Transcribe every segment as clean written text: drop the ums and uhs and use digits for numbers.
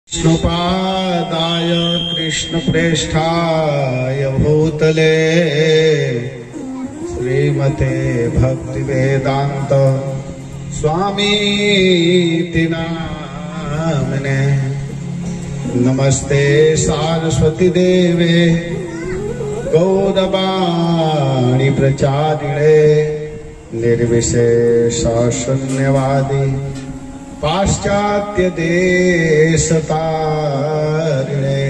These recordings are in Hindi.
कृष्णपादाय कृष्णप्रेष्ठाय भूतले श्रीमते भक्तिवेदांत स्वामीति नामिने। नमस्ते सारस्वती देवे गौरवाणी प्रचारिणे निर्विशेष शून्यवादी पाश्चात्य देशतारिणे।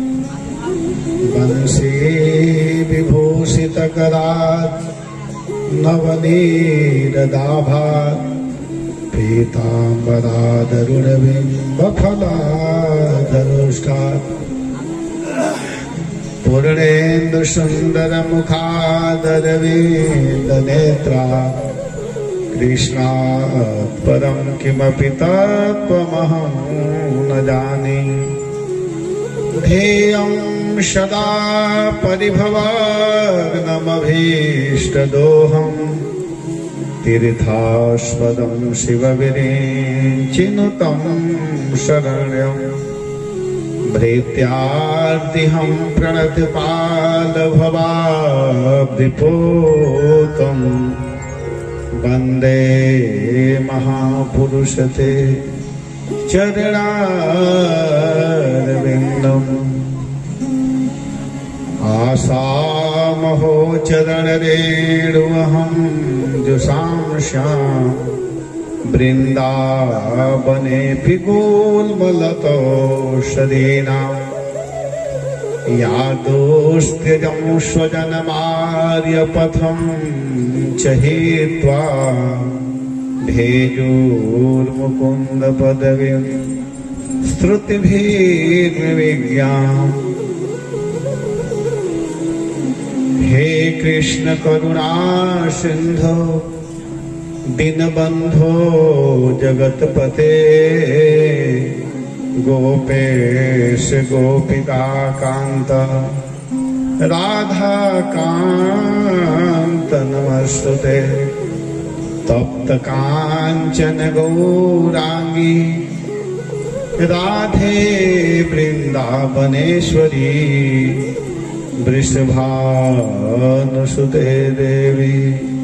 वंशी विभूषित करात् नवनीरदाभात् पीताम्बरादरुणबिम्बफलाधरुष्टात् पूर्णेन्दु सुंदर मुखादरविन्दनेत्रात् कृष्णात् परं किमपि तत्त्वमहं न जाने। ध्येयं सदा परिभवार्गमभीष्टदोहं तीर्थास्पदं शिवविरिञ्चिनुतं शरण्यं। भृत्यार्तिहं प्रणतपालभवाब्धिपूतं वंदे महापुरुषते चरणारविन्दम्। आसामहो चरणरेणुअहं जुषांस्यां वृन्दावनेऽपि गुल्मलतौषधीनां। यादोस्त्यजं स्वजनमार्यपथं च हित्वा भेजोर्मुकुन्दपदवीं स्तुतिभिर्विज्ञाम्। हे कृष्ण करुणा सिंधो दीनबंधो जगतपते गोपेश गोपिका कांत राधा कांत नमस्तुते। तप्त कांचन गौरांगी राधे वृंदावनेश्वरी वृषभानुसुते देवी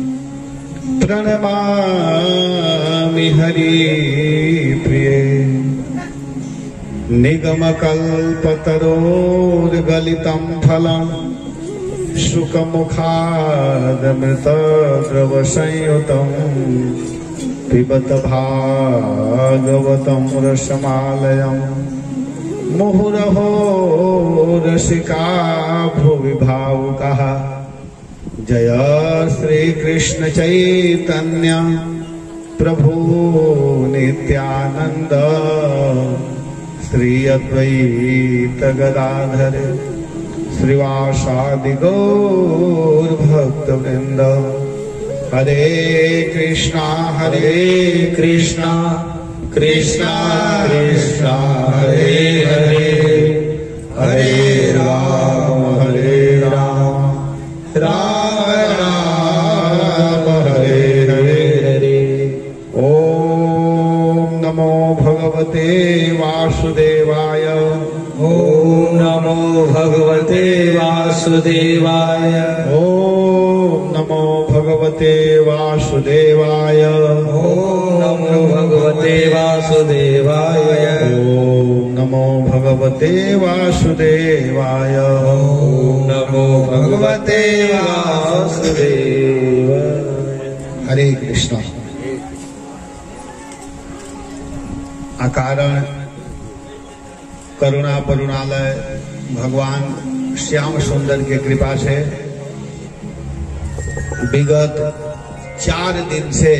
प्रणमामि हरिप्रिये। निगमकल्पतरोर्गलितं फलं शुकमुखादमृतद्रवसंयुतं पिबत भागवतं रसमालयम्। मुहुरहो रसिका भुवि भावुकः जय श्री कृष्ण चैतन्य प्रभु नित्यानंद। श्री अद्वैत गदाधर श्रीवासादि गौर भक्तवृंद। हरे कृष्णा कृष्णा कृष्णा हरे हरे हरे राम राम राम हरे हरे। ओम नमो भगवते वासुदेवाय। ओम नमो भगवते वासुदेवाय। ओम नमो भगवते वासुदेवाय। ओम नमो भगवते वासुदेवाय। ओम नमो भगवते वासुदेवाय। ओम नमो भगवते वासुदेवाय। हरे कृष्ण। अकारण करुणा करुणालय भगवान श्याम सुंदर के कृपा से विगत 4 दिन से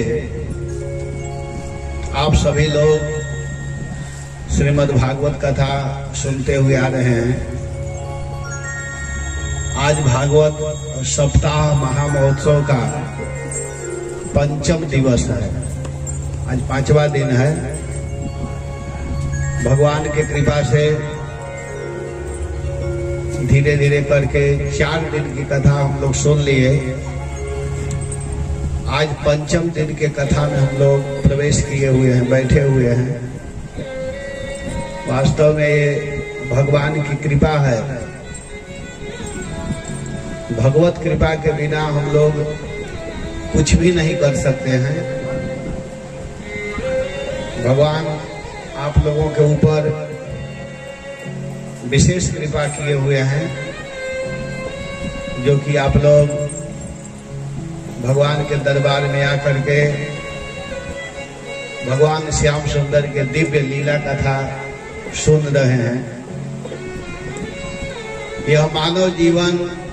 आप सभी लोग श्रीमद् भागवत कथा सुनते हुए आ रहे हैं। आज भागवत सप्ताह महामहोत्सव का 5वां दिवस है। आज 5वां दिन है। भगवान की कृपा से धीरे धीरे करके 4 दिन की कथा हम लोग सुन लिए। आज 5वें दिन के कथा में हम लोग प्रवेश किए हुए हैं, बैठे हुए हैं। वास्तव में ये भगवान की कृपा है। भगवत कृपा के बिना हम लोग कुछ भी नहीं कर सकते हैं। भगवान आप लोगों के ऊपर विशेष कृपा किए हुए हैं, जो कि आप लोग भगवान के दरबार में आकर के भगवान श्याम सुंदर के दिव्य लीला कथा सुन रहे हैं। यह मानव जीवन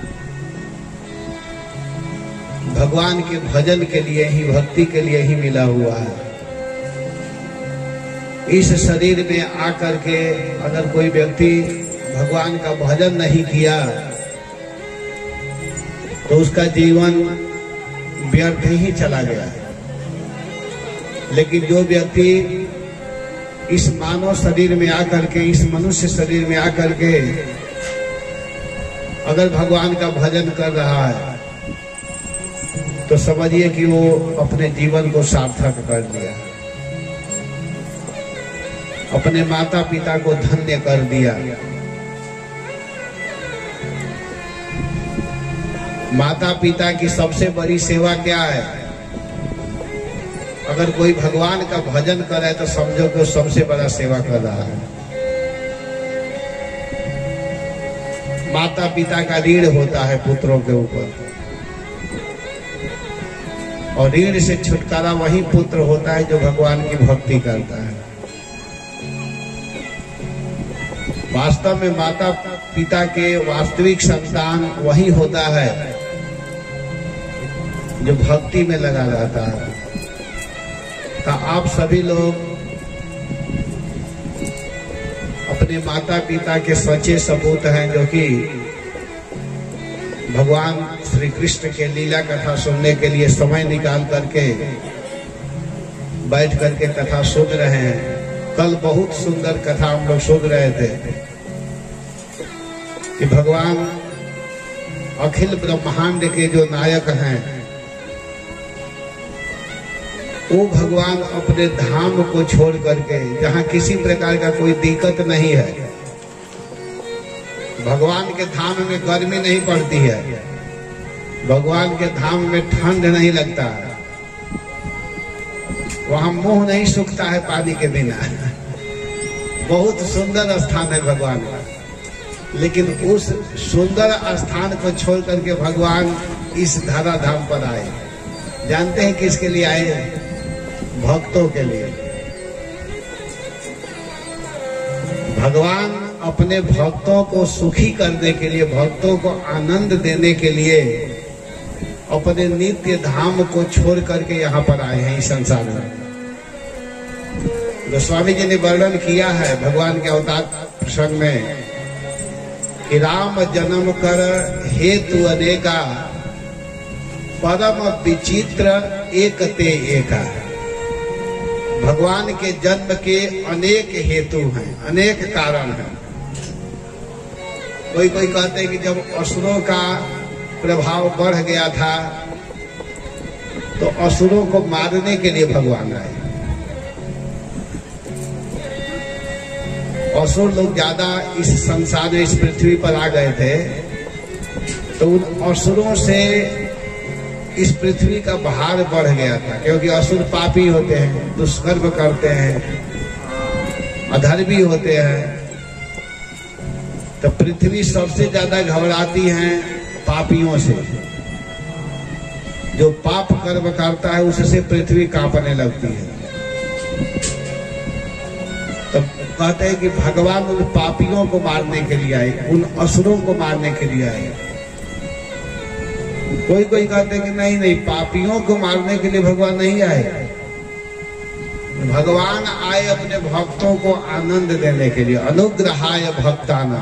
भगवान के भजन के लिए ही, भक्ति के लिए ही मिला हुआ है। इस शरीर में आकर के अगर कोई व्यक्ति भगवान का भजन नहीं किया तो उसका जीवन व्यर्थ ही चला गया। लेकिन जो व्यक्ति इस मानव शरीर में आकर के, इस मनुष्य शरीर में आकर के अगर भगवान का भजन कर रहा है तो समझिए कि वो अपने जीवन को सार्थक कर दिया, अपने माता पिता को धन्य कर दिया। माता पिता की सबसे बड़ी सेवा क्या है? अगर कोई भगवान का भजन करे तो समझो कि वो सबसे बड़ा सेवा कर रहा है। माता पिता का ऋण होता है पुत्रों के ऊपर, और ऋण से छुटकारा वही पुत्र होता है जो भगवान की भक्ति करता है। वास्तव में माता पिता के वास्तविक संतान वही होता है जो भक्ति में लगा रहता है। तो आप सभी लोग अपने माता पिता के सच्चे सपूत हैं, जो कि भगवान श्री कृष्ण के लीला कथा सुनने के लिए समय निकाल करके बैठ करके कथा सुन रहे हैं। कल बहुत सुंदर कथा हम लोग सुन रहे थे कि भगवान अखिल ब्रह्मांड के जो नायक हैं, वो भगवान अपने धाम को छोड़ करके, जहाँ किसी प्रकार का कोई दिक्कत नहीं है, भगवान के धाम में गर्मी नहीं पड़ती है, भगवान के धाम में ठंड नहीं लगता है, वहां मुंह नहीं सूखता है पानी के बिना। बहुत सुंदर स्थान है भगवान का। लेकिन उस सुंदर स्थान को छोड़ करके भगवान इस धरा धाम पर आए। जानते हैं किसके लिए आए? भक्तों के लिए। भगवान अपने भक्तों को सुखी करने के लिए, भक्तों को आनंद देने के लिए अपने नित्य धाम को छोड़ करके यहाँ पर आए हैं इस संसार में। गोस्वामी जी ने वर्णन किया है भगवान के अवतार प्रसंग में कि राम जन्म कर हेतु अनेका, परम विचित्र एक ते एका। भगवान के जन्म के अनेक हेतु हैं, अनेक कारण हैं। कोई कोई कहते हैं कि जब असुरों का प्रभाव बढ़ गया था तो असुरों को मारने के लिए भगवान आए। असुर लोग ज्यादा इस संसार में, इस पृथ्वी पर आ गए थे, तो उन असुरों से इस पृथ्वी का भार बढ़ गया था, क्योंकि असुर पापी होते हैं, दुष्कर्म करते हैं, अधर्मी होते हैं। तो पृथ्वी सबसे ज्यादा घबराती है पापियों से। जो पाप कर्म करता है उससे पृथ्वी कांपने लगती है। तो कहते हैं कि भगवान उन पापियों को मारने के लिए आए, उन असुरों को मारने के लिए आए। कोई कोई कहते हैं कि नहीं नहीं, पापियों को मारने के लिए भगवान नहीं आए। भगवान आए अपने भक्तों को आनंद देने के लिए। अनुग्रहाय भक्ताना,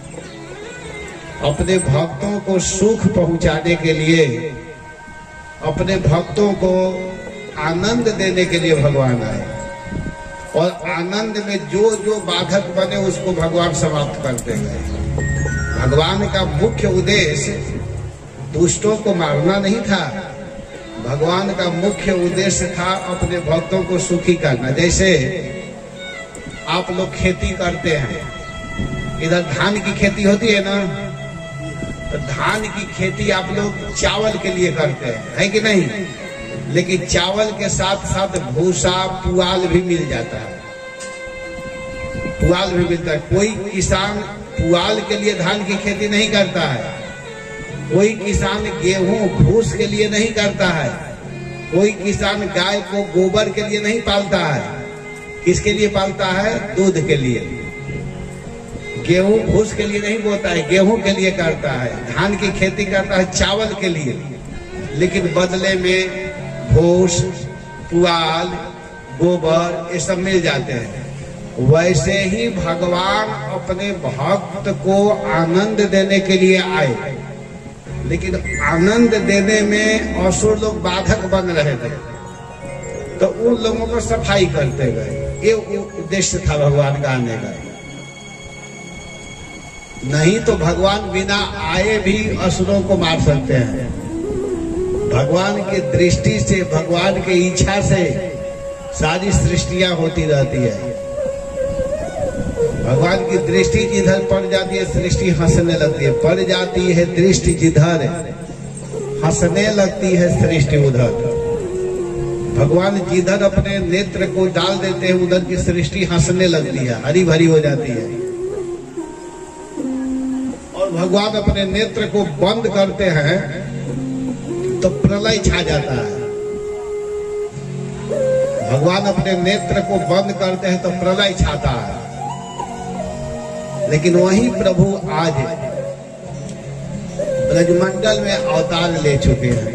अपने भक्तों को सुख पहुंचाने के लिए, अपने भक्तों को आनंद देने के लिए भगवान आए। और आनंद में जो जो बाधक बने उसको भगवान समाप्त करते गए। भगवान का मुख्य उद्देश्य दुष्टों को मारना नहीं था। भगवान का मुख्य उद्देश्य था अपने भक्तों को सुखी करना। जैसे आप लोग खेती करते हैं, इधर धान की खेती होती है ना, तो धान की खेती आप लोग चावल के लिए करते हैं, है कि नहीं? लेकिन चावल के साथ साथ भूसा पुआल भी मिल जाता है, पुआल भी मिलता है। कोई किसान पुआल के लिए धान की खेती नहीं करता है, कोई किसान गेहूं भूस के लिए नहीं करता है, कोई किसान गाय को गोबर के लिए नहीं पालता है। किसके लिए पालता है? दूध के लिए। गेहूं भूस के लिए नहीं बोता है, गेहूं के लिए करता है। धान की खेती करता है चावल के लिए, लेकिन बदले में भूस पुआल गोबर ये सब मिल जाते हैं। वैसे ही भगवान अपने भक्त को आनंद देने के लिए आए, लेकिन आनंद देने में असुर लोग बाधक बन रहे थे, तो उन लोगों को सफाई करते गए। ये उद्देश्य था भगवान का आने का। नहीं तो भगवान बिना आए भी असुरों को मार सकते हैं। भगवान की दृष्टि से, भगवान की इच्छा से सारी सृष्टियां होती रहती है। भगवान की दृष्टि जिधर पड़ जाती है सृष्टि हंसने लगती है, पड़ जाती है दृष्टि जिधर हंसने लगती है सृष्टि उधर। भगवान जिधर अपने नेत्र को डाल देते हैं उधर की सृष्टि हंसने लगती है, हरी भरी हो जाती है। और भगवान अपने नेत्र को बंद करते हैं तो प्रलय छा जाता है। भगवान अपने नेत्र को बंद करते हैं तो प्रलय छाता है। लेकिन वही प्रभु आज ब्रजमंडल में अवतार ले चुके हैं।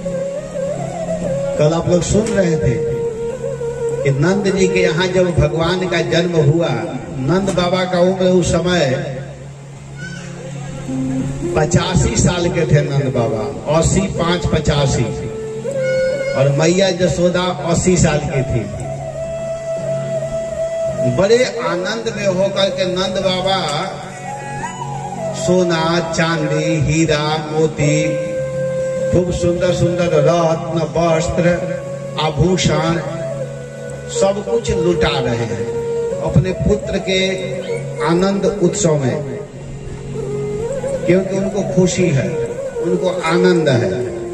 कल आप लोग सुन रहे थे कि नंद जी के यहाँ जब भगवान का जन्म हुआ, नंद बाबा का उम्र उस समय 85 साल के थे। नंद बाबा 80 5 85 और मैया जसोदा 80 साल की थी। बड़े आनंद में होकर के नंद बाबा सोना चांदी हीरा मोती खूब सुंदर सुंदर रत्न वस्त्र आभूषण सब कुछ लुटा रहे हैं अपने पुत्र के आनंद उत्सव में, क्योंकि उनको खुशी है, उनको आनंद है।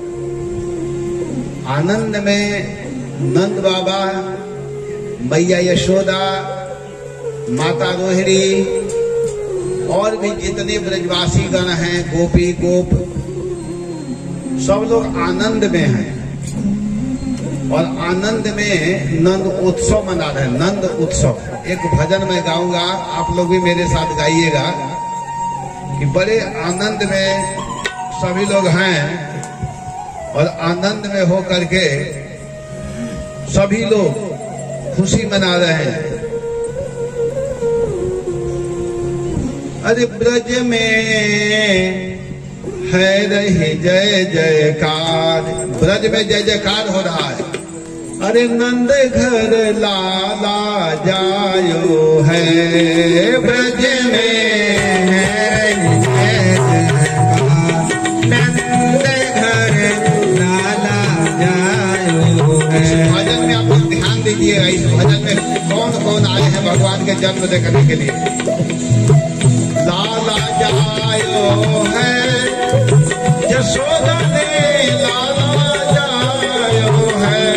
आनंद में नंद बाबा, मैया यशोदा, माता रोहिणी और भी जितने ब्रजवासी गण हैं, गोपी गोप, सब लोग आनंद में हैं। और आनंद में नंद उत्सव मना रहे हैं। नंद उत्सव एक भजन में गाऊंगा, आप लोग भी मेरे साथ गाइएगा कि बड़े आनंद में सभी लोग हैं और आनंद में हो करके सभी लोग खुशी मना रहे हैं। अरे ब्रज में है रही जय जयकार, ब्रज में जय जयकार हो रहा है। अरे नंद घर लाला जायो है, ब्रज में है रही जय जयकार, नंद घर लाला जायो है। भजन में आप लोग ध्यान दीजिएगा, इस भजन में कौन कौन आए हैं भगवान के जन्म देखने के लिए। लाला जायो है यशोदा ने लाला जायो है,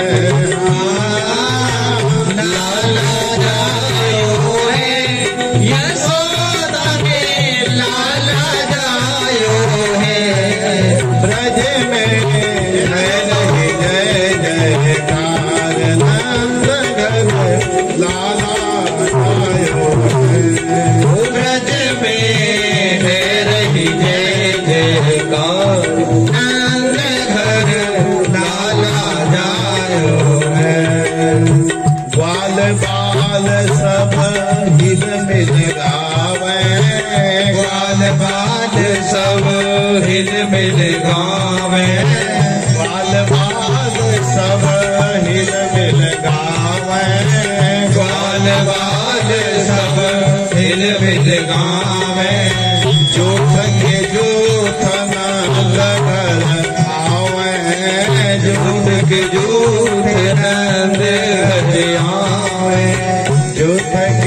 लाला जायो है यशोदा ने लाला जायो है। ब्रज में है रही जय जयकार, नंद घर लाला जायो है। ब्रज में है रही जय जयकार, नंद घर लाला जायो है। ग्वाल बाल सब हिल मिल गावे, ग्वाल बाल सब हिल मिल गावे, ग्वाल बाल सब हिल मिल गावे, ग्वाल बाल सब हिल मिल गावे। जोथ के जोथ नंद घर आवे, जोथ के जोथ नंद घर आवे, जोथ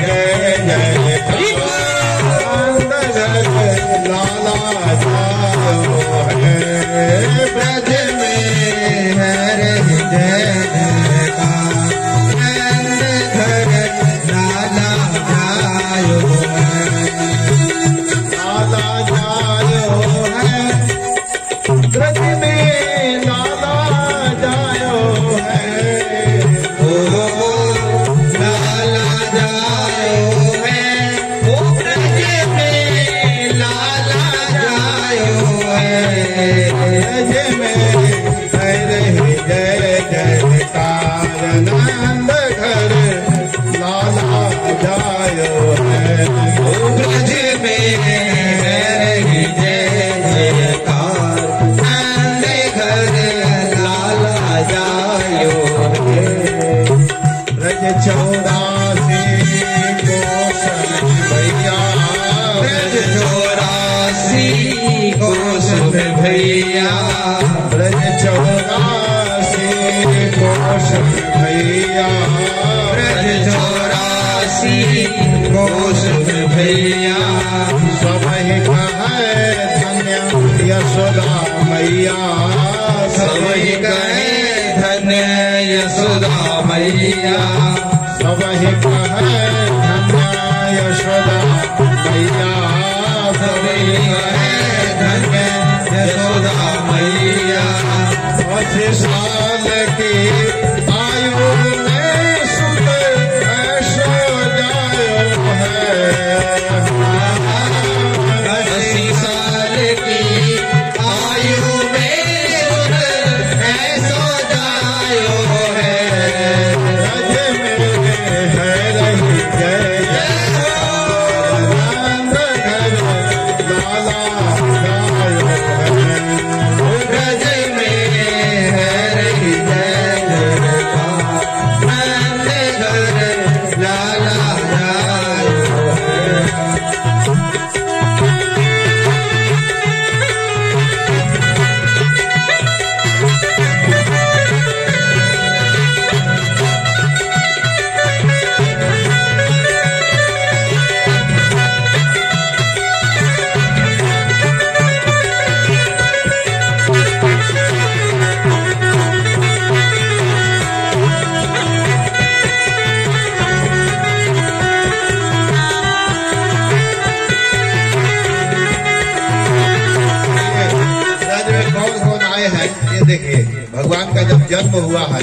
भगवान का जब जन्म हुआ है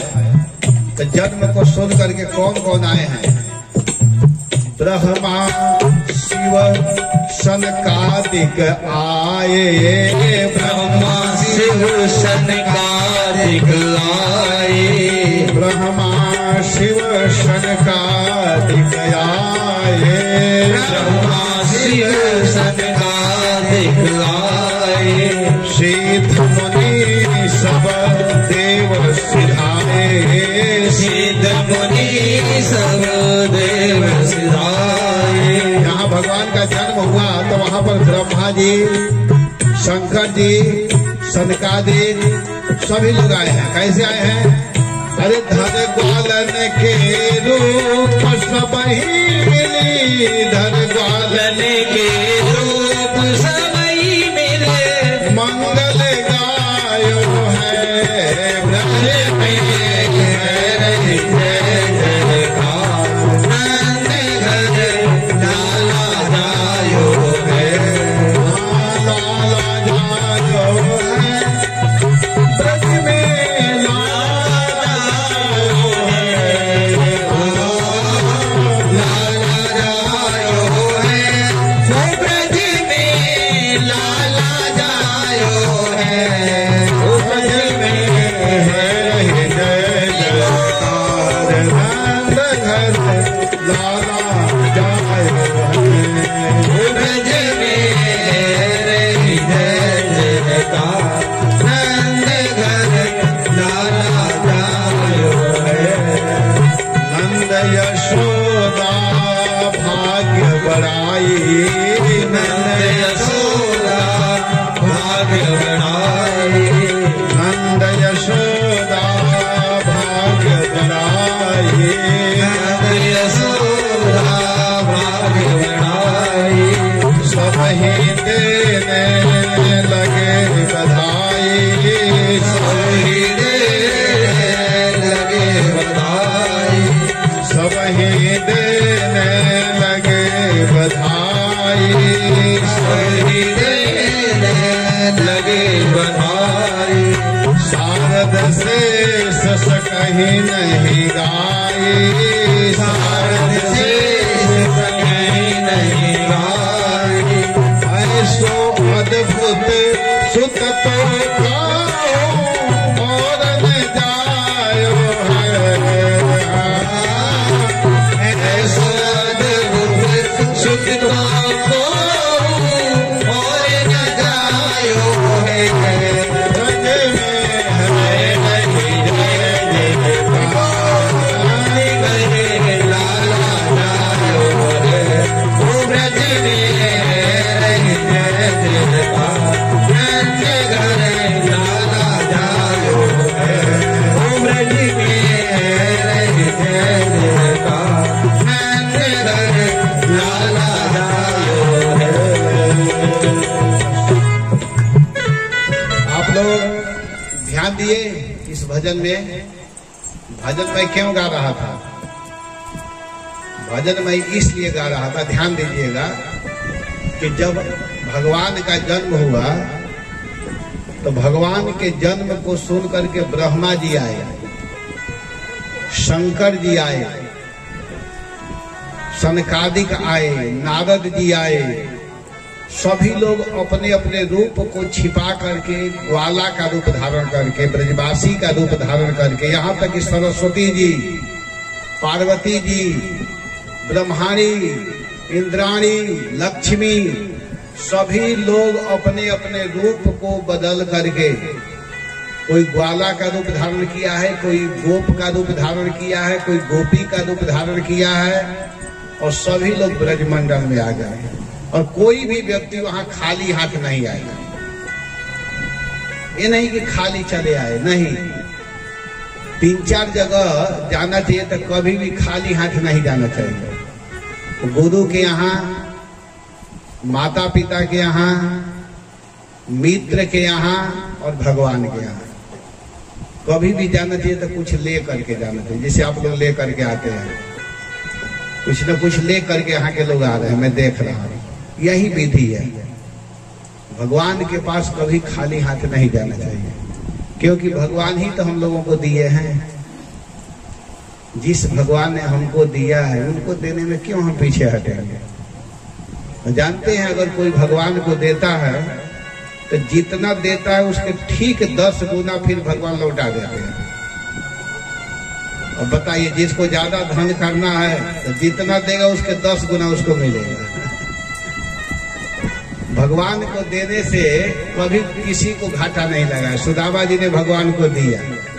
तो जन्म को सुन करके कौन कौन आए हैं? ब्रह्मा शिव सनकादिक आए, ब्रह्मा शिव सनकादिक आए, ब्रह्मा शिव सनकादिक आए, ब्रह्मा शिव सनकादिक आए, सिद्ध मुनि सब देव सिधाए, सिद्ध मुनि सब देव सिधाए। यहाँ भगवान का जन्म हुआ तो वहाँ पर ब्रह्मा जी, शंकर जी, सनकादिक सभी लोग आए हैं। कैसे आए हैं? अरे धन ग्वालन के रूप सब ही मिली, धन ग्वालन के रूप सब ही मिले, मंगल गायो है ब्रज में रही जय जयकार, नंद घर लाला जायो है, लाला जायो है ब्रज में, लाला जायो है, लाला जायो जाई, सोई लगे बधाई, शारद शेष कहीं नहीं गाई, शारद शेष कहीं नहीं गाई, ऐसो अद्भुत सुत तो और न जायो है, ऐसो अद्भुत सुत तो और न जायो है, इस भजन में, भजन मैं क्यों गा रहा था? भजन मैं इसलिए गा रहा था, ध्यान दीजिएगा, कि जब भगवान का जन्म हुआ तो भगवान के जन्म को सुन करके ब्रह्मा जी आए, शंकर जी आए, सनकादिक आए, नारद जी आए, सभी लोग अपने अपने रूप को छिपा करके, ग्वाला का रूप धारण करके, ब्रजवासी का रूप धारण करके, यहाँ तक कि सरस्वती जी, पार्वती जी, ब्रह्माणी, इंद्राणी, लक्ष्मी, सभी लोग अपने अपने रूप को बदल करके, कोई ग्वाला का रूप धारण किया है, कोई गोप का रूप धारण किया है, कोई गोपी का रूप धारण किया है, और सभी लोग ब्रजमंडल में आ गए, और कोई भी व्यक्ति वहां खाली हाथ नहीं आएगा। ये नहीं कि खाली चले आए, नहीं, 3-4 जगह जाना चाहिए तो कभी भी खाली हाथ नहीं जाना चाहिए। तो गुरु के यहाँ, माता पिता के यहाँ, मित्र के यहाँ और भगवान के यहाँ कभी भी जाना चाहिए तो कुछ ले करके जाना चाहिए। जैसे आप लोग ले करके आते हैं, कुछ न कुछ ले करके यहाँ के लोग आ रहे हैं, मैं देख रहा हूँ, यही विधि है। भगवान के पास कभी खाली हाथ नहीं जाना चाहिए, क्योंकि भगवान ही तो हम लोगों को दिए हैं। जिस भगवान ने हमको दिया है उनको देने में क्यों हम पीछे हटेंगे। जानते हैं अगर कोई भगवान को देता है तो जितना देता है उसके ठीक 10 गुना फिर भगवान लौटा देते हैं। अब बताइए, जिसको ज्यादा धन करना है तो जितना देगा उसके 10 गुना उसको मिलेगा। भगवान को देने से कभी किसी को घाटा नहीं लगा। सुदामा जी ने भगवान को दिया।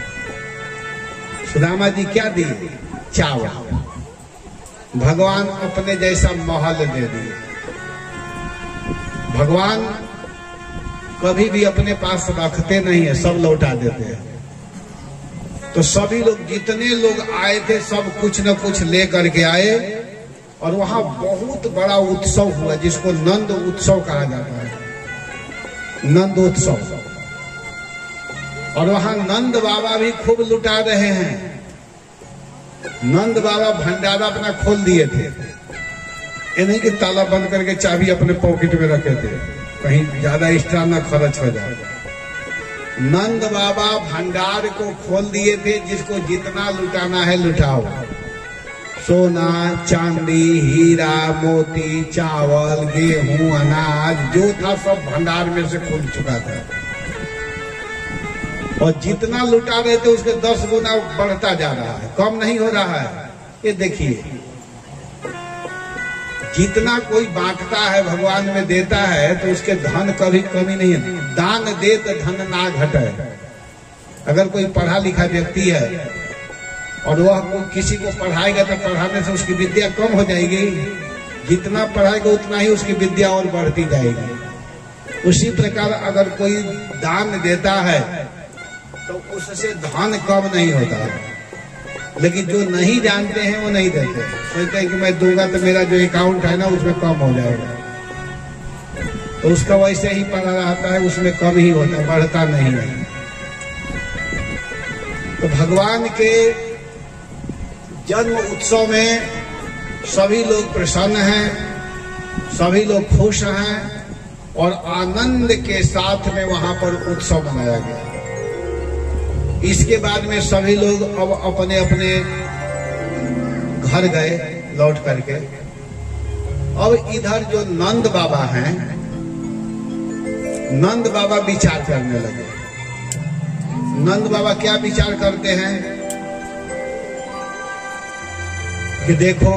सुदामा जी क्या दिए? चावल। भगवान अपने जैसा महल दे दिए। भगवान कभी भी अपने पास रखते नहीं है, सब लौटा देते हैं। तो सभी लोग, जितने लोग आए थे, सब कुछ न कुछ ले करके आए, और वहां बहुत बड़ा उत्सव हुआ जिसको नंद उत्सव कहा जाता है। नंद उत्सव। और वहां नंद बाबा भी खूब लुटा रहे हैं। नंद बाबा भंडारा अपना खोल दिए थे। ये नहीं कि ताला बंद करके चाबी अपने पॉकेट में रखे थे, कहीं ज्यादा एक्स्ट्रा न खर्च हो जाए। नंद बाबा भंडार को खोल दिए थे, जिसको जितना लुटाना है लुटाओ। सोना, चांदी, हीरा, मोती, चावल, गेहूं, अनाज जो था सब भंडार में से खुल चुका था। और जितना लुटा रहे थे उसके 10 गुना बढ़ता जा रहा है, कम नहीं हो रहा है। ये देखिए, जितना कोई बांटता है, भगवान में देता है, तो उसके धन कभी कमी नहीं है। दान दे तो धन ना घटे। अगर कोई पढ़ा लिखा व्यक्ति है और वह किसी को पढ़ाएगा तो पढ़ाने से उसकी विद्या कम हो जाएगी। जितना पढ़ाएगा उतना ही उसकी विद्या और बढ़ती जाएगी। उसी प्रकार अगर कोई दान देता है तो उससे धन कम नहीं होता। लेकिन जो नहीं जानते हैं वो नहीं देते, सोचते हैं कि मैं दूंगा तो मेरा जो अकाउंट है ना उसमें कम हो जाएगा। तो उसका वैसे ही पड़ा रहता है, उसमें कम ही होता है, बढ़ता नहीं है। तो भगवान के जन्म उत्सव में सभी लोग प्रसन्न हैं। सभी लोग खुश हैं और आनंद के साथ में वहां पर उत्सव मनाया गया। इसके बाद में सभी लोग अब अपने अपने घर गए लौट करके। अब इधर जो नंद बाबा हैं, नंद बाबा विचार करने लगे। नंद बाबा क्या विचार करते हैं कि देखो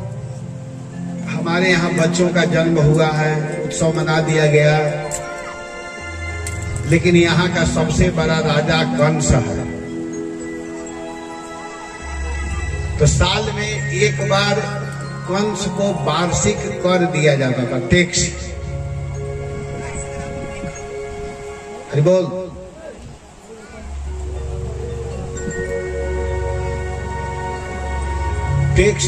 हमारे यहाँ बच्चों का जन्म हुआ है, उत्सव मना दिया गया, लेकिन यहाँ का सबसे बड़ा राजा कंस है। तो साल में एक बार कंस को वार्षिक कर दिया जाता था, टैक्स। हरि बोल। टैक्स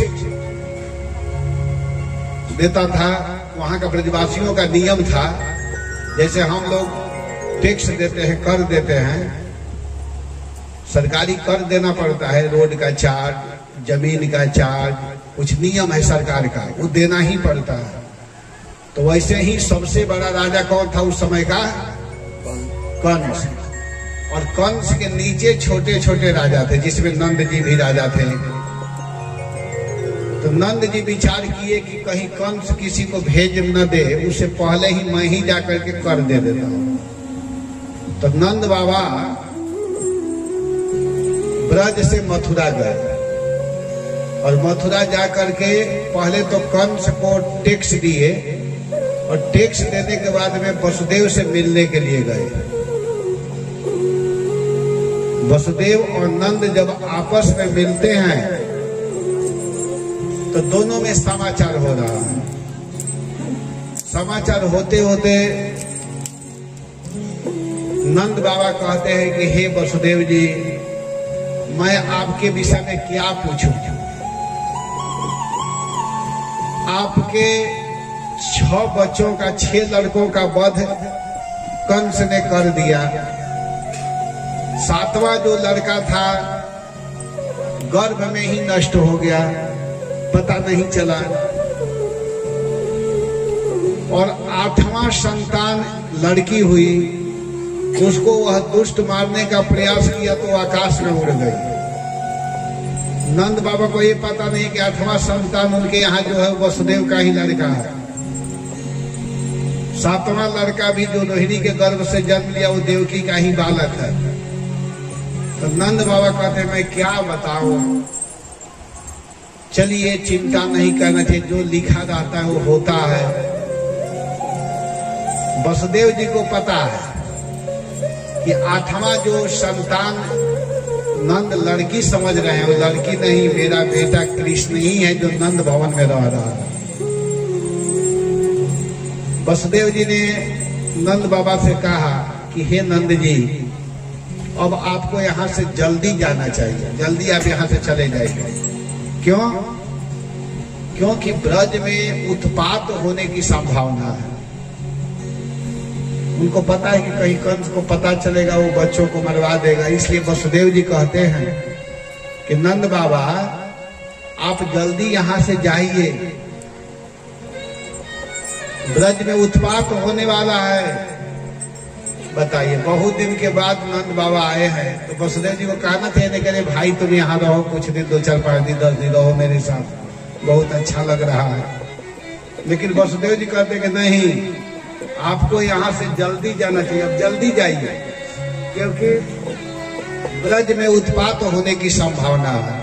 देता था। वहां का ब्रजवासियों का नियम था, जैसे हम लोग टैक्स देते हैं, कर देते हैं, सरकारी कर देना पड़ता है, रोड का चार्ज, जमीन का चार्ज, कुछ नियम है सरकार का, वो देना ही पड़ता है। तो वैसे ही सबसे बड़ा राजा कौन था उस समय का? कंस। और कंस के नीचे छोटे छोटे राजा थे, जिसमें नंद जी भी राजा थे। तो नंद जी विचार किए कि कहीं कंस किसी को भेज न दे, उससे पहले ही मैं ही जाकर के कर दे देता हूं। तो नंद बाबा ब्रज से मथुरा गए और मथुरा जाकर के पहले तो कंस को टैक्स दिए और टैक्स देने के बाद में वसुदेव से मिलने के लिए गए। वसुदेव और नंद जब आपस में मिलते हैं तो दोनों में समाचार हो रहा है। समाचार होते होते नंद बाबा कहते हैं कि हे वसुदेव जी, मैं आपके विषय में क्या पूछूं? आपके 6 बच्चों का, 6 लड़कों का वध कंस ने कर दिया। 7वां जो लड़का था गर्भ में ही नष्ट हो गया, पता नहीं चला। और 8वां संतान लड़की हुई, उसको वह दुष्ट मारने का प्रयास किया तो आकाश में उड़ गई। नंद बाबा को ये पता नहीं कि 8वां संतान उनके यहाँ जो है वसुदेव का ही लड़का है। 7वां लड़का भी जो रोहिणी के गर्भ से जन्म लिया वो देवकी का ही बालक है। तो नंद बाबा कहते मैं क्या बताऊं, चलिए चिंता नहीं करना चाहिए, जो लिखा रहता है वो होता है। वसुदेव जी को पता है कि 8वां जो संतान नंद लड़की समझ रहे हैं, वो लड़की नहीं, मेरा बेटा कृष्ण ही है जो नंद भवन में रह रहा है। वसुदेव जी ने नंद बाबा से कहा कि हे नंद जी, अब आपको यहाँ से जल्दी जाना चाहिए, जल्दी आप यहाँ से चले जाइए। क्यों? क्योंकि ब्रज में उत्पात होने की संभावना है। उनको पता है कि कहीं कंस को पता चलेगा वो बच्चों को मरवा देगा। इसलिए वसुदेव जी कहते हैं कि नंद बाबा आप जल्दी यहाँ से जाइए, ब्रज में उत्पात होने वाला है। बताइए, बहुत दिन के बाद नंद बाबा आए हैं तो वसुदेव जी को कहना चाहिए नहीं, कह भाई तुम यहाँ रहो कुछ दिन, 2, 4, 5 दिन, 10 दिन रहो मेरे साथ, बहुत अच्छा लग रहा है। लेकिन वसुदेव जी कहते कि नहीं, आपको यहाँ से जल्दी जाना चाहिए, अब जल्दी जाइए, क्योंकि ब्रज में उत्पात होने की संभावना है।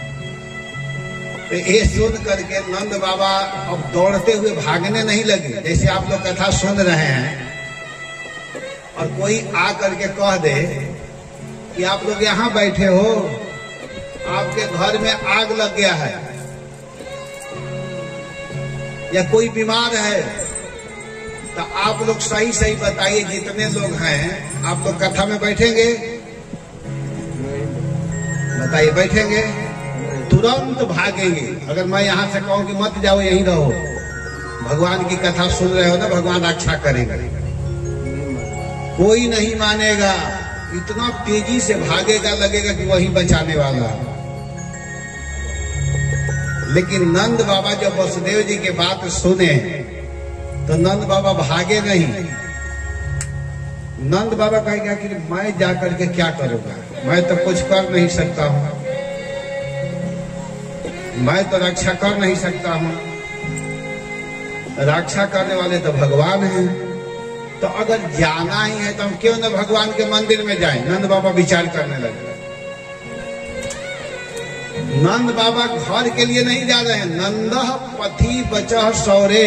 तो ये सुन करके नंद बाबा अब दौड़ते हुए भागने नहीं लगे। जैसे आप लोग कथा सुन रहे हैं और कोई आ करके कह दे कि आप लोग यहाँ बैठे हो, आपके घर में आग लग गया है या कोई बीमार है, तो आप लोग सही सही बताइए, जितने लोग हैं आप लोग कथा में बैठेंगे? बताइए, बैठेंगे? तुरंत भागेंगे। अगर मैं यहाँ से कहूँ कि मत जाओ, यहीं रहो, भगवान की कथा सुन रहे हो ना, भगवान रक्षा करेगा, कोई नहीं मानेगा। इतना तेजी से भागेगा, लगेगा कि वही बचाने वाला है। लेकिन नंद बाबा जब वसुदेव जी की बात सुने तो नंद बाबा भागे नहीं। नंद बाबा कहेगा कि मैं जाकर के क्या करूंगा, मैं तो कुछ कर नहीं सकता हूं, मैं तो रक्षा कर नहीं सकता हूं, रक्षा करने वाले तो भगवान हैं। तो अगर जाना ही है तो हम क्यों न भगवान के मंदिर में जाएं। नंद बाबा विचार करने लगे। नंद बाबा घर के लिए नहीं जा रहे हैं। नंद पथि बचह सौरे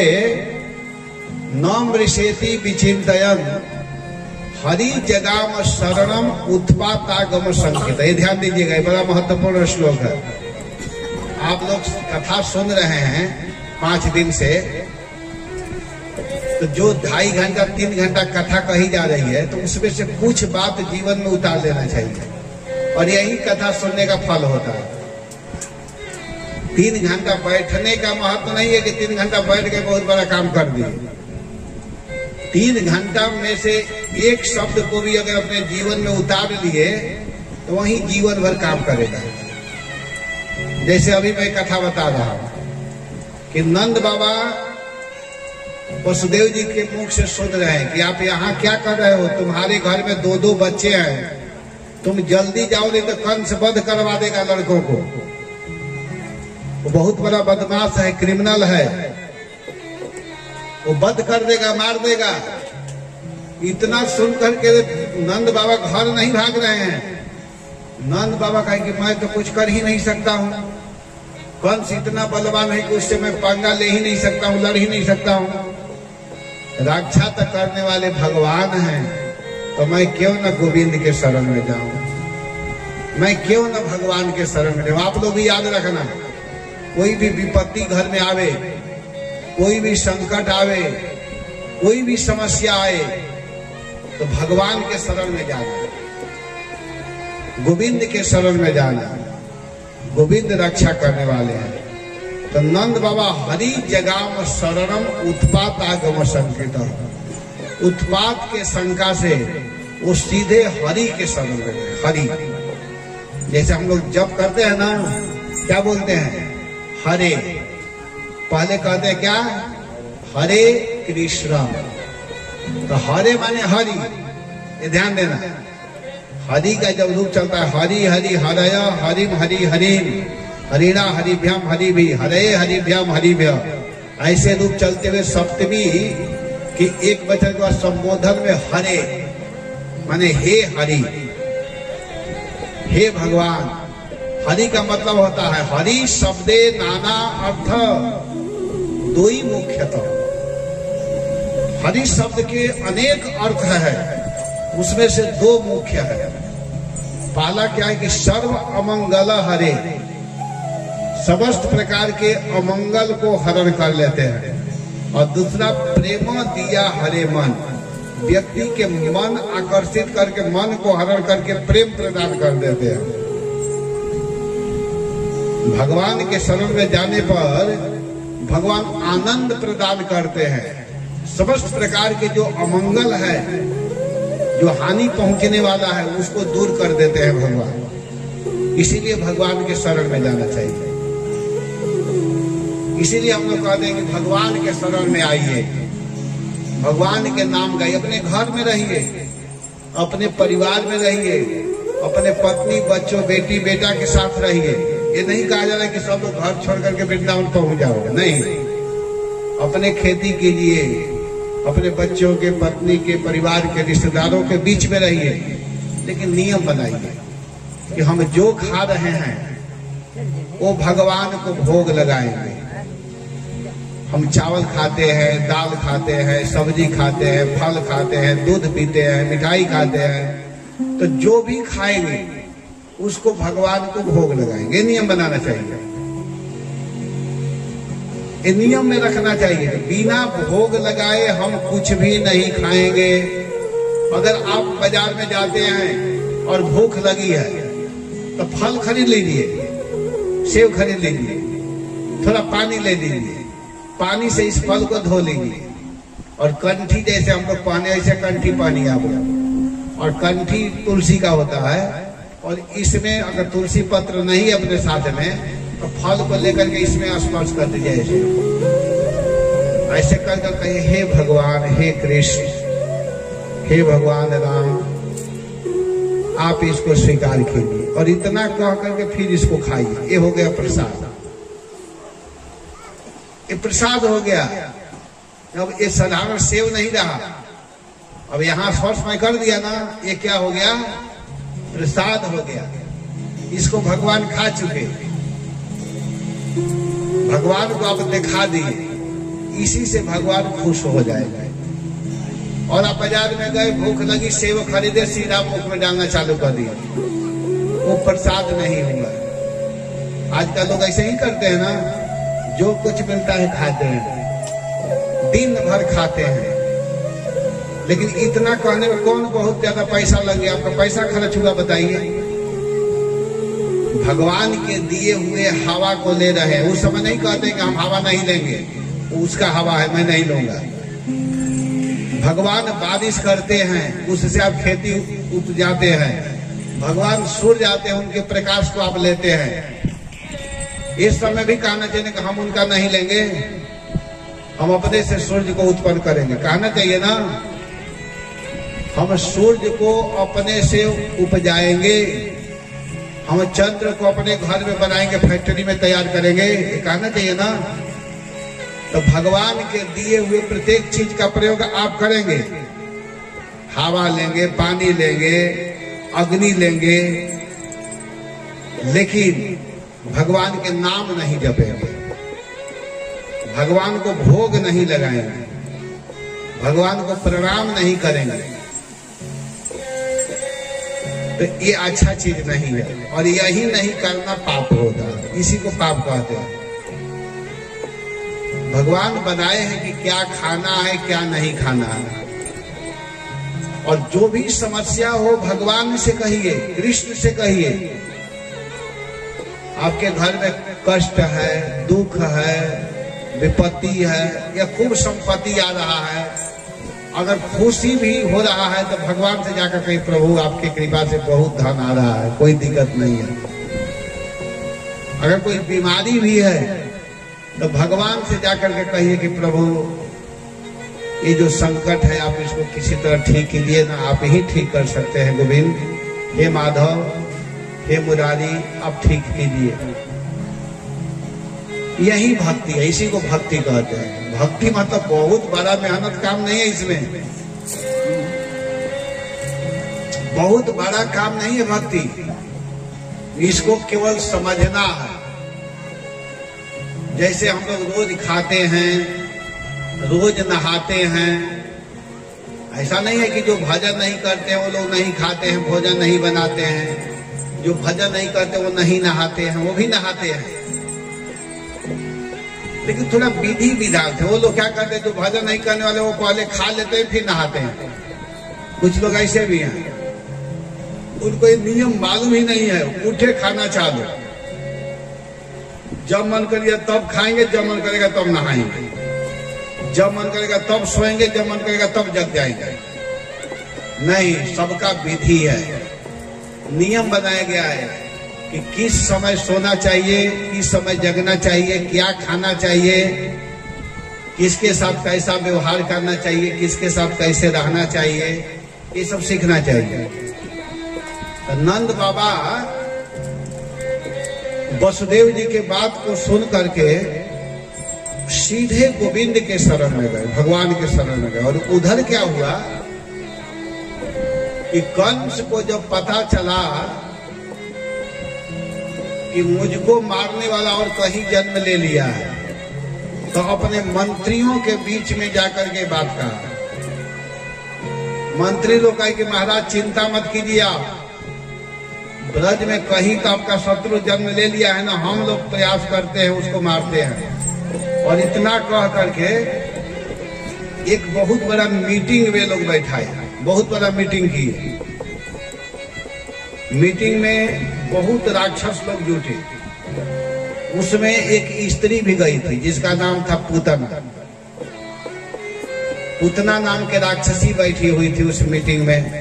नम ऋषेति विचिंतयन हरि जगाम शरणम उत्पातागम संकित। ये ध्यान दीजिएगा, ये बड़ा महत्वपूर्ण श्लोक है। आप लोग कथा सुन रहे हैं 5 दिन से, तो जो 2.5 घंटा 3 घंटा कथा कही जा रही है, तो उसमें से कुछ बात जीवन में उतार लेना चाहिए, और यही कथा सुनने का फल होता है। 3 घंटा बैठने का महत्व नहीं है कि 3 घंटा बैठ के बहुत बड़ा काम कर दिए। 3 घंटा में से एक शब्द को भी अगर अपने जीवन में उतार लिए तो वही जीवन भर काम करेगा। जैसे अभी मैं कथा बता रहा हूं कि नंद बाबा वसुदेव जी के मुख से सुन रहे हैं कि आप यहाँ क्या कर रहे हो, तुम्हारे घर में 2-2 बच्चे हैं, तुम जल्दी जाओ नहीं तो कंस वध करवा देगा लड़कों को। वो बहुत बड़ा बदमाश है, क्रिमिनल है, वो वध कर देगा, मार देगा। इतना सुन करके नंद बाबा घर नहीं भाग रहे हैं। नंद बाबा कहे कि मैं तो कुछ कर ही नहीं सकता हूँ, कंस इतना बलवान है कि उससे मैं पंगा ले ही नहीं सकता हूँ, लड़ ही नहीं सकता हूँ। रक्षा तो करने वाले भगवान हैं, तो मैं क्यों न गोविंद के शरण में जाऊं, मैं क्यों न भगवान के शरण में जाऊं। आप लोग भी याद रखना, कोई भी विपत्ति घर में आवे, कोई भी संकट आवे, कोई भी समस्या आए, तो भगवान के शरण में जाना, गोविंद के शरण में जाना। गोविंद रक्षा करने वाले हैं। तो नंद बाबा हरि जगाम शरणम उत्पात आगम संकेत, उत्पात के शंका से वो सीधे हरि के शरण में गए। हरि, जैसे हम लोग जप करते हैं ना, क्या बोलते हैं, हरे। पहले कहते हैं क्या, हरे कृष्ण। तो हरे माने हरि, ये ध्यान देना। हरि का जब रूप चलता है, हरि हरि हरय हरिम हरि हरिम हरिणा हरिभ्याम हरिभि हरे हरिभ्याम हरिभ्य, ऐसे रूप चलते हुए सप्तमी कि एक वचन का संबोधन में हरे माने हे हरि, हे भगवान। हरि का मतलब होता है, हरि शब्दे नाना अर्थ दो ही मुख्यतः। हरि शब्द के अनेक अर्थ है, उसमें से 2 मुख्य है। पहला क्या है कि सर्व अमंगल हरे, समस्त प्रकार के अमंगल को हरण कर लेते हैं। और दूसरा प्रेम दिया हरे मन, व्यक्ति के मन आकर्षित करके, मन को हरण करके प्रेम प्रदान कर देते हैं। भगवान के शरण में जाने पर भगवान आनंद प्रदान करते हैं। समस्त प्रकार के जो अमंगल है, जो हानि पहुंचने वाला है, उसको दूर कर देते हैं भगवान। इसीलिए भगवान के शरण में जाना चाहिए। इसीलिए हम लोग कहते हैं कि भगवान के शरण में आइए, भगवान के नाम गाइए, अपने घर में रहिए, अपने परिवार में रहिए, अपने पत्नी बच्चों बेटी बेटा के साथ रहिए। ये नहीं कहा जा रहा है कि सब लोग घर छोड़ करके वृंदावन पहुंच जाओगे, नहीं। अपने खेती कीजिए, अपने बच्चों के, पत्नी के, परिवार के, रिश्तेदारों के बीच में रहिए, लेकिन नियम बनाइए कि हम जो खा रहे हैं वो भगवान को भोग लगाएंगे। हम चावल खाते हैं, दाल खाते हैं, सब्जी खाते हैं, फल खाते हैं, दूध पीते हैं, मिठाई खाते हैं, तो जो भी खाएंगे उसको भगवान को भोग लगाएंगे। नियम बनाना चाहिए, ये नियम में रखना चाहिए। बिना भोग लगाए हम कुछ भी नहीं खाएंगे। अगर आप बाजार में जाते हैं और भूख लगी है तो फल खरीद लीजिए, सेब खरीद लीजिए, थोड़ा पानी ले लीजिए, पानी से इस फल को धो लीजिए, और कंठी जैसे हम लोग पहने ऐसे कंठी पानी आप, और कंठी तुलसी का होता है, और इसमें अगर तुलसी पत्र नहीं अपने साथ में तो फल को लेकर के इसमें स्पर्श कर दीजिए, ऐसे कर कर कहे हे भगवान, हे कृष्ण, हे भगवान राम, आप इसको स्वीकार कीजिए। और इतना कह करके फिर इसको खाइए। ये हो गया प्रसाद, ये प्रसाद हो गया। अब ये साधारण सेव नहीं रहा, अब यहाँ स्पर्श में कर दिया ना, ये क्या हो गया? प्रसाद हो गया। इसको भगवान खा चुके, भगवान को आप दिखा दिए, इसी से भगवान खुश हो जाएगा। और आप बाजार में गए, भूख लगी, सेव खरीदे, सीधा मुख में डालना चालू कर दिया, वो प्रसाद नहीं हुआ। आजकल लोग ऐसे ही करते हैं ना, जो कुछ मिलता है खाते हैं, दिन भर खाते हैं। लेकिन इतना कहने में कौन बहुत ज्यादा पैसा लग गया, आपका पैसा खर्च हुआ बताइए। भगवान के दिए हुए हवा को ले रहे हैं। उस समय नहीं कहते कि हम हवा नहीं लेंगे, उसका हवा है, मैं नहीं लूंगा। भगवान बारिश करते हैं, उससे आप खेती उपजाते हैं। भगवान सूर्य आते हैं, उनके प्रकाश को आप लेते हैं। इस समय भी कहना चाहिए कि हम उनका नहीं लेंगे, हम अपने से सूर्य को उत्पन्न करेंगे। कहना चाहिए ना, हम सूर्य को अपने से उपजाएंगे, हम चंद्र को अपने घर में बनाएंगे, फैक्ट्री में तैयार करेंगे, कहना चाहिए ना। तो भगवान के दिए हुए प्रत्येक चीज का प्रयोग आप करेंगे। हवा लेंगे, पानी लेंगे, अग्नि लेंगे, लेकिन भगवान के नाम नहीं जपेंगे, भगवान को भोग नहीं लगाएंगे, भगवान को प्रणाम नहीं करेंगे। तो ये अच्छा चीज नहीं है, और यही नहीं करना पाप होता है, इसी को पाप कहते हैं। भगवान बनाए हैं कि क्या खाना है, क्या नहीं खाना है। और जो भी समस्या हो भगवान से कहिए, कृष्ण से कहिए। आपके घर में कष्ट है, दुख है, विपत्ति है, या खूब संपत्ति आ रहा है, अगर खुशी भी हो रहा है तो भगवान से जाकर कहीं प्रभु आपकी कृपा से बहुत धन आ रहा है, कोई दिक्कत नहीं है। अगर कोई बीमारी भी है तो भगवान से जाकर के कहिए कि प्रभु ये जो संकट है आप इसको किसी तरह ठीक कीजिए ना, आप ही ठीक कर सकते हैं गोविंद, हे माधव, हे मुरारी, आप ठीक कीजिए। यही भक्ति है, इसी को भक्ति कहते हैं। भक्ति मतलब बहुत बड़ा मेहनत काम नहीं है, इसमें बहुत बड़ा काम नहीं है भक्ति, इसको केवल समझना है। जैसे हम लोग रोज खाते हैं, रोज नहाते हैं, ऐसा नहीं है कि जो भजन नहीं करते हैं वो लोग नहीं खाते हैं, भोजन नहीं बनाते हैं। जो भजन नहीं करते वो नहीं नहाते हैं, वो भी नहाते हैं, लेकिन थोड़ा विधि विधान से। वो लोग क्या करते हैं, जो भजन नहीं करने वाले वो पहले खा लेते हैं फिर नहाते हैं। कुछ लोग ऐसे भी हैं, उनको ये नियम मालूम ही नहीं है, उठे खाना चालू, जब मन करेगा तब खाएंगे, जब मन करेगा तब नहाएंगे, जब मन करेगा तब सोएंगे, जब मन करेगा तब जग जाएंगे। नहीं, सबका विधि है, नियम बनाया गया है कि किस समय सोना चाहिए, किस समय जगना चाहिए, क्या खाना चाहिए, किसके साथ कैसा व्यवहार करना चाहिए, किसके साथ कैसे रहना चाहिए, ये सब सीखना चाहिए। तो नंद बाबा वसुदेव जी के बात को सुन करके सीधे गोविंद के शरण में गए, भगवान के शरण में गए। और उधर क्या हुआ कि कंस को जब पता चला कि मुझको मारने वाला और कहीं जन्म ले लिया है, तो अपने मंत्रियों के बीच में जाकर के बात कहा। मंत्री लोग कहे कि महाराज चिंता मत कीजिए, आप ब्रज में कहीं तो आपका शत्रु जन्म ले लिया है ना, हम लोग प्रयास करते हैं उसको मारते हैं। और इतना कह करके एक बहुत बड़ा मीटिंग वे लोग बैठाए, बहुत बड़ा मीटिंग की। मीटिंग में बहुत राक्षस लोग जुटे, उसमें एक स्त्री भी गई थी जिसका नाम था पूतना। पूतना नाम के राक्षसी बैठी हुई थी उस मीटिंग में।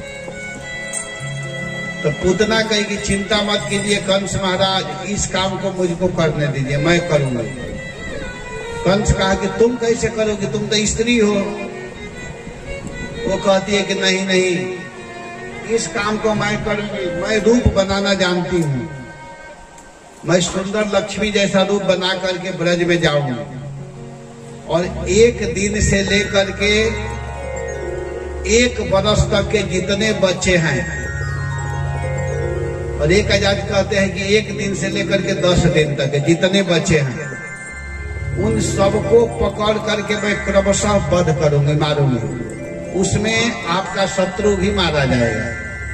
तो पूतना कही कि चिंता मत कीजिए कंस महाराज, इस काम को मुझको करने दीजिए, मैं करूंगा। कंस कहा कि तुम कैसे करोगे, तुम तो स्त्री हो। वो कहती है कि नहीं नहीं, इस काम को मैं करूंगी, मैं रूप बनाना जानती हूँ, मैं सुंदर लक्ष्मी जैसा रूप बना करके ब्रज में जाऊंगी और एक दिन से लेकर के 1 वर्ष तक के जितने बच्चे हैं, और एक आजाद कहते हैं कि 1 दिन से लेकर के 10 दिन तक के जितने बच्चे हैं, उन सबको पकड़ करके मैं क्रमशः वध करूंगी, मारूंगी। उसमें आपका शत्रु भी मारा जाएगा।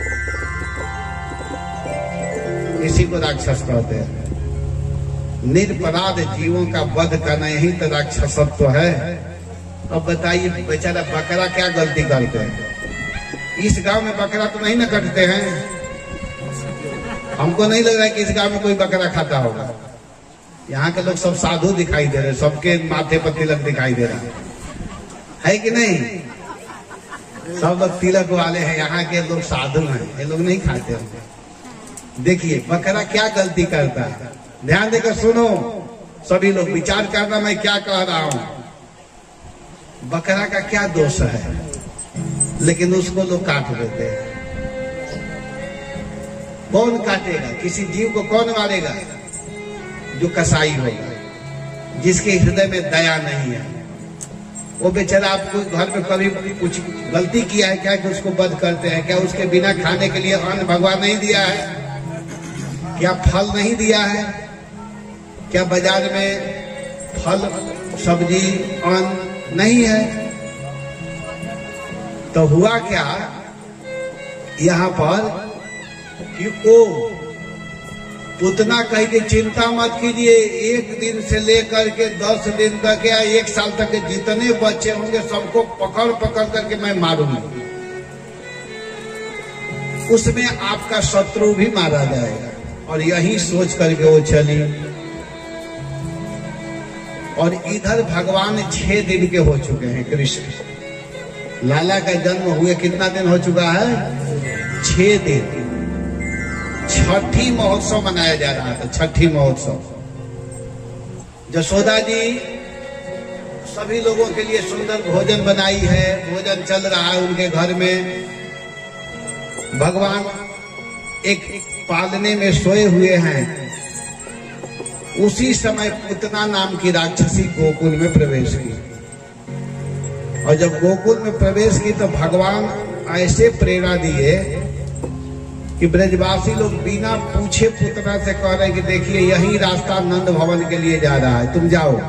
इसी को राक्षस कहते हैं। निरपराध जीवों का वध करना यही तो राक्षसत्व है। अब बताइए बेचारा बकरा क्या गलती करते हैं? इस गांव में बकरा तो नहीं न कटते हैं। हमको नहीं लग रहा है कि इस गांव में कोई बकरा खाता होगा। यहाँ के लोग सब साधु दिखाई दे रहे, सबके माथे पर तिलक दिखाई दे रहा है कि नहीं? सब लोग तिलक वाले हैं, यहाँ के लोग साधु हैं, ये लोग नहीं खाते हैं। देखिए बकरा क्या गलती करता है, ध्यान देकर सुनो सभी लोग, विचार करना मैं क्या कह रहा हूं। बकरा का क्या दोष है, लेकिन उसको लोग काट देते हैं। कौन काटेगा? किसी जीव को कौन मारेगा? जो कसाई होगा, जिसके हृदय में दया नहीं है। वो बेचारा आपको घर में कभी कुछ गलती किया है क्या कि उसको वध करते हैं? क्या उसके बिना खाने के लिए अन्न भगवान नहीं दिया है? क्या फल नहीं दिया है? क्या बाजार में फल सब्जी अन्न नहीं है? तो हुआ क्या यहाँ पर कि वो उतना कह के चिंता मत कीजिए, 1 दिन से लेकर के 10 दिन तक या 1 साल तक के जितने बच्चे होंगे सबको पकड़ पकड़ करके मैं मारूंगा। उसमें आपका शत्रु भी मारा जाएगा। और यही सोच करके वो चली। और इधर भगवान 6 दिन के हो चुके हैं कृष्ण। लाला का जन्म हुए कितना दिन हो चुका है? 6 दिन। छठी महोत्सव मनाया जा रहा था, छठी महोत्सव। जशोदा जी सभी लोगों के लिए सुंदर भोजन बनाई है, भोजन चल रहा है उनके घर में। भगवान एक पालने में सोए हुए हैं। उसी समय पूतना नाम की राक्षसी गोकुल में प्रवेश की। और जब गोकुल में प्रवेश की तो भगवान ऐसे प्रेरणा दिए कि ब्रजवासी लोग बिना पूछे पुतना से कह रहे हैं कि देखिए यही रास्ता नंद भवन के लिए जा रहा है, तुम जाओ।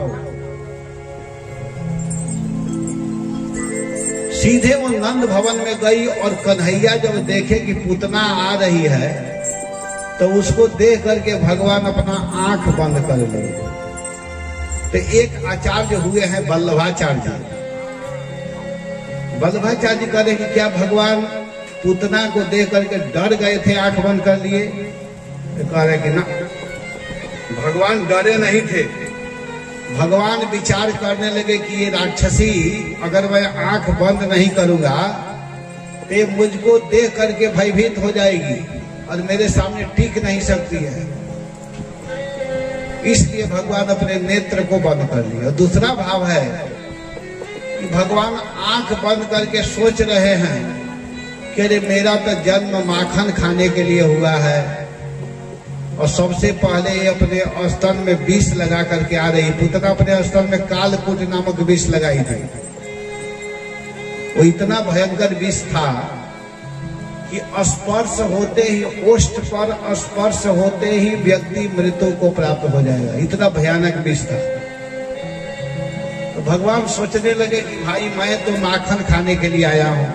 सीधे वो नंद भवन में गई और कन्हैया जब देखे कि पुतना आ रही है तो उसको देख करके भगवान अपना आंख बंद कर लिए। तो एक आचार्य हुए हैं वल्लभाचार्य। वल्लभाचार्य कह रहे कि क्या भगवान पुतना को देख करके डर गए थे, आंख बंद कर लिए? तो कह रहे कि ना, भगवान डरे नहीं थे। भगवान विचार करने लगे कि ये राक्षसी अगर मैं आंख बंद नहीं करूंगा तो ये मुझको देख करके भयभीत हो जाएगी और मेरे सामने टिक नहीं सकती है। इसलिए भगवान अपने नेत्र को बंद कर लिया। दूसरा भाव है कि भगवान आंख बंद करके सोच रहे हैं कि अरे मेरा तो जन्म माखन खाने के लिए हुआ है और सबसे पहले ये अपने स्तन में विष लगा करके आ रही। पुतना अपने स्तन में कालकूट नामक विष लगाई थी। वो इतना भयंकर विष था कि स्पर्श होते ही, ओष्ठ पर स्पर्श होते ही व्यक्ति मृत्यु को प्राप्त हो जाएगा। इतना भयानक विष था। तो भगवान सोचने लगे कि भाई मैं तो माखन खाने के लिए आया हूं,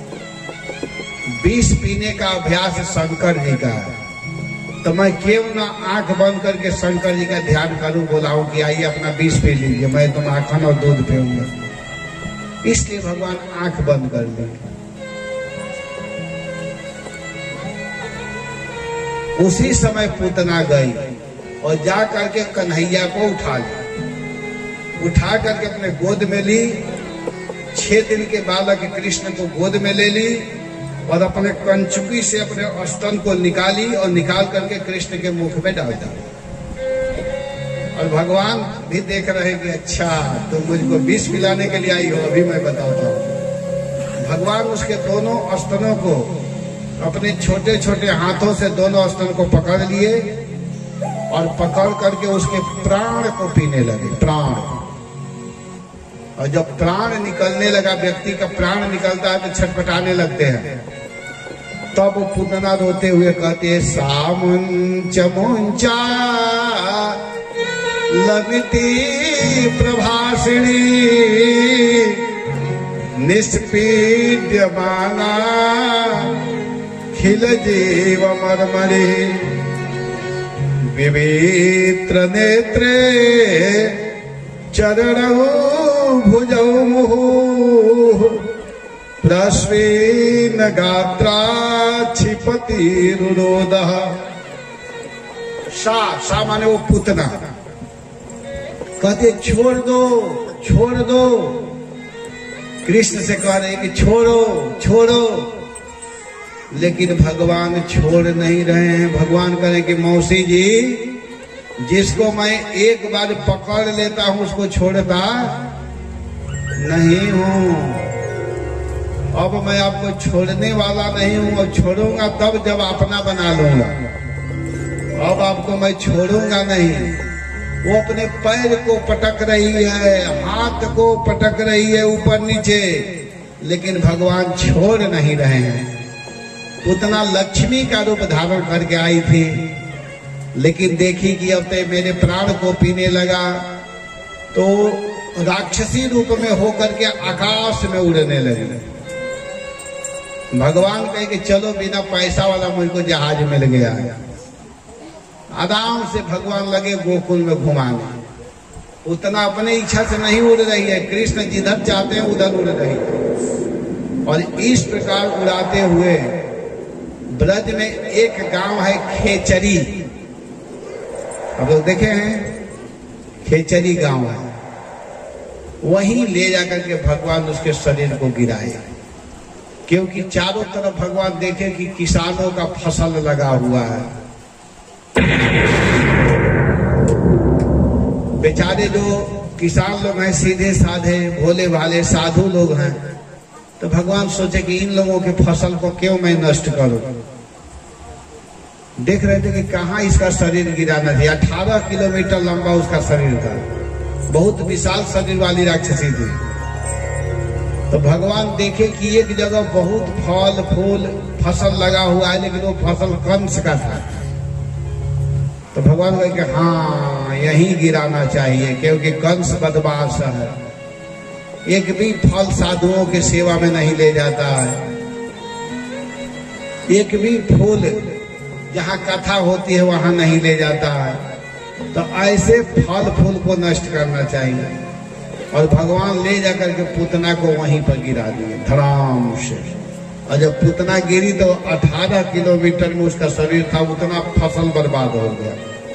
विष पीने का अभ्यास शंकर जी का है, तो मैं क्यों ना आंख बंद करके शंकर जी का ध्यान करूं, बोलाऊं कि आइए अपना विष पी लीजिए, मैं तो माखन और दूध पीऊंगा। इसलिए भगवान आंख बंद कर लिए। उसी समय पूतना गई और जा करके कन्हैया को उठा लिया। उठा करके अपने गोद में ली। 6 दिन के बालक कृष्ण को गोद में ले ली और अपने कंचुकी से अपने स्तन को निकाली और निकाल करके कृष्ण के मुख में डाल दिया। और भगवान भी देख रहे कि अच्छा तुम मुझको विष पिलाने के लिए आई हो, अभी मैं बताता हूँ। भगवान उसके दोनों स्तनों को अपने छोटे छोटे हाथों से दोनों स्तन को पकड़ लिए और पकड़ करके उसके प्राण को पीने लगे, प्राण। और जब प्राण निकलने लगा, व्यक्ति का प्राण निकलता है तो छटपटाने लगते हैं, तब वो पूतना रोते हुए कहते सामुंच मुंचा लविति प्रभासिणी निष्पीड्यमाना खिल जीव मर्मणि विवित्र नेत्रे चरणौ भुजौ मुहुः प्रस्वीन गात्रा क्षिपति रुरोदः। सा माने वो पुतना कहते छोड़ दो, छोड़ दो। कृष्ण से कह रहे कि छोड़ो छोड़ो, लेकिन भगवान छोड़ नहीं रहे हैं। भगवान कह रहे कि मौसी जी, जिसको मैं एक बार पकड़ लेता हूं उसको छोड़ता नहीं हूं। अब मैं आपको छोड़ने वाला नहीं हूं, और छोड़ूंगा तब जब अपना बना लूंगा। अब आपको मैं छोड़ूंगा नहीं। वो अपने पैर को पटक रही है, हाथ को पटक रही है ऊपर नीचे, लेकिन भगवान छोड़ नहीं रहे हैं। पुतना लक्ष्मी का रूप धारण करके आई थी, लेकिन देखी कि अब तो मेरे प्राण को पीने लगा, तो राक्षसी रूप में होकर के आकाश में उड़ने लगे। भगवान कहे कि चलो बिना पैसा वाला मुझको जहाज मिल गया। आराम से भगवान लगे गोकुल में घुमाने। उतना अपने इच्छा से नहीं उड़ रही है, कृष्ण जिधर चाहते हैं उधर उड़ रही है। और इस प्रकार उड़ाते हुए ब्रज में एक गांव है खेचरी, आप लोग देखे हैं, खेचरी गांव है। वहीं ले जाकर के भगवान उसके शरीर को गिराए, क्योंकि चारों तरफ भगवान देखे कि किसानों का फसल लगा हुआ है। बेचारे जो किसान लोग हैं, सीधे साधे भोले भाले साधु लोग हैं, तो भगवान सोचे कि इन लोगों के फसल को क्यों मैं नष्ट करूं। देख रहे थे कि कहां इसका शरीर गिराना था। 18 किलोमीटर लंबा उसका शरीर था, बहुत विशाल शरीर वाली राक्षसी थी। तो भगवान देखे कि एक जगह बहुत फल फूल फसल लगा हुआ है, लेकिन वो फसल कंस का था। तो भगवान कहे कि हाँ यहीं गिराना चाहिए, क्योंकि कंस बदमाश है, एक भी फल साधुओं के सेवा में नहीं ले जाता है, एक भी फूल जहाँ कथा होती है वहां नहीं ले जाता है। तो ऐसे फल फूल को नष्ट करना चाहिए। और भगवान ले जाकर के पुतना को वहीं पर गिरा दिए धड़ाम से। और जब पुतना गिरी तो 18 किलोमीटर में उसका शरीर था, उतना फसल बर्बाद हो गया।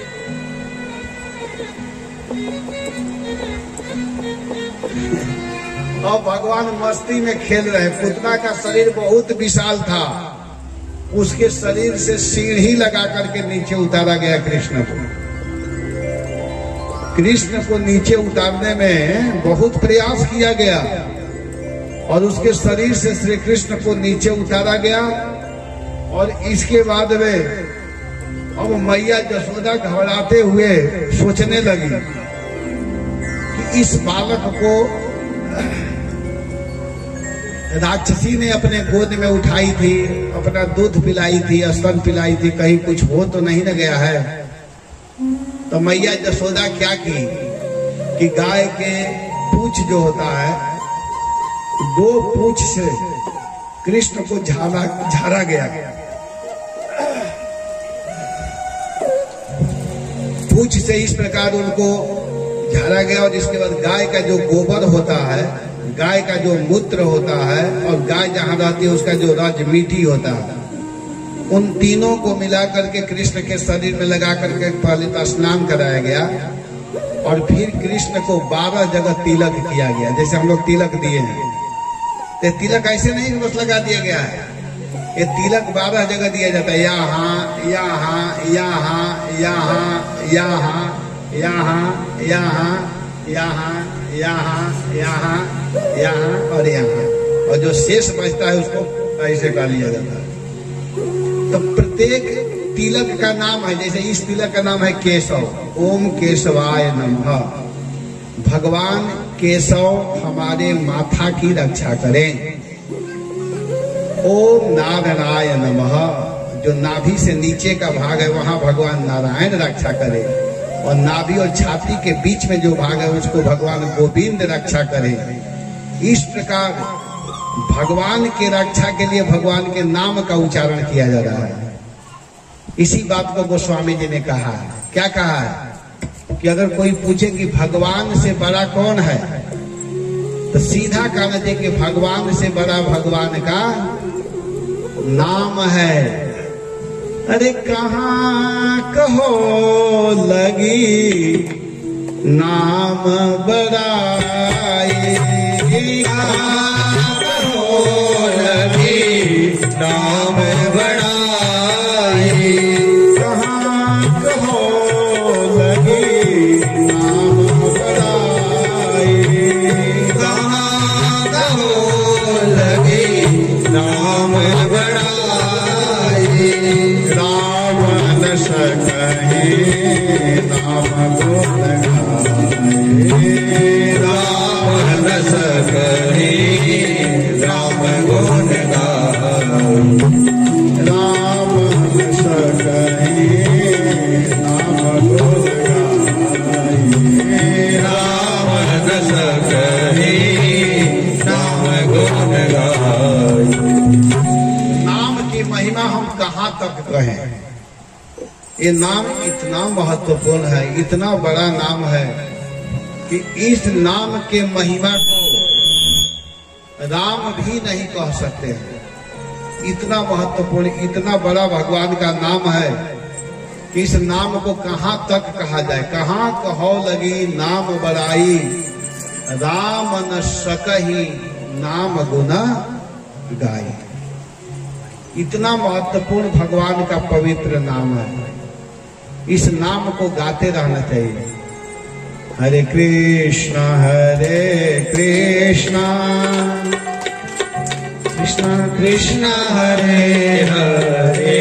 और भगवान मस्ती में खेल रहे। पुतना का शरीर बहुत विशाल था, उसके शरीर से सीढ़ी लगा करके नीचे उतारा गया कृष्ण को। कृष्ण को नीचे उतारने में बहुत प्रयास किया गया, और उसके शरीर से श्री कृष्ण को नीचे उतारा गया। और इसके बाद में अब मैया यशोदा घबराते हुए सोचने लगी कि इस बालक को राक्षसी ने अपने गोद में उठाई थी, अपना दूध पिलाई थी, स्तन पिलाई थी, कहीं कुछ हो तो नहीं न गया है। तो मैया यशोदा क्या की कि गाय के पूंछ जो होता है, गो पूंछ से कृष्ण को झाड़ा गया। पूंछ से इस प्रकार उनको झाड़ा गया। और इसके बाद गाय का जो गोबर होता है, गाय का जो मूत्र होता है, और गाय जहाँ रहती है उसका जो रज मीठी होता है, उन तीनों को मिला करके कृष्ण के शरीर में लगा करके पहले तो स्नान कराया गया। और फिर कृष्ण को 12 जगह तिलक किया गया, जैसे हम लोग तिलक दिए हैं। तो तिलक ऐसे नहीं बस लगा दिया गया है, ये तिलक 12 जगह दिया जाता है। यहाँ यहाँ यहाँ यहाँ यहाँ यहाँ यहाँ यहाँ यहाँ यहाँ यहाँ और यहाँ, और जो शेष बचता है उसको ऐसे कर लिया जाता है। तो प्रत्येक तिलक का नाम है, जैसे इस तिलक का नाम है केशव, ओम केशवाय नमः। भगवान केशव हमारे माथा की रक्षा करें। ओम नारायणाय नमः, जो नाभि से नीचे का भाग है वहां भगवान नारायण रक्षा करे, और नाभि और छाती के बीच में जो भाग है उसको भगवान गोविंद रक्षा करे। इस प्रकार भगवान की रक्षा के लिए भगवान के नाम का उच्चारण किया जा रहा है। इसी बात को गोस्वामी जी ने कहा, क्या कहा है कि अगर कोई पूछे कि भगवान से बड़ा कौन है, तो सीधा कहना चाहिए कि भगवान से बड़ा भगवान का नाम है। अरे कहाँ कहो लगी नाम बड़ाई, कहाँ कहो लगी नाम बड़ाई, कहाँ कहो लगी नाम बड़ाई, कहाँ कहो लगी नाम बड़ाई, राम न सकहि नाम गुण गाए, राम न सकहि राम गुण गाए, राम न सकहि नाम गुण गाए, राम न सकहि नाम गुण गाए। नाम की महिमा हम कहाँ तक कहें। ये नाम इतना महत्वपूर्ण है, इतना बड़ा नाम है कि इस नाम के महिमा को राम भी नहीं कह सकते हैं। इतना महत्वपूर्ण, इतना बड़ा भगवान का नाम है कि इस नाम को कहाँ तक कहा जाए। कहाँ कहो लगी नाम बड़ाई, राम न सकहि नाम गुना गाई। इतना महत्वपूर्ण भगवान का पवित्र नाम है, इस नाम को गाते रहना चाहिए। हरे कृष्णा कृष्णा कृष्णा हरे हरे,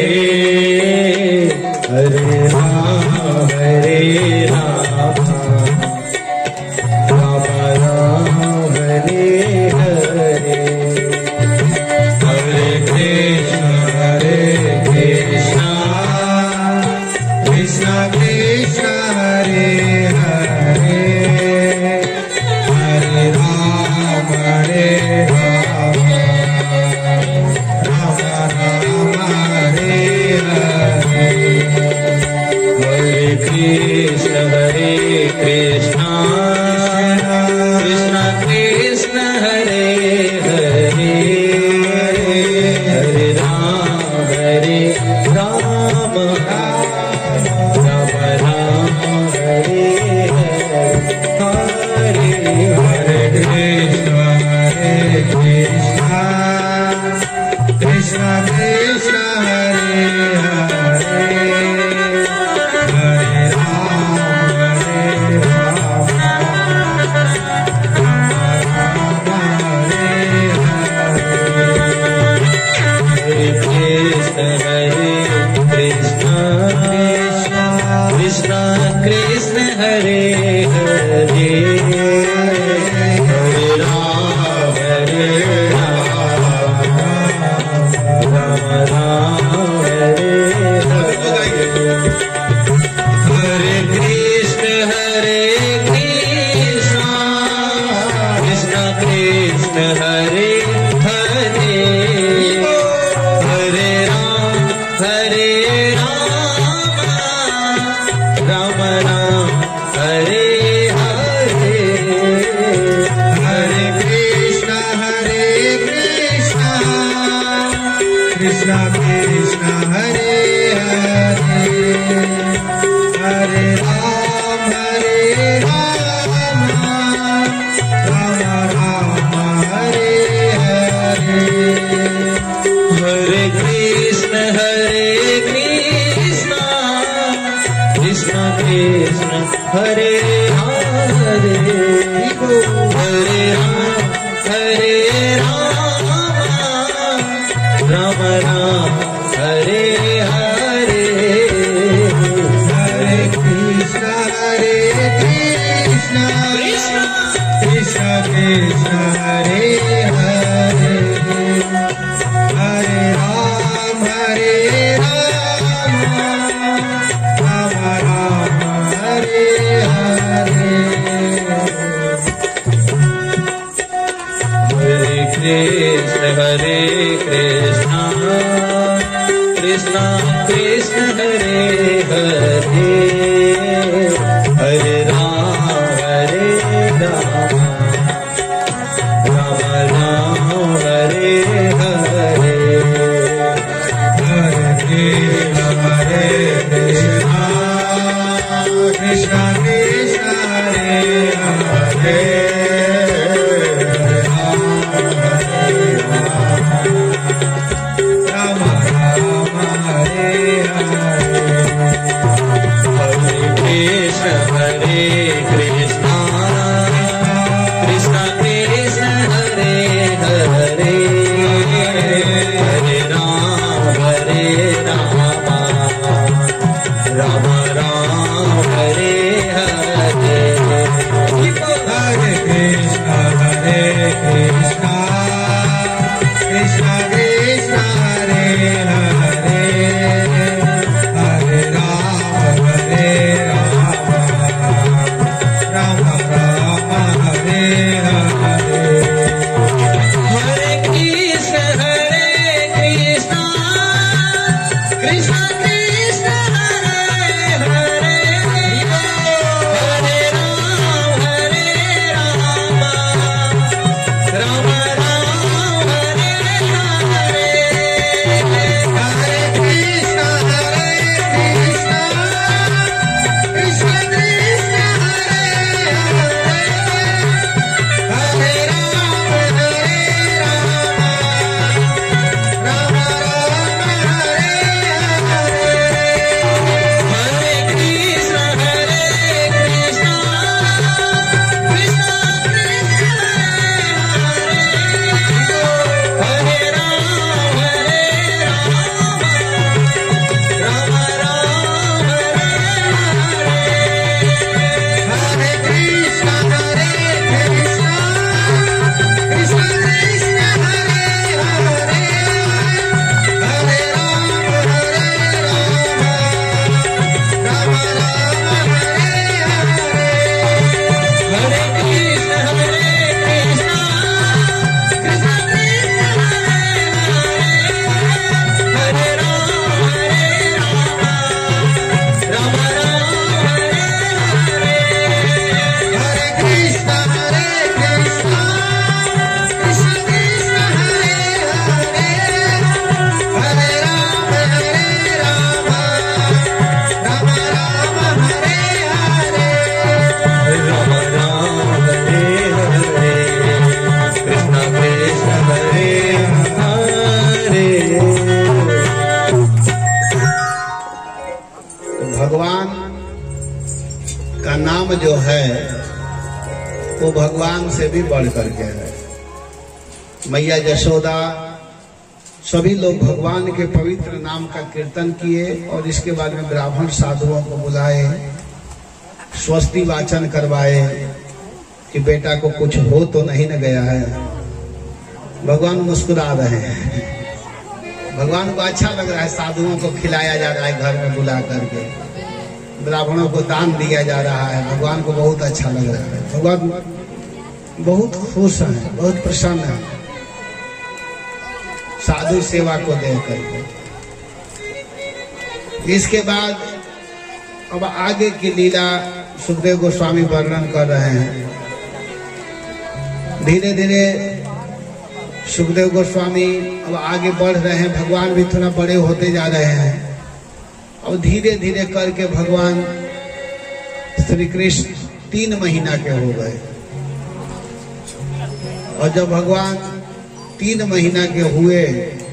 हरे राम राम राम हरे हरे, हरे कृष्णा कृष्णा कृष्णा हरे हरे, हरे राम राम राम हरे हरे, हरे कृष्ण कृष्णा कृष्ण हरे हरे, हरे राम राम राम हरे हरे, हरे कृष्ण कृष्ण कृष्ण हरे हरे, हरे राम कृष्ण हरे हरे, हरे राम राम हरे हरे, हरे कृष्ण कृष्ण कृष्ण हरे हरे, हरे राम राम राम हरे हरे, हरे कृष्ण कृष्ण कृष्ण हरे हरे, हरे राम राम राम हरे हरे राम राम राम हरे हरे हरे कृष्णा कृष्णा कृष्णा कृष्णा हरे हरे हरे राम राम राम हरे हरे हरे कृष्ण कृष्ण कृष्ण हरे हरे हरे राम राम राम हरे हरे हरे कृष्ण कृष्ण कृष्ण हरे हरे जो है वो भगवान से भी बढ़ करके है। मैया यशोदा सभी लोग भगवान के पवित्र नाम का कीर्तन किए और इसके बाद में ब्राह्मण साधुओं को बुलाए, स्वस्ति वाचन करवाए कि बेटा को कुछ हो तो नहीं न गया है। भगवान मुस्कुरा रहे हैं, भगवान को अच्छा लग रहा है, साधुओं को खिलाया जा रहा है घर में बुला करके, ब्राह्मणों को दान दिया जा रहा है, भगवान को बहुत अच्छा लग रहा है। भगवान बहुत खुश है, बहुत प्रसन्न है साधु सेवा को देकर। इसके बाद अब आगे की लीला सुखदेव गोस्वामी वर्णन कर रहे हैं। धीरे धीरे सुखदेव गोस्वामी अब आगे बढ़ रहे हैं, भगवान भी थोड़ा बड़े होते जा रहे हैं। और धीरे धीरे करके भगवान श्री कृष्ण 3 महीना के हो गए। और जब भगवान 3 महीना के हुए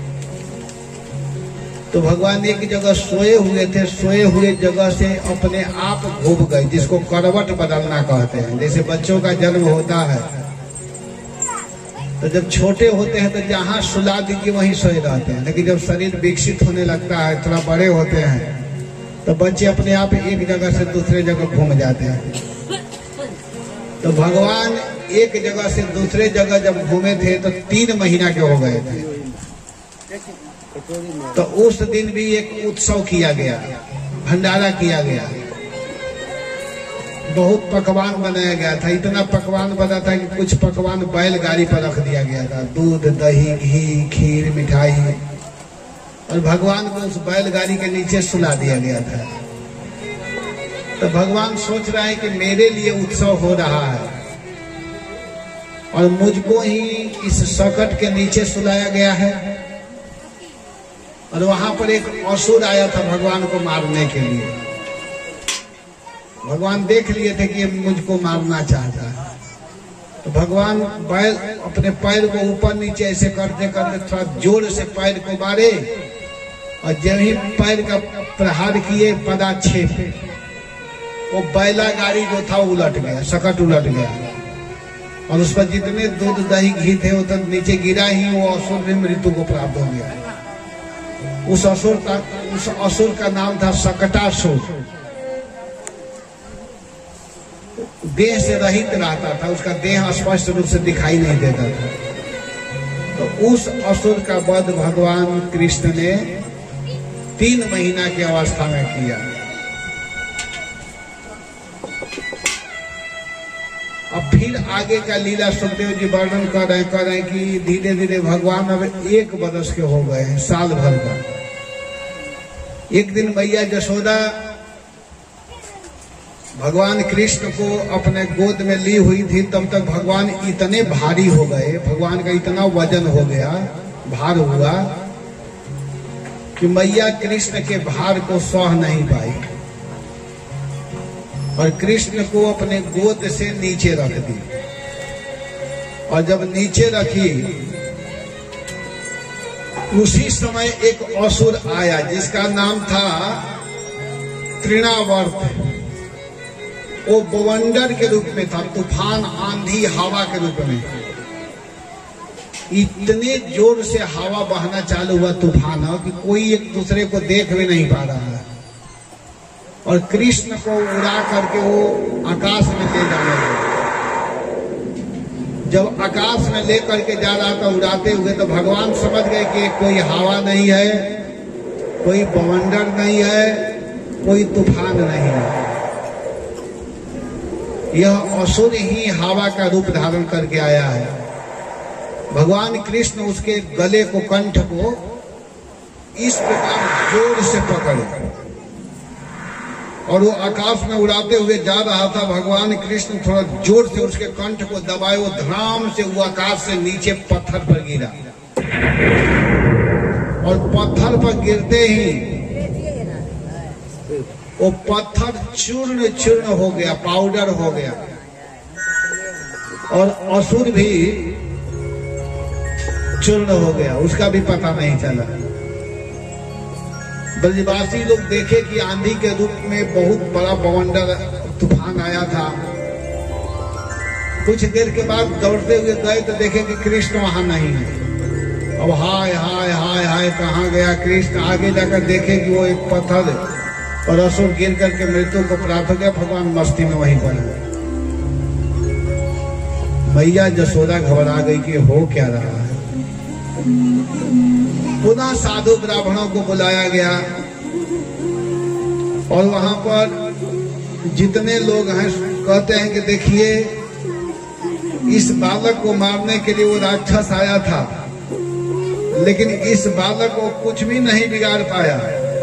तो भगवान एक जगह सोए हुए थे, सोए हुए जगह से अपने आप घूम गए, जिसको करवट बदलना कहते हैं। जैसे बच्चों का जन्म होता है तो जब छोटे होते हैं तो जहाँ सुला दीजिए वहीं सोए रहते हैं, लेकिन जब शरीर विकसित होने लगता है, थोड़ा बड़े होते हैं, तो बच्चे अपने आप एक जगह से दूसरे जगह घूम जाते हैं। तो भगवान एक जगह से दूसरे जगह जब घूमे थे तो 3 महीना के हो गए थे। तो उस दिन भी एक उत्सव किया गया, भंडारा किया गया, बहुत पकवान बनाया गया था। इतना पकवान बना था कि कुछ पकवान बैलगाड़ी पर रख दिया गया था, दूध, दही, घी, खीर, मिठाई, और भगवान को उस बैलगाड़ी के नीचे सुला दिया गया था। तो भगवान सोच रहा है कि मेरे लिए उत्सव हो रहा है और मुझको ही इस सकट के नीचे सुलाया गया है। और वहां पर एक असुर आया था भगवान को मारने के लिए। भगवान देख लिए थे कि ये मुझको मारना चाहता है, तो भगवान बैल अपने पैर को ऊपर नीचे ऐसे करते करते थोड़ा जोर से पैर को मारे, और जब ही पैर का प्रहार किए पदाक्षेप, वो बैला गाड़ी जो था उलट गया, सकट उलट गया, और उस पर जितने दूध, दही, घी थे वो तो नीचे गिरा ही। वो असुर भी मृत्यु को प्राप्त हो गया। उस असुर का नाम था सकटासुर। देह से रहित रहता था, उसका देह स्पष्ट रूप से दिखाई नहीं देता था। तो उस असुर का वध भगवान कृष्ण ने 3 महीना की अवस्था में किया। अब फिर आगे का लीला सुखदेव जी वर्णन कर रहे हैं कि धीरे धीरे भगवान अब 1 वर्ष के हो गए हैं, साल भर का। एक दिन मैया यशोदा भगवान कृष्ण को अपने गोद में ली हुई थी, तब तक भगवान इतने भारी हो गए, भगवान का इतना वजन हो गया, भार हुआ कि मैया कृष्ण के भार को सह नहीं पाई और कृष्ण को अपने गोद से नीचे रख दी। और जब नीचे रखी, उसी समय एक असुर आया जिसका नाम था तृणावर्त। वो बवंडर के रूप में था, तूफान, आंधी, हवा के रूप में। इतने जोर से हवा बहना चालू हुआ, तूफान, कि कोई एक दूसरे को देख भी नहीं पा रहा है। और कृष्ण को उड़ा करके वो आकाश में ले जाने लगा। जब आकाश में ले करके जा रहा था उड़ाते हुए, तो भगवान समझ गए कि कोई हवा नहीं है, कोई बवंडर नहीं है, कोई तूफान नहीं है, यह असुर ही हवा का रूप धारण करके आया है। भगवान कृष्ण उसके गले को, कंठ को इस प्रकार जोर से पकड़े और वो आकाश में उड़ाते हुए जा रहा था। भगवान कृष्ण थोड़ा जोर से उसके कंठ को दबाए, वो धड़ाम से वो आकाश से नीचे पत्थर पर गिरा, और पत्थर पर गिरते ही वो पत्थर चूर्ण चूर्ण हो गया, पाउडर हो गया, और असुर भी चूर्ण हो गया, उसका भी पता नहीं चला। ब्रजवासी लोग देखे कि आंधी के रूप में बहुत बड़ा बवंडर तूफान आया था। कुछ देर के बाद दौड़ते हुए गए तो देखे कि कृष्ण वहां नहीं है। अब हाय हाय हाय हाय, कहाँ गया कृष्ण? आगे जाकर देखे कि वो एक पत्थर और असुर गिर करके मृत्यु को प्राप्त हो गया। भगवान मस्ती में वहीं पर। मैया यशोदा घबरा गई कि हो क्या रहा है। पुनः साधु ब्राह्मणों को बुलाया गया और वहां पर जितने लोग हैं कहते हैं कि देखिए, इस बालक को मारने के लिए वो राक्षस आया था, लेकिन इस बालक को कुछ भी नहीं बिगाड़ पाया,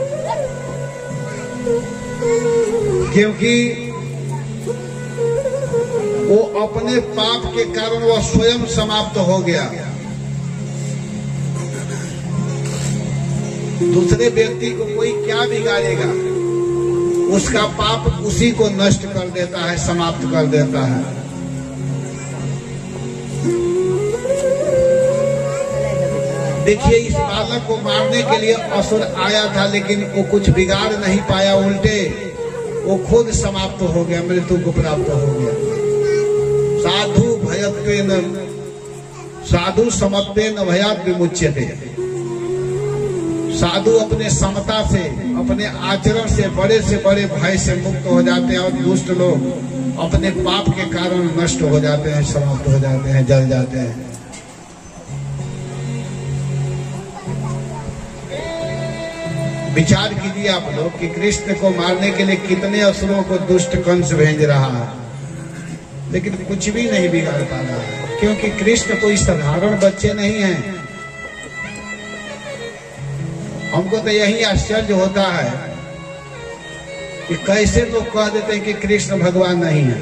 क्योंकि वो अपने पाप के कारण वह स्वयं समाप्त हो गया। दूसरे व्यक्ति को कोई क्या बिगाड़ेगा? उसका पाप उसी को नष्ट कर देता है, समाप्त कर देता है। देखिए, इस बालक को मारने के लिए असुर आया था, लेकिन वो कुछ बिगाड़ नहीं पाया, उल्टे वो खुद समाप्त हो गया, मृत्यु को प्राप्त हो गया। साधु भयत्वेन साधु समत्वे न भयात् विमुच्यते। साधु अपने समता से, अपने आचरण से बड़े भय से मुक्त हो जाते हैं, और दुष्ट लोग अपने पाप के कारण नष्ट हो जाते हैं, समाप्त हो जाते हैं, जल जाते हैं। विचार कीजिए आप लोग कि कृष्ण को मारने के लिए कितने असुरों को दुष्ट कंस भेज रहा है, लेकिन कुछ भी नहीं बिगाड़ पा रहा है, क्योंकि कृष्ण कोई साधारण बच्चे नहीं हैं। हमको तो यही आश्चर्य होता है कि कैसे लोग कह देते हैं कि कृष्ण भगवान नहीं है।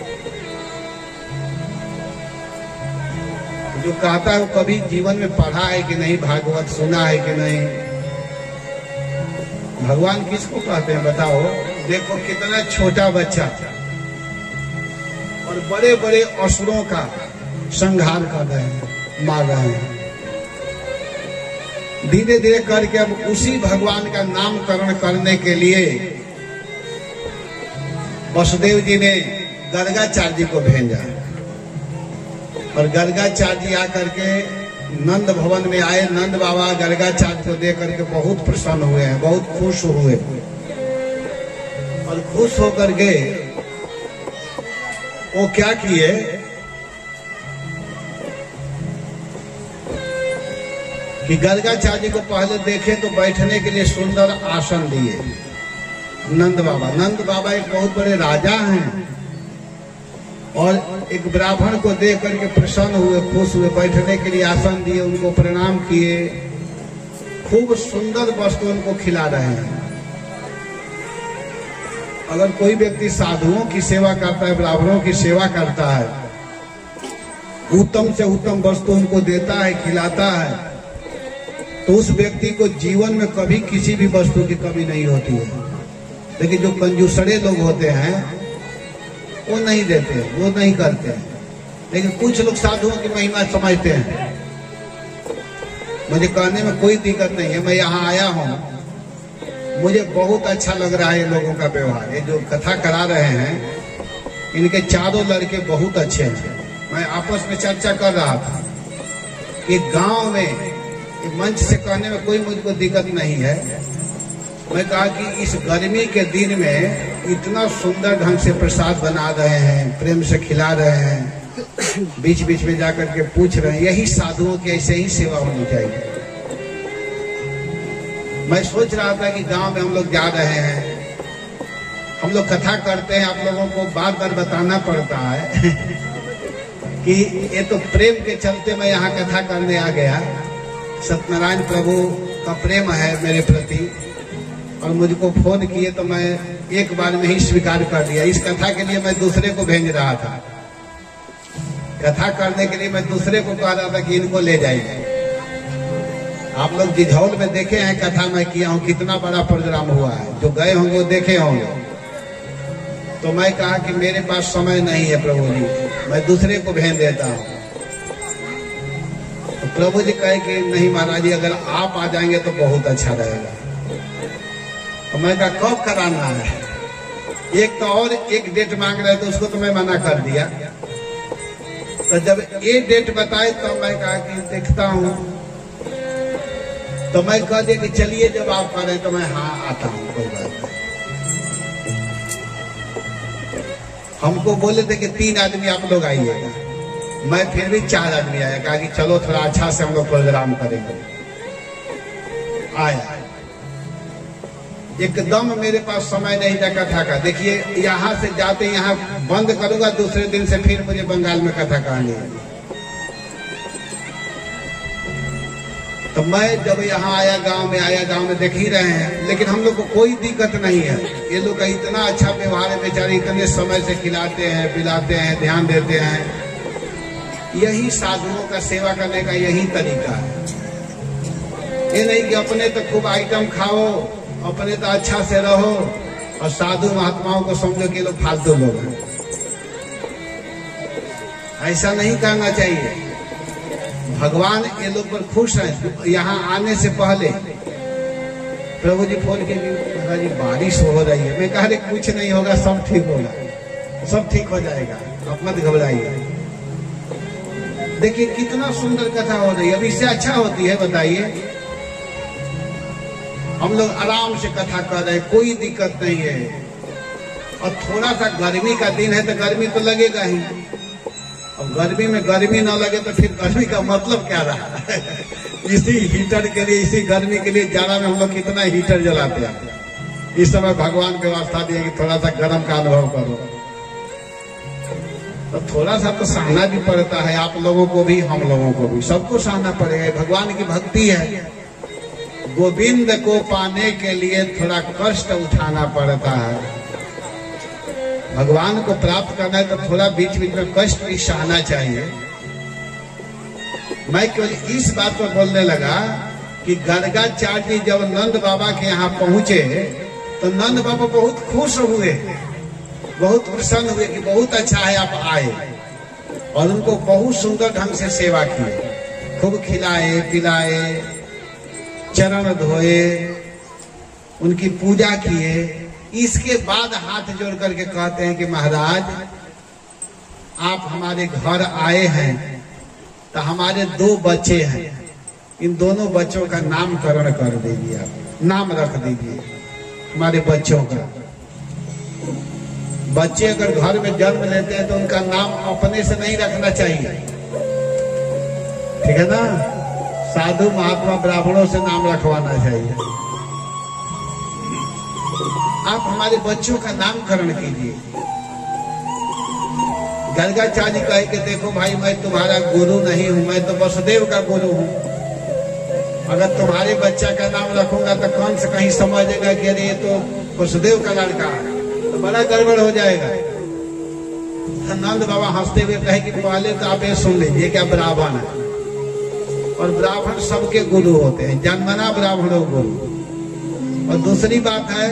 जो कहता है वो कभी जीवन में पढ़ा है कि नहीं, भागवत सुना है कि नहीं। भगवान किसको कहते हैं बताओ? देखो कितना छोटा बच्चा और बड़े बड़े असुरों का संहार कर रहे हैं, मार रहे हैं। धीरे धीरे करके अब उसी भगवान का नामकरण करने के लिए वसुदेव जी ने गर्गाचार्य जी को भेजा, और गर्गाचार्य जी आकर के नंद भवन में आए। नंद बाबा गर्गाचार्य को देख करके बहुत प्रसन्न हुए हैं, बहुत खुश हुए, और खुश होकर के वो क्या किए, कि गर्गाचार्य को पहले देखे तो बैठने के लिए सुंदर आसन दिए नंद बाबा एक बहुत बड़े राजा हैं, और एक ब्राह्मण को देख करके प्रसन्न हुए, खुश हुए, बैठने के लिए आसन दिए, उनको प्रणाम किए, खूब सुंदर वस्तु उनको खिला रहे हैं। अगर कोई व्यक्ति साधुओं की सेवा करता है, ब्राह्मणों की सेवा करता है, उत्तम से उत्तम वस्तु उनको देता है, खिलाता है, तो उस व्यक्ति को जीवन में कभी किसी भी वस्तु की कमी नहीं होती है। लेकिन जो कंजूसड़े लोग होते हैं वो नहीं देते, वो नहीं करते हैं। लेकिन कुछ लोग साधुओं की महिमा समझते हैं। मुझे कहने में कोई दिक्कत नहीं है, मैं यहाँ आया हूँ, मुझे बहुत अच्छा लग रहा है ये लोगों का व्यवहार। ये जो कथा करा रहे हैं, इनके चारों लड़के बहुत अच्छे हैं। मैं आपस में चर्चा कर रहा था कि गांव में मंच से कहने में कोई मुझको दिक्कत नहीं है। मैं कहा कि इस गर्मी के दिन में इतना सुंदर ढंग से प्रसाद बना रहे हैं, प्रेम से खिला रहे हैं, बीच बीच में जाकर के पूछ रहे हैं, यही साधुओं की ऐसे ही सेवा होनी चाहिए। मैं सोच रहा था कि गांव में हम लोग जा रहे हैं, हम लोग कथा करते हैं, आप लोगों को बार बार बताना पड़ता है कि ये तो प्रेम के चलते मैं यहाँ कथा करने आ गया। सत्यनारायण प्रभु का प्रेम है मेरे प्रति, और मुझको फोन किए तो मैं एक बार में ही स्वीकार कर लिया। इस कथा के लिए मैं दूसरे को भेज रहा था, कथा करने के लिए मैं दूसरे को कह रहा था कि इनको ले जाइए। आप लोग जिझौल में देखे हैं कथा मैं किया हूँ, कितना बड़ा प्रोग्राम हुआ है, जो गए होंगे वो देखे होंगे। तो मैं कहा कि मेरे पास समय नहीं है प्रभु जी, मैं दूसरे को भेज देता हूँ। तो प्रभु जी कहे कि नहीं महाराज जी, अगर आप आ जाएंगे तो बहुत अच्छा रहेगा। तो मैं कहा कब कराना है? एक तो और एक डेट मांग रहे थे, उसको तो मैं मना कर दिया। तो जब ये डेट बताए तो मैं कहा कि देखता हूँ। तो मैं कह दिया कि चलिए जब आप करें तो मैं हाँ आता हूँ, कोई बात नहीं। हमको बोले थे कि 3 आदमी आप लोग आइएगा, मैं फिर भी 4 आदमी आया, कहा कि चलो थोड़ा अच्छा से हम लोग प्रोग्राम करेंगे। आया, एकदम मेरे पास समय नहीं था कथा का। देखिए यहाँ से जाते यहाँ बंद करूंगा, दूसरे दिन से फिर मुझे बंगाल में कथा कहानी है। तो मैं जब यहाँ आया, गांव में देख ही रहे हैं, लेकिन हम लोग को कोई दिक्कत नहीं है। ये लोग का इतना अच्छा व्यवहार है, बेचारे इतने समय से खिलाते हैं, पिलाते हैं, ध्यान देते हैं। यही साधुओं का सेवा करने का यही तरीका है। ये नहीं कि अपने तो खूब आइटम खाओ, अपने तो अच्छा से रहो, और साधु महात्माओं को समझो कि लोग फालतू लोग हैं। ऐसा नहीं करना चाहिए। भगवान ये लोग पर खुश हैं। यहाँ आने से पहले प्रभु जी फोन के जी बारिश हो रही है। मैं कहा रे कुछ नहीं होगा, सब ठीक होगा, सब ठीक हो जाएगा, आप मत घबराइए। देखिए कितना सुंदर कथा हो रही है। अब इससे अच्छा होती है बताइए? हम लोग आराम से कथा कर रहे हैं, कोई दिक्कत नहीं है। और थोड़ा सा गर्मी का दिन है तो गर्मी तो लगेगा ही। अब गर्मी में गर्मी ना लगे तो फिर गर्मी का मतलब क्या रहा? इसी हीटर के लिए, इसी गर्मी के लिए जाड़ा में हम लोग कितना हीटर जलाते हैं। इस समय भगवान व्यवस्था दिए कि थोड़ा सा गर्म का अनुभव करो, तो थोड़ा सा तो सहना भी पड़ता है। आप लोगों को भी, हम लोगों को भी, सबको सहना पड़ेगा। भगवान की भक्ति है। गोविंद को पाने के लिए थोड़ा कष्ट उठाना पड़ता है। भगवान को प्राप्त करना है तो थोड़ा बीच बीच में कष्ट भी सहना चाहिए। मैं केवल इस बात पर बोलने लगा कि गर्गाचार्य जी जब नंद बाबा के यहाँ पहुंचे तो नंद बाबा बहुत खुश हुए, बहुत प्रसन्न हुए कि बहुत अच्छा है आप आए, और उनको बहुत सुंदर ढंग से सेवा किए, खूब खिलाए पिलाए, चरण धोए, उनकी पूजा किए। इसके बाद हाथ जोड़ करके कहते हैं कि महाराज आप हमारे घर आए हैं तो हमारे 2 बच्चे हैं, इन दोनों बच्चों का नामकरण कर दीजिए, आप नाम रख दीजिए हमारे बच्चों का। बच्चे अगर घर में जन्म लेते हैं तो उनका नाम अपने से नहीं रखना चाहिए, ठीक है ना? साधु महात्मा ब्राह्मणों से नाम रखवाना चाहिए। आप हमारे बच्चों का नामकरण कीजिए। गर्गाचार्य कहे कि देखो भाई, मैं तुम्हारा गुरु नहीं हूं, मैं तो वसुदेव का गुरु हूं। अगर तुम्हारे बच्चा का नाम रखूंगा तो कंस कहीं समझेगा कि अरे ये तो वसुदेव का लड़का है, तो बड़ा गड़बड़ हो जाएगा। नंद बाबा हंसते हुए कहे कि पहले तो आप ये सुन लीजिए क्या ब्राह्मण है, और ब्राह्मण सबके गुरु होते हैं, जन्मना ब्राह्मणों गुरु। और दूसरी बात है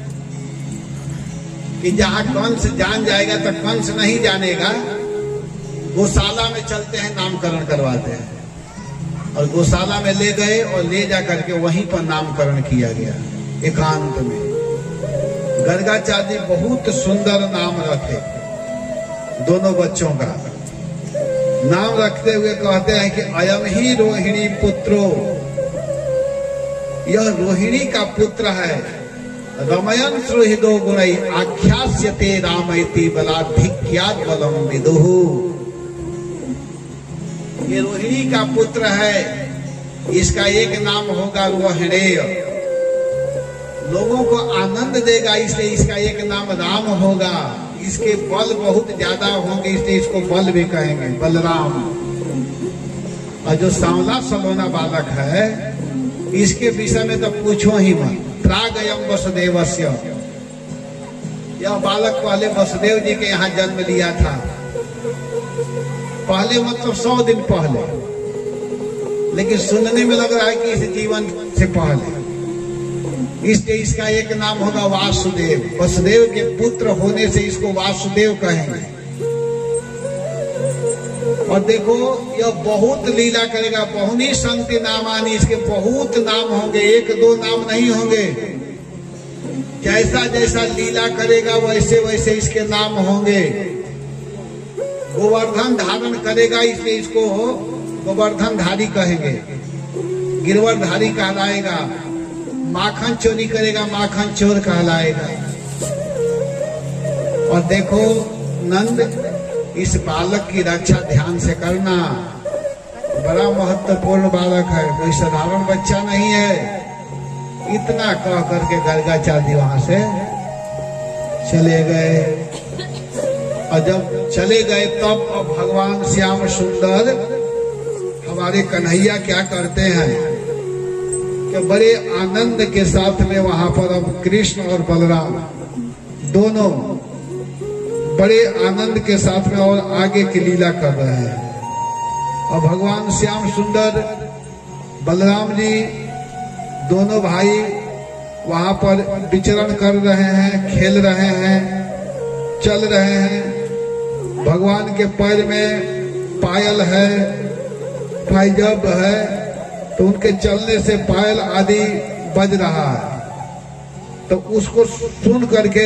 कि जहां कंस जान जाएगा तो कंस नहीं जानेगा, गौशाला में चलते हैं नामकरण करवाते हैं, और गौशाला में ले गए और ले जा करके वहीं पर नामकरण किया गया एकांत में। गर्गाचार्य बहुत सुंदर नाम रखे दोनों बच्चों का। नाम रखते हुए कहते हैं कि अयम ही रोहिणी पुत्रो, यह रोहिणी का पुत्र है। रमयन सुहृदो गुणई आख्यास्यते रामैति बलाधिक्यात् बलम विदुहु। ये रोहिणी का पुत्र है, इसका एक नाम होगा रोहिणेय, लोगों को आनंद देगा इसलिए इसका एक नाम राम होगा। इसके बल बहुत ज्यादा होंगे इसलिए इसको बल भी कहेंगे, बलराम। और जो सांवला सलोना बालक है इसके विषय में तो पूछो ही मत। प्रागयम वसुदेवस्य, यह बालक पहले वसुदेव जी के यहाँ जन्म लिया था। पहले मतलब 100 दिन पहले, लेकिन सुनने में लग रहा है कि इस जीवन से पहले। इसलिए इसका एक नाम होगा वासुदेव। वसुदेव के पुत्र होने से इसको वासुदेव कहेंगे। और देखो यह बहुत लीला करेगा। बहुनी संति नामानी, इसके बहुत नाम होंगे, 1-2 नाम नहीं होंगे। जैसा जैसा लीला करेगा वैसे वैसे इसके नाम होंगे। गोवर्धन धारण करेगा इसलिए इसको गोवर्धन धारी कहेंगे, गिरवरधारी कहलाएगा। माखन चोरी करेगा माखन चोर कहलाएगा। और देखो नंद, इस बालक की रक्षा ध्यान से करना, बड़ा महत्वपूर्ण बालक है, कोई साधारण बच्चा नहीं है। इतना कह करके गर्गाचार्य वहां से चले गए। और जब चले गए तब अब भगवान श्याम सुंदर हमारे कन्हैया क्या करते हैं कि बड़े आनंद के साथ में वहां पर अब कृष्ण और बलराम दोनों बड़े आनंद के साथ में और आगे की लीला कर रहे हैं। और भगवान श्याम सुंदर बलराम जी दोनों भाई वहां पर विचरण कर रहे हैं, खेल रहे हैं, चल रहे हैं। भगवान के पैर में पायल है, पायजब है, तो उनके चलने से पायल आदि बज रहा है। तो उसको सुन करके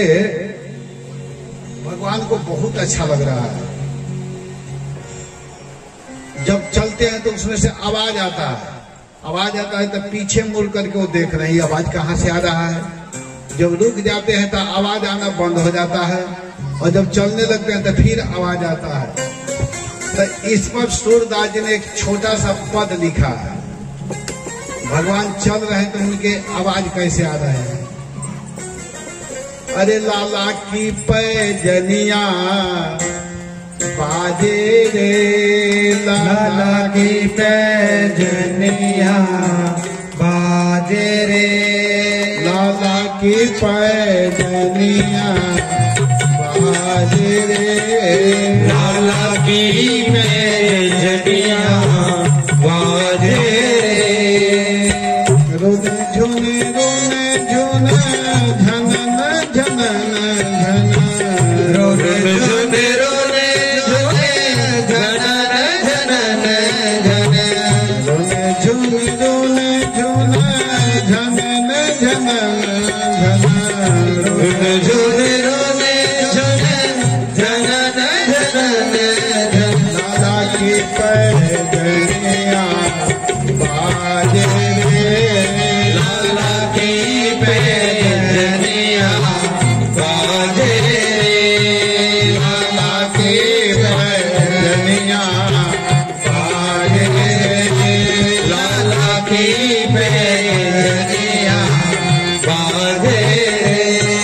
भगवान को बहुत अच्छा लग रहा है। जब चलते हैं तो उसमें से आवाज आता है, आवाज आता है तो पीछे मुड़ करके वो देख रहे हैं आवाज कहाँ से आ रहा है। जब रुक जाते हैं तो आवाज आना बंद हो जाता है, और जब चलने लगते हैं तो फिर आवाज आता है। तो इस पर सूरदास जी ने एक छोटा सा पद लिखा है, भगवान चल रहे हैं तो उनके आवाज कैसे आ रहे हैं। अरे लाला की पैजनिया बाजे रे, लाला की पैजनिया बाजे रे, लाला की पैजनिया बाजे रे, लाला की पैजनिया बाजे रे। रुने झुने रुने झुने झनन झनन झनन, रोने झुने रोने झुने झनन झनन झनन, रुने झुने रुने झुने झनन झनन झनन, रोने झुने रोने झुने झनन झनन झनन। लाला की पैजनिया बाजे रे, लाला की पैजनिया बाजे रे, लाला की पैजनिया बाजे रे, लाला की पैजनिया बाजे रे।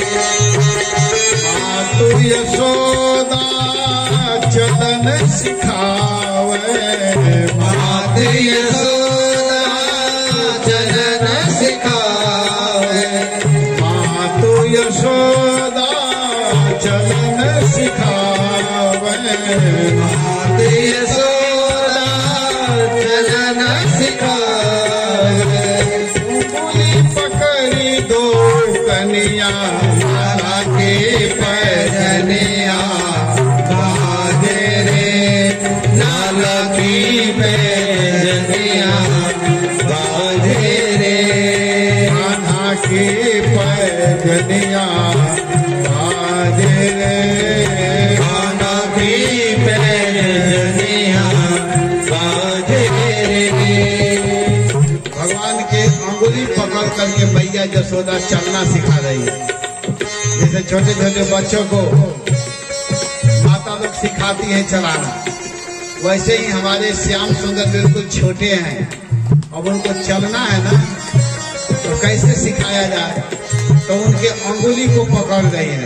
मातु यशोदा चलन सिखावे, मात यशोदा चलन सिखावे, मातु यशोदा चलन सिखावे, मात यशोदा चलन सिखावे। उंगली पकड़ी दो कनिया, लाला के पैजनिया बाजे रे, लाला की पैजनिया बाजे रे, कान्हा की पैजनिया बाजे रे, कान्हा की पैजनिया बाजे रे। भगवान के अंगुली पकड़ करके मैया यशोदा चलना सिखा रही है। जैसे छोटे छोटे बच्चों को माता लोग सिखाती है चलाना, वैसे ही हमारे श्याम सुंदर बिल्कुल छोटे हैं, अब उनको चलना है ना, तो कैसे सिखाया जाए, तो उनके अंगुली को पकड़ रही है।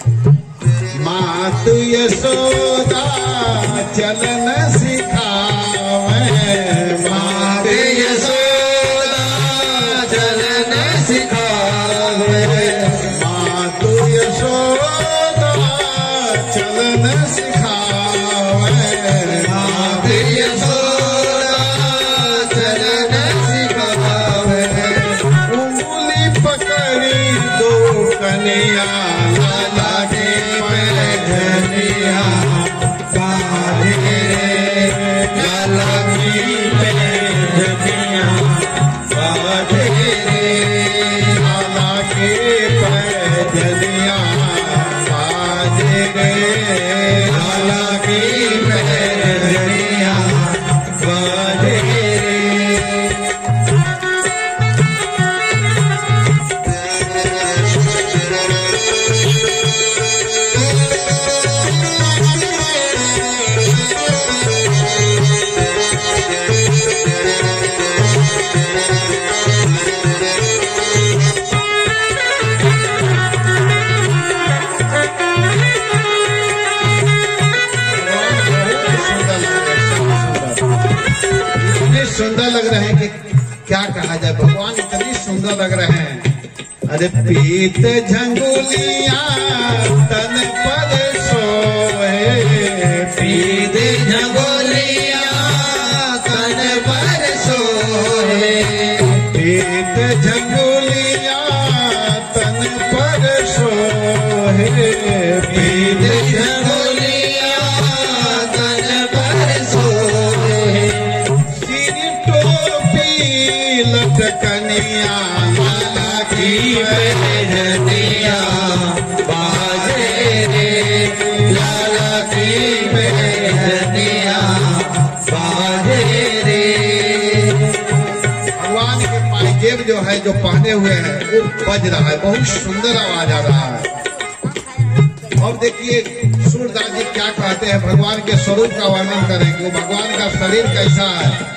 मातु यशोदा चलन सिखावे, मात यशोदा चलन सिखावे, मातु यशोदा चलन सिखावे, मात यशोदा चलन सिखावे। उंगली पकड़ी दो कनिया, लाला के पैजनिया बाजे रे, लाला की पैजनिया बाजे रे, लाला के पैजनिया बाजे रे, लाला की पैजनिया बाजे रे। इतने सुंदर लग रहे हैं कि क्या कहा जाए, भगवान इतनी सुंदर लग रहे हैं। अरे पीत झंगुलिया तन पर सोए, पीत झंगुलिया तन पर सोए, पीत झंगुलिया तन पर सोए, पीत झंगुलिया तन पर सोए। सिर टोपी लटकनिया, लाला की पैजनिया बाजे रे, लाला की पैजनिया बाजे के पायजेब जो है जो पहने हुए हैं वो बज रहा है, बहुत सुंदर आवाज आ रहा है। और देखिए सूरदास जी क्या कहते हैं, भगवान के स्वरूप का वर्णन करेंगे। भगवान का शरीर कैसा है।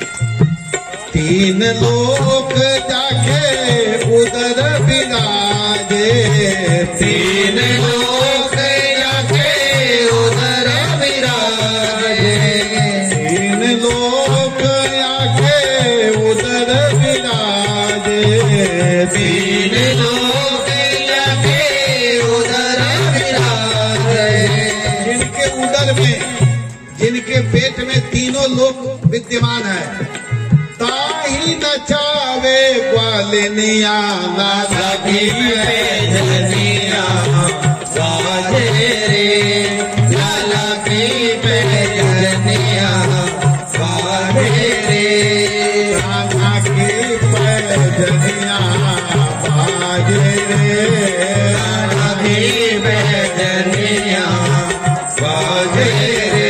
तीन लोक जाके उदर विराजे, तीन लोक जाके उदर विराजे, तीन लोक जाके उदर विराजे, तीन लोक जाके उदर विराजे। जिनके उदर में, जिनके पेट में तीनों लोक विद्यमान है, ताही नचावे ग्वालिनिया लाला की पैजनिया बाजे रे, लाला की पैजनिया बाजे रे, लाला की पैजनिया बाजे रे, लाला की पैजनिया बाजे रे।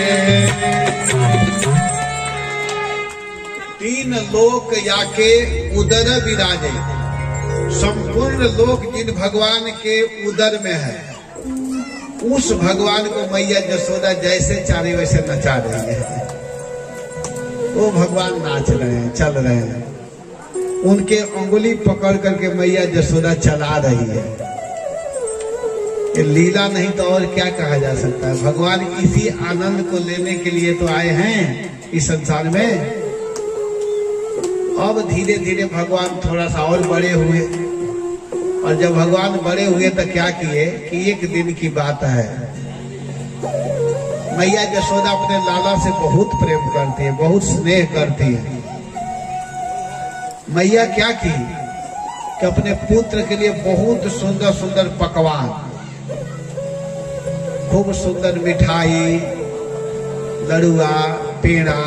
तीन लोक याके उदर विराजे, संपूर्ण लोक जिन भगवान के उदर में है, उस भगवान को मैया यशोदा जैसे चाहे वैसे नचा रही है। वो भगवान नाच रहे हैं, चल रहे हैं, उनके अंगुली पकड़ करके मैया यशोदा चला रही है। ये लीला नहीं तो और क्या कहा जा सकता है। भगवान इसी आनंद को लेने के लिए तो आए हैं इस संसार में। अब धीरे धीरे भगवान थोड़ा सा और बड़े हुए, और जब भगवान बड़े हुए तो क्या किए कि एक दिन की बात है, मैया यशोदा अपने लाला से बहुत प्रेम करती है, बहुत स्नेह करती है। मैया क्या की कि अपने पुत्र के लिए बहुत सुंदर सुंदर पकवान, खूब सुंदर मिठाई, लड़ुआ, पेड़ा,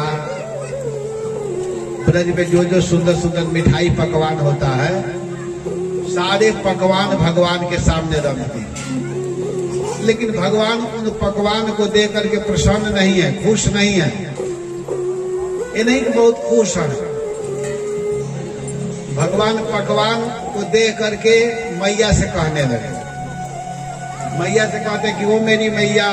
ब्रज में जो जो सुंदर सुंदर मिठाई पकवान होता है, सारे पकवान भगवान के सामने रख दी। लेकिन भगवान उन पकवान को देख करके प्रसन्न नहीं है, खुश नहीं है। ये नहीं कि बहुत खुश है। भगवान पकवान को देख करके मैया से कहने लगे, मैया से कहते कि वो मेरी मैया,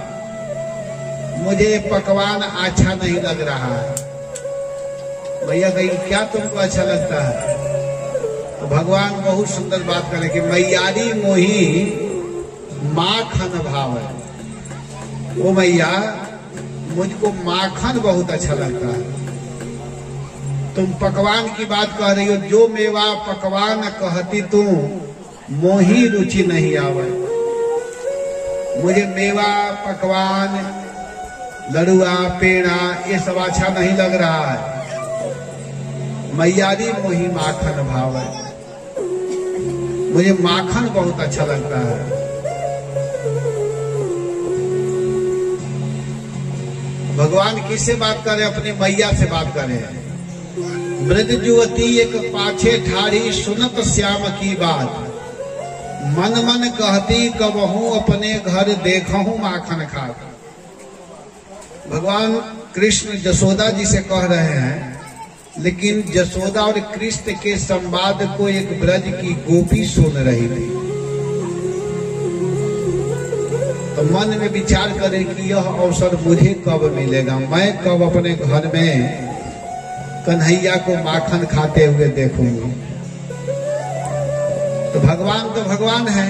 मुझे पकवान अच्छा नहीं लग रहा है। मैया कही क्या तुमको अच्छा लगता है? तो भगवान बहुत सुंदर बात करें कि मैयारी मोही माखन भाव है। वो मैया, मुझको माखन बहुत अच्छा लगता है। तुम पकवान की बात कह रही हो, जो मेवा पकवान कहती तुम, मोही रुचि नहीं आवे। मुझे मेवा पकवान, लड़ुआ, पेड़ा ये सब अच्छा नहीं लग रहा है। मैयारी मोही माखन भाव है, मुझे माखन बहुत अच्छा लगता है। भगवान किससे बात करें? अपनी मैया से बात करें। ब्रज युवती एक पाछे ठाड़ी, सुनत श्याम की बात, मन मन कहती कबहू अपने घर देखहूं माखन खात। भगवान कृष्ण यशोदा जी से कह रहे हैं, लेकिन यशोदा और कृष्ण के संवाद को एक ब्रज की गोपी सुन रही थी। तो मन में विचार करें कि यह अवसर मुझे कब मिलेगा, मैं कब अपने घर में कन्हैया को माखन खाते हुए देखूंगी। तो भगवान है।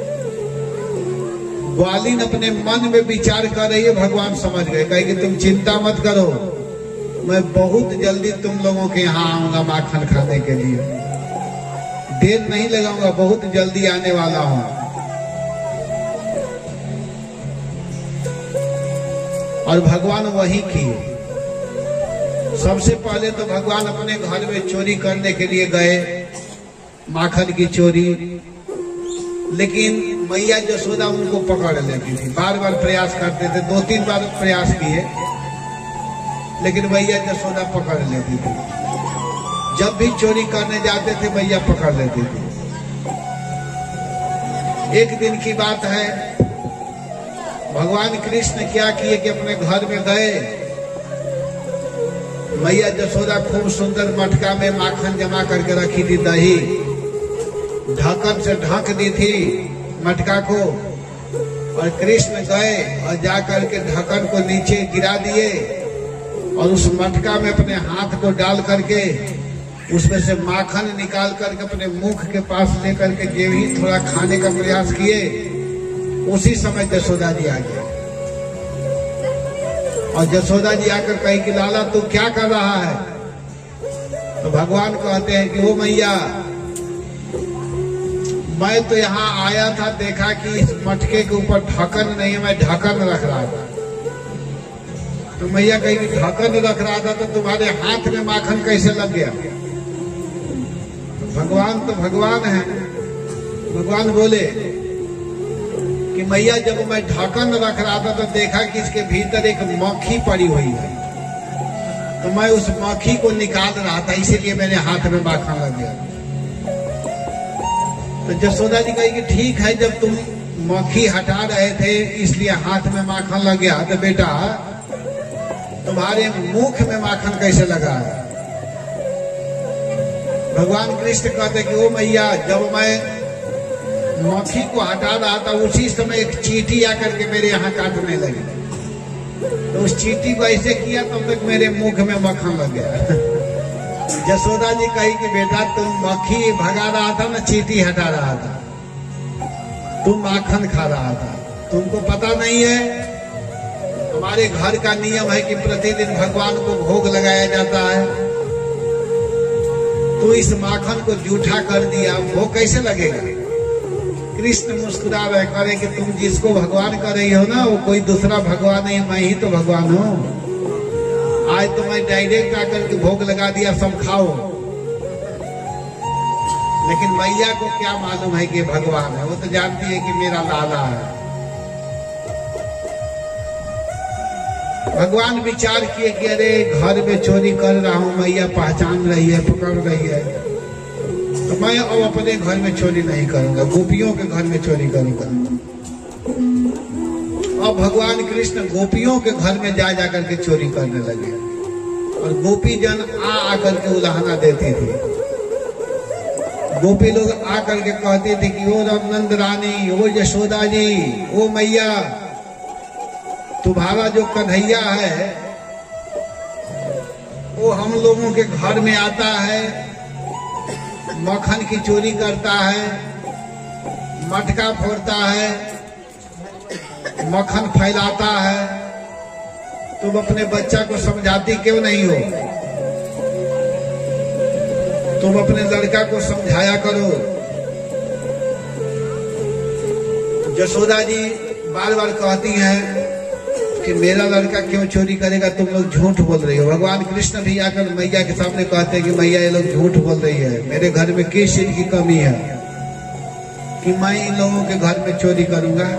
ग्वालिन अपने मन में विचार कर रही है, भगवान समझ गए, कहे कि तुम चिंता मत करो, मैं बहुत जल्दी तुम लोगों के यहाँ आऊंगा माखन खाने के लिए, देर नहीं लगाऊंगा, बहुत जल्दी आने वाला हूं। और भगवान वही किए। सबसे पहले तो भगवान अपने घर में चोरी करने के लिए गए, माखन की चोरी, लेकिन मैया यशोदा उनको पकड़ लेती थी। बार बार प्रयास करते थे, 2-3 बार प्रयास किए, लेकिन मैया यशोदा पकड़ लेती थी। जब भी चोरी करने जाते थे मैया पकड़ लेती थी। एक दिन की बात है, भगवान कृष्ण क्या किए कि अपने घर में गए, मैया जसोदा खूब सुंदर मटका में माखन जमा करके रखी थी, दही ढक्कन से ढक दी थी मटका को, और कृष्ण गए और जाकर के ढक्कन को नीचे गिरा दिए और उस मटका में अपने हाथ को डाल करके उसमें से माखन निकाल करके अपने मुख के पास लेकर के जो ही थोड़ा खाने का प्रयास किए, उसी समय जसोदा जी आ गए। और जसोदा जी आकर कही कि लाला तू क्या कर रहा है? तो भगवान कहते हैं कि वो मैया, मैं तो यहाँ आया था, देखा कि इस मटके के ऊपर ढक्कन नहीं है, मैं ढक्कन रख रहा था। तो मैया कही कि ढक्कन रख रहा था तो तुम्हारे हाथ में माखन कैसे लग गया? भगवान तो भगवान है। भगवान बोले कि मैया जब मैं ढक्कन रख रहा था तो देखा कि इसके भीतर एक मक्खी पड़ी हुई है, तो मैं उस मक्खी को निकाल रहा था, इसीलिए मेरे हाथ में माखन लग गया। तो जसोदा जी कही कि ठीक है, जब तुम मक्खी हटा रहे थे इसलिए हाथ में माखन लग गया, तो बेटा तुम्हारे मुख में माखन कैसे लगा है? भगवान कृष्ण कहते कि ओ मैया, जब मैं मक्खी को हटा रहा था उसी समय एक चींटी आकर के मेरे यहाँ काटने लगी, तो उस चींटी को ऐसे किया तब तक मेरे मुख में मक्खन लग गया। जसोदा जी कही कि बेटा तुम मक्खी भगा रहा था ना, चींटी हटा रहा था, तुम माखन खा रहा था, तुमको पता नहीं है। हमारे घर का नियम है कि प्रतिदिन भगवान को भोग लगाया जाता है, तो इस माखन को जूठा कर दिया, भोग कैसे लगेगा? कृष्ण मुस्कुरा रहे, करे कि तुम जिसको भगवान कर रही हो ना, वो कोई दूसरा भगवान नहीं, मैं ही तो भगवान हूँ। आज तो मैं डायरेक्ट आकर के भोग लगा दिया, सब खाओ। लेकिन मैया को क्या मालूम है कि भगवान है, वो तो जानती है कि मेरा लाला है। भगवान विचार किए कि अरे घर में चोरी कर रहा हूं, मैया पहचान रही है, पकड़ रही है, तो मैं अब अपने घर में चोरी नहीं करूंगा, गोपियों के घर में चोरी करूंगा। अब भगवान कृष्ण गोपियों के घर में जा जाकर के चोरी करने लगे, और गोपी जन आकर के उलाहना देती थी। गोपी लोग आकर के कहते थे कि ओ रघुनंद रानी, ओ यशोदा जी, ओ मैया, तुम्हारा जो कन्हैया है वो हम लोगों के घर में आता है, मक्खन की चोरी करता है, मटका फोड़ता है, मक्खन फैलाता है। तुम अपने बच्चा को समझाती क्यों नहीं हो? तुम अपने लड़का को समझाया करो। यशोदा जी बार बार कहती हैं कि मेरा लड़का क्यों चोरी करेगा, तुम लोग झूठ बोल रही हो। भगवान कृष्ण भी आकर मैया के सामने कहते हैं कि मैया ये लोग झूठ बोल रही है, मेरे घर में किस चीज की कमी है कि मैं इन लोगों के घर में चोरी करूंगा।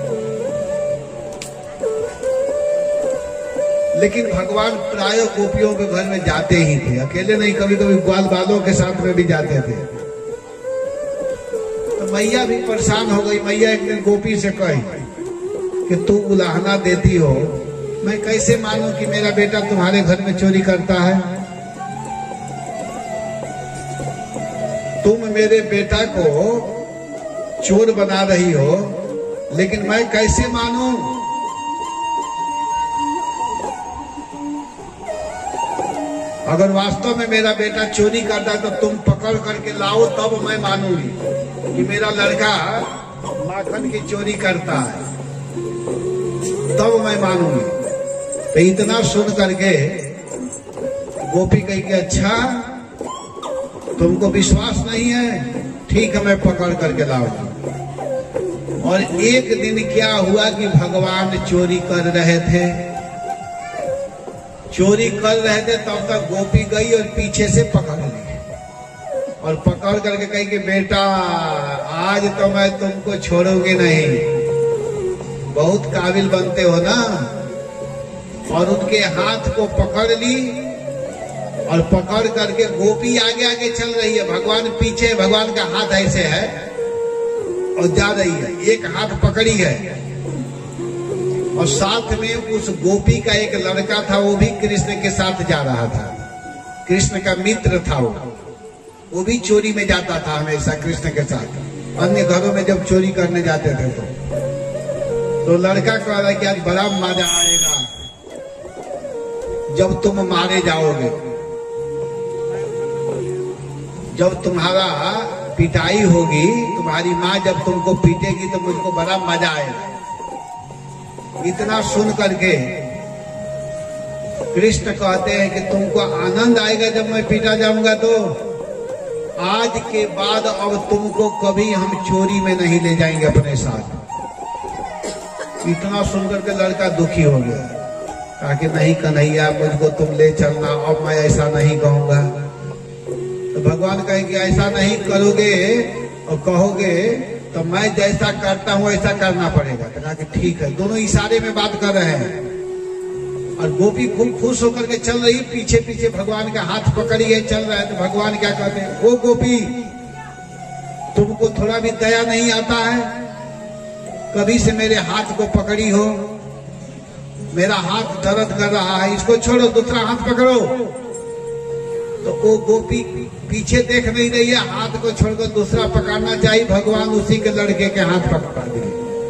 लेकिन भगवान प्राय गोपियों के घर में जाते ही थे, अकेले नहीं, कभी कभी ग्वाल बालों के साथ में भी जाते थे। तो मैया भी परेशान हो गई। मैया एक दिन गोपी से कही कि तू उलाहना देती हो, मैं कैसे मानूं कि मेरा बेटा तुम्हारे घर में चोरी करता है? तुम मेरे बेटा को चोर बना रही हो, लेकिन मैं कैसे मानूं? अगर वास्तव में मेरा बेटा चोरी करता तो तुम पकड़ करके लाओ, तब मैं मानूंगी कि मेरा लड़का माखन की चोरी करता है, तब मैं मानूंगी। तो इतना सुन करके गोपी कही कि अच्छा तुमको विश्वास नहीं है, ठीक है मैं पकड़ करके लाऊंगा। और एक दिन क्या हुआ कि भगवान चोरी कर रहे थे, तब तक गोपी गई और पीछे से पकड़ ली, और पकड़ करके कही कि बेटा आज तो मैं तुमको छोड़ूंगी नहीं, बहुत काबिल बनते हो ना। और उनके हाथ को पकड़ ली, और पकड़ करके गोपी आगे आगे चल रही है, भगवान पीछे, भगवान का हाथ ऐसे है और जा रही है, एक हाथ पकड़ी है और साथ में उस गोपी का एक लड़का था, वो भी कृष्ण के साथ जा रहा था। कृष्ण का मित्र था वो भी चोरी में जाता था हमेशा कृष्ण के साथ। अन्य घरों में जब चोरी करने जाते थे तो लड़का कह रहा कि आज बड़ा मजा आएगा जब तुम मारे जाओगे, जब तुम्हारा पिटाई होगी, तुम्हारी माँ जब तुमको पीटेगी तो मुझको बड़ा मजा आएगा। इतना सुन करके कृष्ण कहते हैं कि तुमको आनंद आएगा जब मैं पीटा जाऊंगा, तो आज के बाद अब तुमको कभी हम चोरी में नहीं ले जाएंगे अपने साथ। इतना सुनकर के लड़का दुखी हो गया, कहा कि नहीं कन्हैया, मुझको तुम ले चलना, अब मैं ऐसा नहीं कहूंगा। तो भगवान कहे कि ऐसा नहीं करोगे और कहोगे तो मैं जैसा करता हूं ऐसा करना पड़ेगा। तो कहा कि ठीक है। दोनों इशारे में बात कर रहे हैं और गोपी खूब खुश होकर के चल रही, पीछे पीछे भगवान का हाथ पकड़ी है, चल रहा है। तो भगवान क्या कहते हैं, ओ गोपी, तुमको थोड़ा भी दया नहीं आता है? कभी से मेरे हाथ को पकड़ी हो, मेरा हाथ दर्द कर रहा है, इसको छोड़ो, दूसरा हाथ पकड़ो। तो वो गोपी पीछे देख नहीं रही है, हाथ को छोड़कर दूसरा पकड़ना चाहिए। भगवान उसी के लड़के के हाथ पकड़ा दिए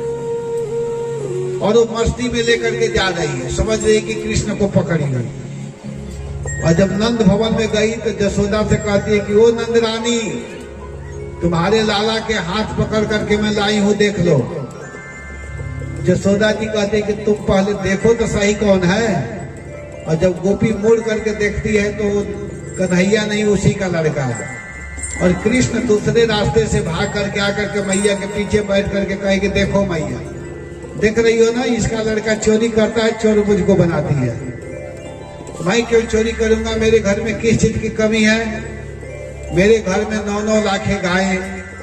और वो मस्ती में लेकर के जा रही है, समझ रही कि कृष्ण को पकड़ी गई। और जब नंद भवन में गई तो जसोदा से कहती है कि ओ नंद रानी, तुम्हारे लाला के हाथ पकड़ करके मैं लाई हूं, देख लो। जसोदा जी कहते हैं कि तुम पहले देखो तो सही कौन है। और जब गोपी मुड़ करके देखती है तो कन्हैया नहीं, उसी का लड़का है। और कृष्ण दूसरे रास्ते से भाग करके आकर के मैया के पीछे बैठ करके कहे कि देखो मैया, देख रही हो ना, इसका लड़का चोरी करता है, चोर मुझको बनाती है। मैं क्यों चोरी करूंगा? मेरे घर में किस चीज की कमी है? मेरे घर में 9-9 लाखे गाय,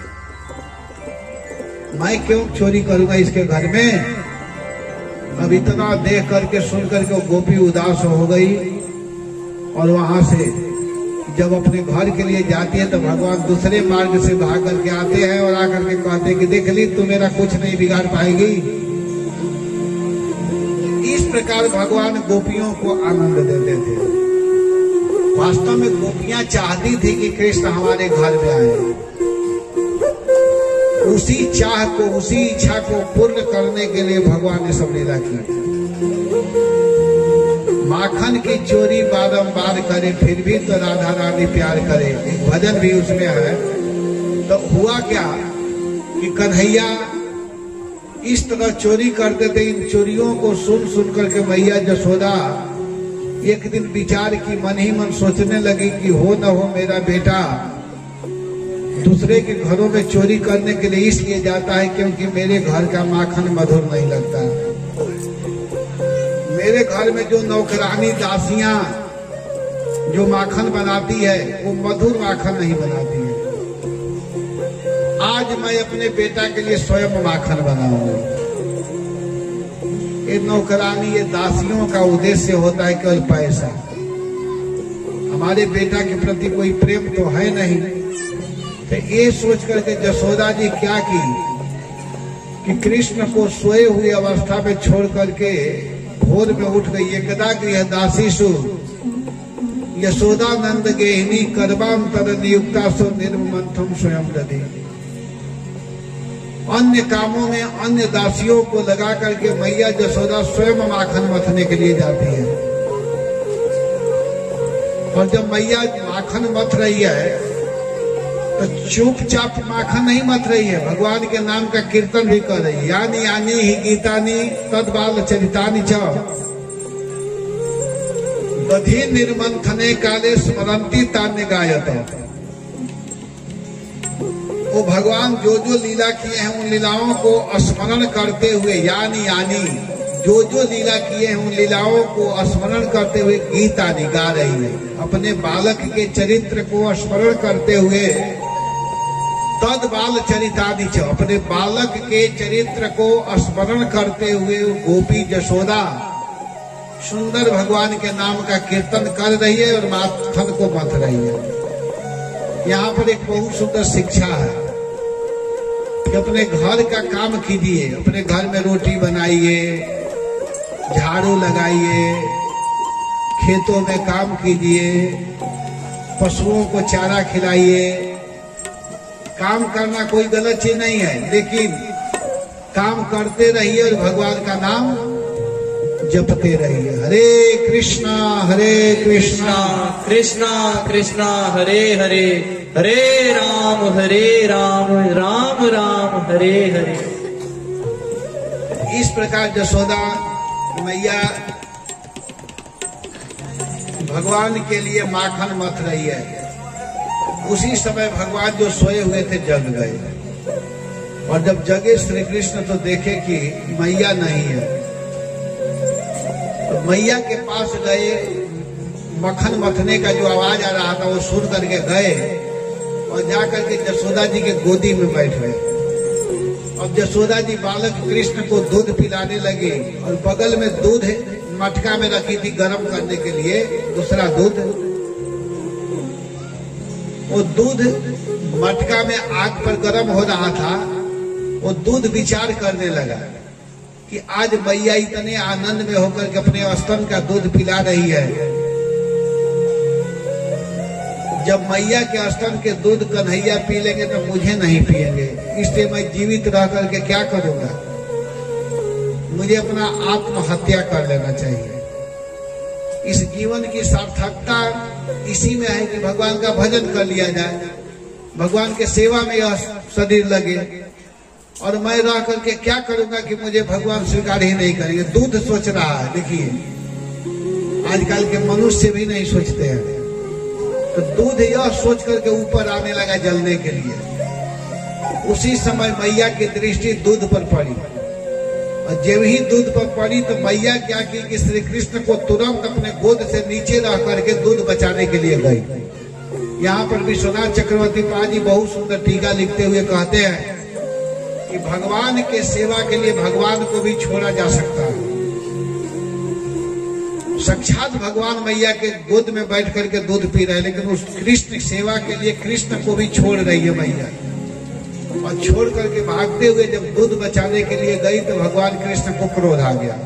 मैं क्यों चोरी करूंगा इसके घर में? अब इतना देख करके सुन करके गोपी उदास हो गई और वहां से जब अपने घर के लिए जाती है तो भगवान दूसरे मार्ग से भाग करके आते हैं और आकर के कहते हैं कि देख ली, तू मेरा कुछ नहीं बिगाड़ पाएगी। इस प्रकार भगवान गोपियों को आनंद देते थे। वास्तव में गोपियां चाहती थी कि कृष्ण हमारे घर में आए। उसी चाह को, उसी इच्छा को पूर्ण करने के लिए भगवान ने सब लीला की। माखन की चोरी बारंबार करे, फिर भी तो राधा रानी प्यार करे, एक भजन भी उसमें है। तो हुआ क्या कि कन्हैया इस तरह चोरी करते थे। इन चोरियों को सुन सुन करके मैया जसोदा एक दिन विचार की, मन ही मन सोचने लगी कि हो न हो मेरा बेटा दूसरे के घरों में चोरी करने के लिए इसलिए जाता है क्योंकि मेरे घर का माखन मधुर नहीं लगता। मेरे घर में जो नौकरानी दासियां जो माखन बनाती है वो मधुर माखन नहीं बनाती है। आज मैं अपने बेटा के लिए स्वयं माखन बनाऊंगा। ये नौकरानी, ये दासियों का उद्देश्य होता है केवल पैसा। हमारे बेटा के प्रति कोई प्रेम तो है नहीं। तो ये सोच करके जसोदा जी क्या की कि कृष्ण को सोए हुई अवस्था में छोड़ करके भोर में उठ गई। एकदा गृह दासीसु यशोदा नंद गेहिनी कर्मांतर नियुक्ता सो निर्मंथम स्वयं दधि। अन्य कामों में अन्य दासियों को लगा करके मैया जसोदा स्वयं माखन मथने के लिए जाती है। और जब मैया माखन मथ रही है तो चुपचाप माखन नहीं मथ रही है, भगवान के नाम का कीर्तन भी कर रही है। यानी यानी ही गीतानी तद्बाल चरितानी च दधि निर्मंथने काले स्मरंती तान्य गायत। वो भगवान जो जो लीला किए हैं उन लीलाओं को स्मरण करते हुए, यानी यानी जो जो लीला किए हैं उन लीलाओं को स्मरण करते हुए गीतानी गा रही है। अपने बालक के चरित्र को स्मरण करते हुए तद बाल चरितादि च, अपने बालक के चरित्र को स्मरण करते हुए गोपी जसोदा सुंदर भगवान के नाम का कीर्तन कर रही है और माखन को मथ रही है। यहाँ पर एक बहुत सुंदर शिक्षा है कि अपने घर का काम कीजिए, अपने घर में रोटी बनाइए, झाड़ू लगाइए, खेतों में काम कीजिए, पशुओं को चारा खिलाइए। काम करना कोई गलत चीज नहीं है, लेकिन काम करते रहिए और भगवान का नाम जपते रहिए। हरे कृष्णा कृष्णा कृष्णा हरे हरे, हरे राम राम राम हरे हरे। इस प्रकार जसोदा मैया भगवान के लिए माखन मथ रही है। उसी समय भगवान जो सोए हुए थे जग गए, और जब जगे श्री कृष्ण तो देखे कि मैया नहीं है। तो मैया के पास गए, मक्खन मथने का जो आवाज आ रहा था वो सुन करके गए और जाकर के जसोदा जी के गोदी में बैठ गए। अब जसोदा जी बालक कृष्ण को दूध पिलाने लगे और बगल में दूध मटका में रखी थी गर्म करने के लिए दूसरा दूध। वो दूध मटका में आग पर गर्म हो रहा था। वो दूध विचार करने लगा कि आज मैया इतने आनंद में होकर के अपने स्तन का दूध पिला रही है, जब मैया के स्तन के दूध कन्हैया पी लेंगे तो मुझे नहीं पिएंगे, इसलिए मैं जीवित रह करके क्या करूंगा, मुझे अपना आत्महत्या कर लेना चाहिए। इस जीवन की सार्थकता इसी में है कि भगवान का भजन कर लिया जाए, भगवान के सेवा में यह शरीर लगे, और मैं रह करके क्या करूंगा कि मुझे भगवान स्वीकार ही नहीं करेंगे। दूध सोच रहा है। देखिए आजकल के मनुष्य भी नहीं सोचते हैं, तो दूध यह सोच करके ऊपर आने लगा जलने के लिए। उसी समय मैया की दृष्टि दूध पर पड़ी, और जब ही दूध पर पड़ी तो मैया क्या की कि श्री कृष्ण को तुरंत अपने गोद से नीचे रह करके दूध बचाने के लिए गई। यहाँ पर विश्वनाथ चक्रवर्ती पाजी बहुत सुंदर टीका लिखते हुए कहते हैं कि भगवान के सेवा के लिए भगवान को भी छोड़ा जा सकता है। साक्षात भगवान मैया के गोद में बैठ करके दूध पी रहे, लेकिन उस कृष्ण सेवा के लिए कृष्ण को भी छोड़ रही है मैया। और छोड़ करके भागते हुए जब दूध बचाने के लिए गई तो भगवान कृष्ण को क्रोध आ गया।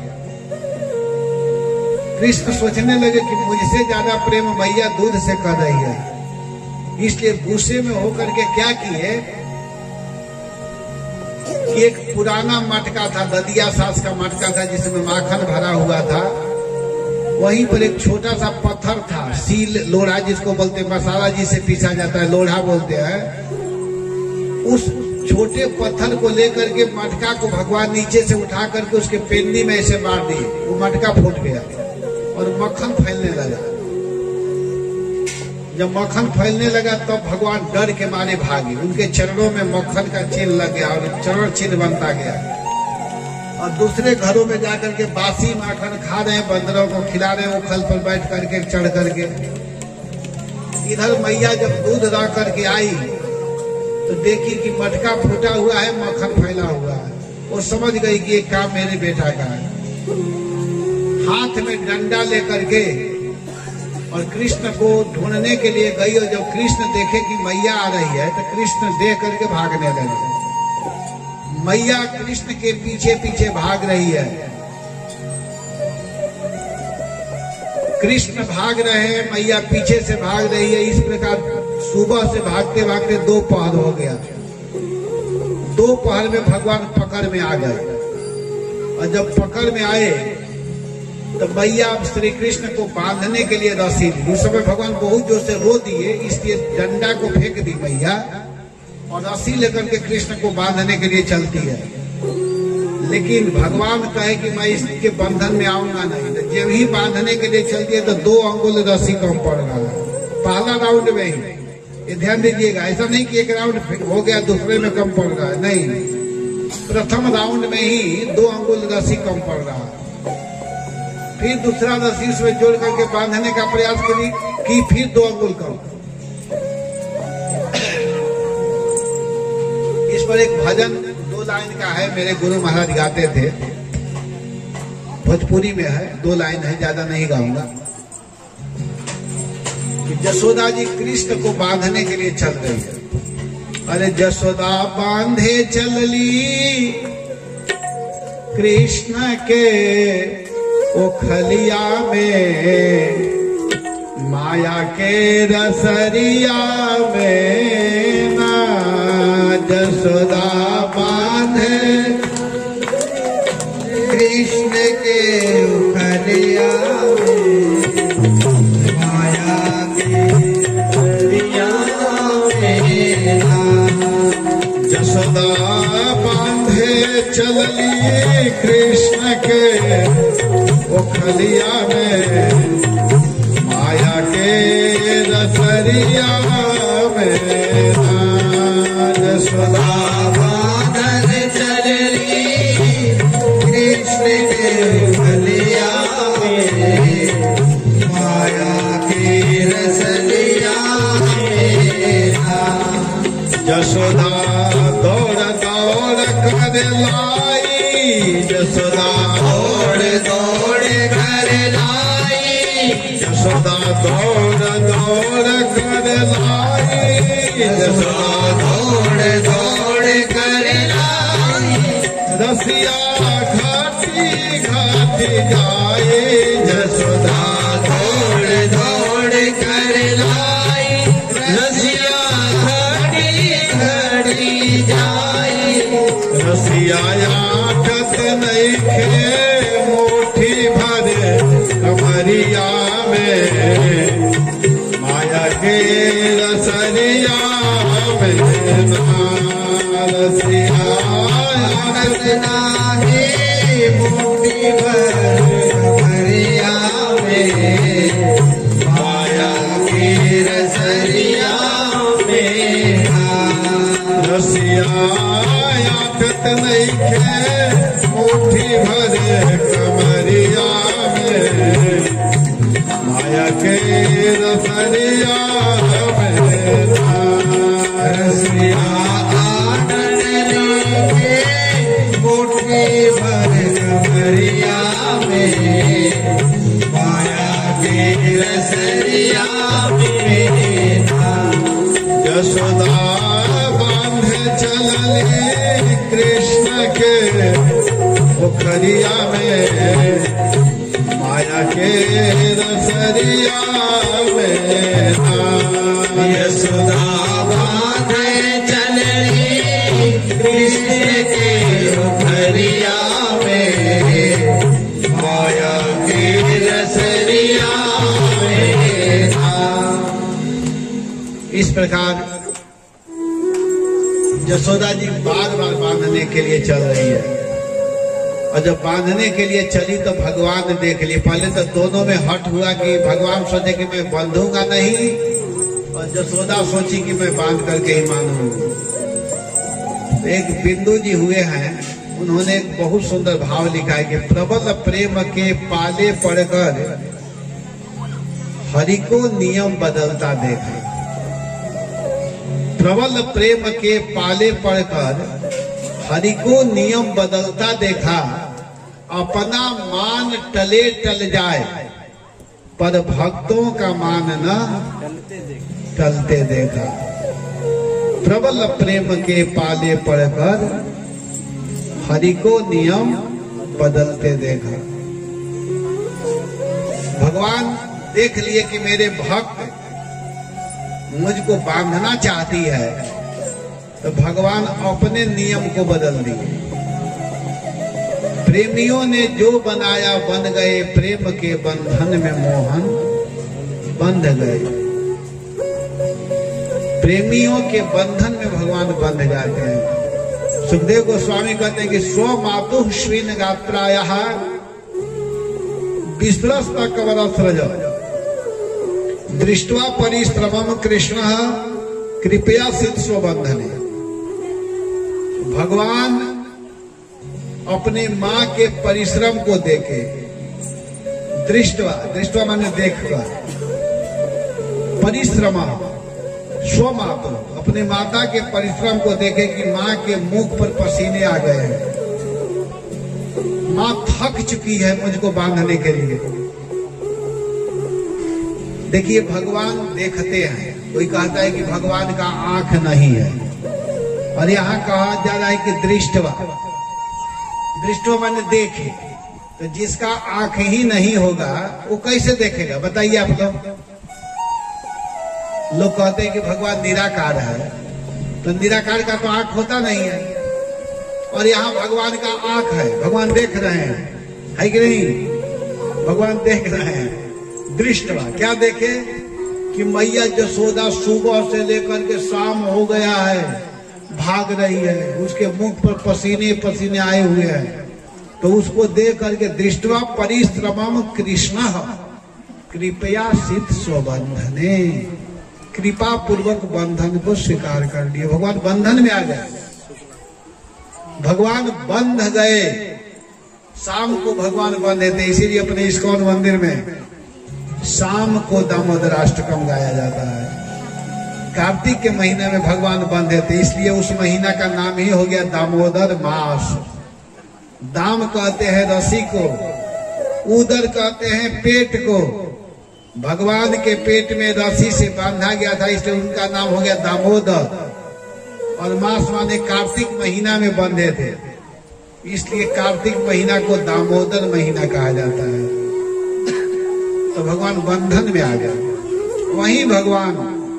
कृष्ण सोचने लगे कि मुझसे ज्यादा प्रेम मैया दूध से कर रही है, इसलिए गुस्से में होकर के क्या किए कि एक पुराना मटका था, ददिया सास का मटका था जिसमें माखन भरा हुआ था, वहीं पर एक छोटा सा पत्थर था, सील लोढ़ा जिसको बोलते हैं, मसाला जिसे पीसा जाता है लोढ़ा बोलते हैं। उस छोटे पत्थर को लेकर के मटका को भगवान नीचे से उठा करके उसके पेंदी में ऐसे मार दिए, वो मटका फूट गया और मक्खन फैलने लगा। जब मक्खन फैलने लगा तब तो भगवान डर के मारे भागे, उनके चरणों में मक्खन का चिन्ह लग गया और चरण चिन्ह बनता गया। और दूसरे घरों में जाकर के बासी माखन खा रहे हैं, बंदरों को खिला रहे हैं, वो खल पर बैठ करके चढ़ करके। इधर मैया जब दूध ला करके आई तो देखी कि मटका फूटा हुआ है, मक्खन फैला हुआ है। वो समझ गई कि ये काम मेरे बेटा का है। हाथ में डंडा लेकर के और कृष्ण को ढूंढने के लिए गई, और जब कृष्ण देखे कि मैया आ रही है तो कृष्ण देख करके भागने लगे। मैया कृष्ण के पीछे पीछे भाग रही है, कृष्ण भाग रहे हैं, मैया पीछे से भाग रही है। इस प्रकार सुबह से भागते भागते दोपहर हो गया। दोपहर में भगवान पकड़ में आ गए, और जब पकड़ में आए तो मैया श्री कृष्ण को बांधने के लिए रस्सी दी। उस समय भगवान बहुत जोर से रो दिए, इसलिए डंडा को फेंक दी मैया और रस्सी लेकर के कृष्ण को बांधने के लिए चलती है। लेकिन भगवान कहे कि मैं इसके बंधन में आऊंगा नहीं, तो जब ही बांधने के लिए चलती है तो 2 अंगुल रस्सी कम पड़ रहा है पहला राउंड में ही। ये ध्यान दीजिएगा, ऐसा नहीं कि एक राउंड हो गया दूसरे में कम पड़ रहा है, नहीं, प्रथम राउंड में ही 2 अंगुल रस्सी कम पड़ रहा है। फिर दूसरा रस्सी उसमें जोड़ करके बांधने का प्रयास करी कि फिर 2 अंगुल कम। इस पर एक भजन 2 लाइन का है, मेरे गुरु महाराज गाते थे, भोजपुरी में है, 2 लाइन है, ज्यादा नहीं गाऊंगा। कि जसोदा जी कृष्ण को बांधने के लिए चल रही है। अरे जसोदा बांधे चलली कृष्ण के ओ खलिया में, माया के रसरिया में ना जसोदा बांधे कृष्ण के खलिया में, माया के रसरिया में ना जसोदा बांधे चलली कृष्ण के ओ खलिया में, माया के रसरिया में जसोदा बांधन चलली कृष्ण के खलिया में, माया के रसलिया में जसोदा दौड़ दौड़ कर लाई, जसोदा दौड़ दौड़ कर लाई, जसोदा दौड़ दौड़ कर लाई, जसोदा दौड़ दौड़ कर लाई, रसिया घाटी घाटी जाए, जसोदा दौड़ दौड़ कर लाई, रसिया घड़ी घड़ी जाए, रसिया आकत नहीं खे मुट्ठी भर कमरिया में, माया के रसरिया में रसिया आकत नाही मुट्ठी भर कमरिया में, माया की रसरिया में रसिया आकत नहीं खे मुट्ठी भर कमरिया में, माया के रसरिया में रसिया आनन लेके मुट्ठी भर कमरिया में, माया की रसरिया में जसोदा बांध चलली कृष्ण के ओ खलिया में, माया के रसरिया में यशोदा बांधे चलली कृष्ण के खलिया में, माया की रसरिया में इस प्रकार जसोदा जी बार बार बांधने के लिए चल रही है, और जब बांधने के लिए चली तो भगवान देख लिए। पहले तो दोनों में हट हुआ कि भगवान सोचे कि मैं बांधूंगा नहीं, और जसोदा सोची कि मैं बांध करके ही मानूंगी। तो एक बिंदु जी हुए हैं, उन्होंने एक बहुत सुंदर भाव लिखा है कि प्रबल प्रेम के पाले पड़कर हरि को नियम बदलता देखा। प्रबल प्रेम के पाले पड़कर हरि को नियम बदलता देखा, अपना मान टले टल जाए पर भक्तों का मान न टलते देखा। प्रबल प्रेम के पाले पड़कर हरि को नियम बदलते देखा। भगवान देख लिए कि मेरे भक्त मुझको बांधना चाहती है, तो भगवान अपने नियम को बदल दिए। प्रेमियों ने जो बनाया बन गए, प्रेम के बंधन में मोहन बंध गए। प्रेमियों के बंधन में भगवान बंध जाते हैं। सुखदेव गोस्वामी कहते हैं कि स्व मातु श्रीन गात्राया विस्त्रस्त कवरस्रज दृष्ट्वा परिश्रमम कृष्ण कृपया सिद्ध स्वबंधने। भगवान अपने माँ के परिश्रम को देखे, दृष्टवा माने देखकर, परिश्रम स्वमातु अपने माता के परिश्रम को देखे कि माँ के मुख पर पसीने आ गए हैं, माँ थक चुकी है मुझको बांधने के लिए। देखिए भगवान देखते हैं। कोई कहता है कि भगवान का आंख नहीं है, और यहाँ कहा जा रहा है कि दृष्टवा, दृष्टवा माने देखे। तो जिसका आंख ही नहीं होगा वो कैसे देखेगा? बताइए आप लोग कहते हैं कि भगवान निराकार है, तो निराकार का तो आंख होता नहीं है, और यहाँ भगवान का आंख है, भगवान देख रहे हैं, है कि नहीं? भगवान देख रहे हैं। दृष्टवा क्या देखे कि मैया यशोदा सुबह से लेकर के शाम हो गया है, भाग रही है, उसके मुख पर पसीने पसीने आए हुए हैं, तो उसको देख करके दृष्टवा परिश्रमम कृष्ण कृपया सिद्ध स्वबंधने, कृपा पूर्वक बंधन को स्वीकार कर लिए। भगवान बंधन में आ गए, भगवान बंध गए। शाम को भगवान बंधे थे, इसीलिए अपने इस्कॉन मंदिर में शाम को दामोदराष्टकम गाया जाता है। कार्तिक के महीने में भगवान बंधे थे, इसलिए उस महीना का नाम ही हो गया दामोदर मास। दाम कहते हैं रस्सी को, उदर कहते हैं पेट को। भगवान के पेट में रस्सी से बांधा गया था, इसलिए उनका नाम हो गया दामोदर। और मास माने कार्तिक महीना में बंधे थे, इसलिए कार्तिक महीना को दामोदर महीना कहा जाता है। तो भगवान बंधन में आ गए। वहीं भगवान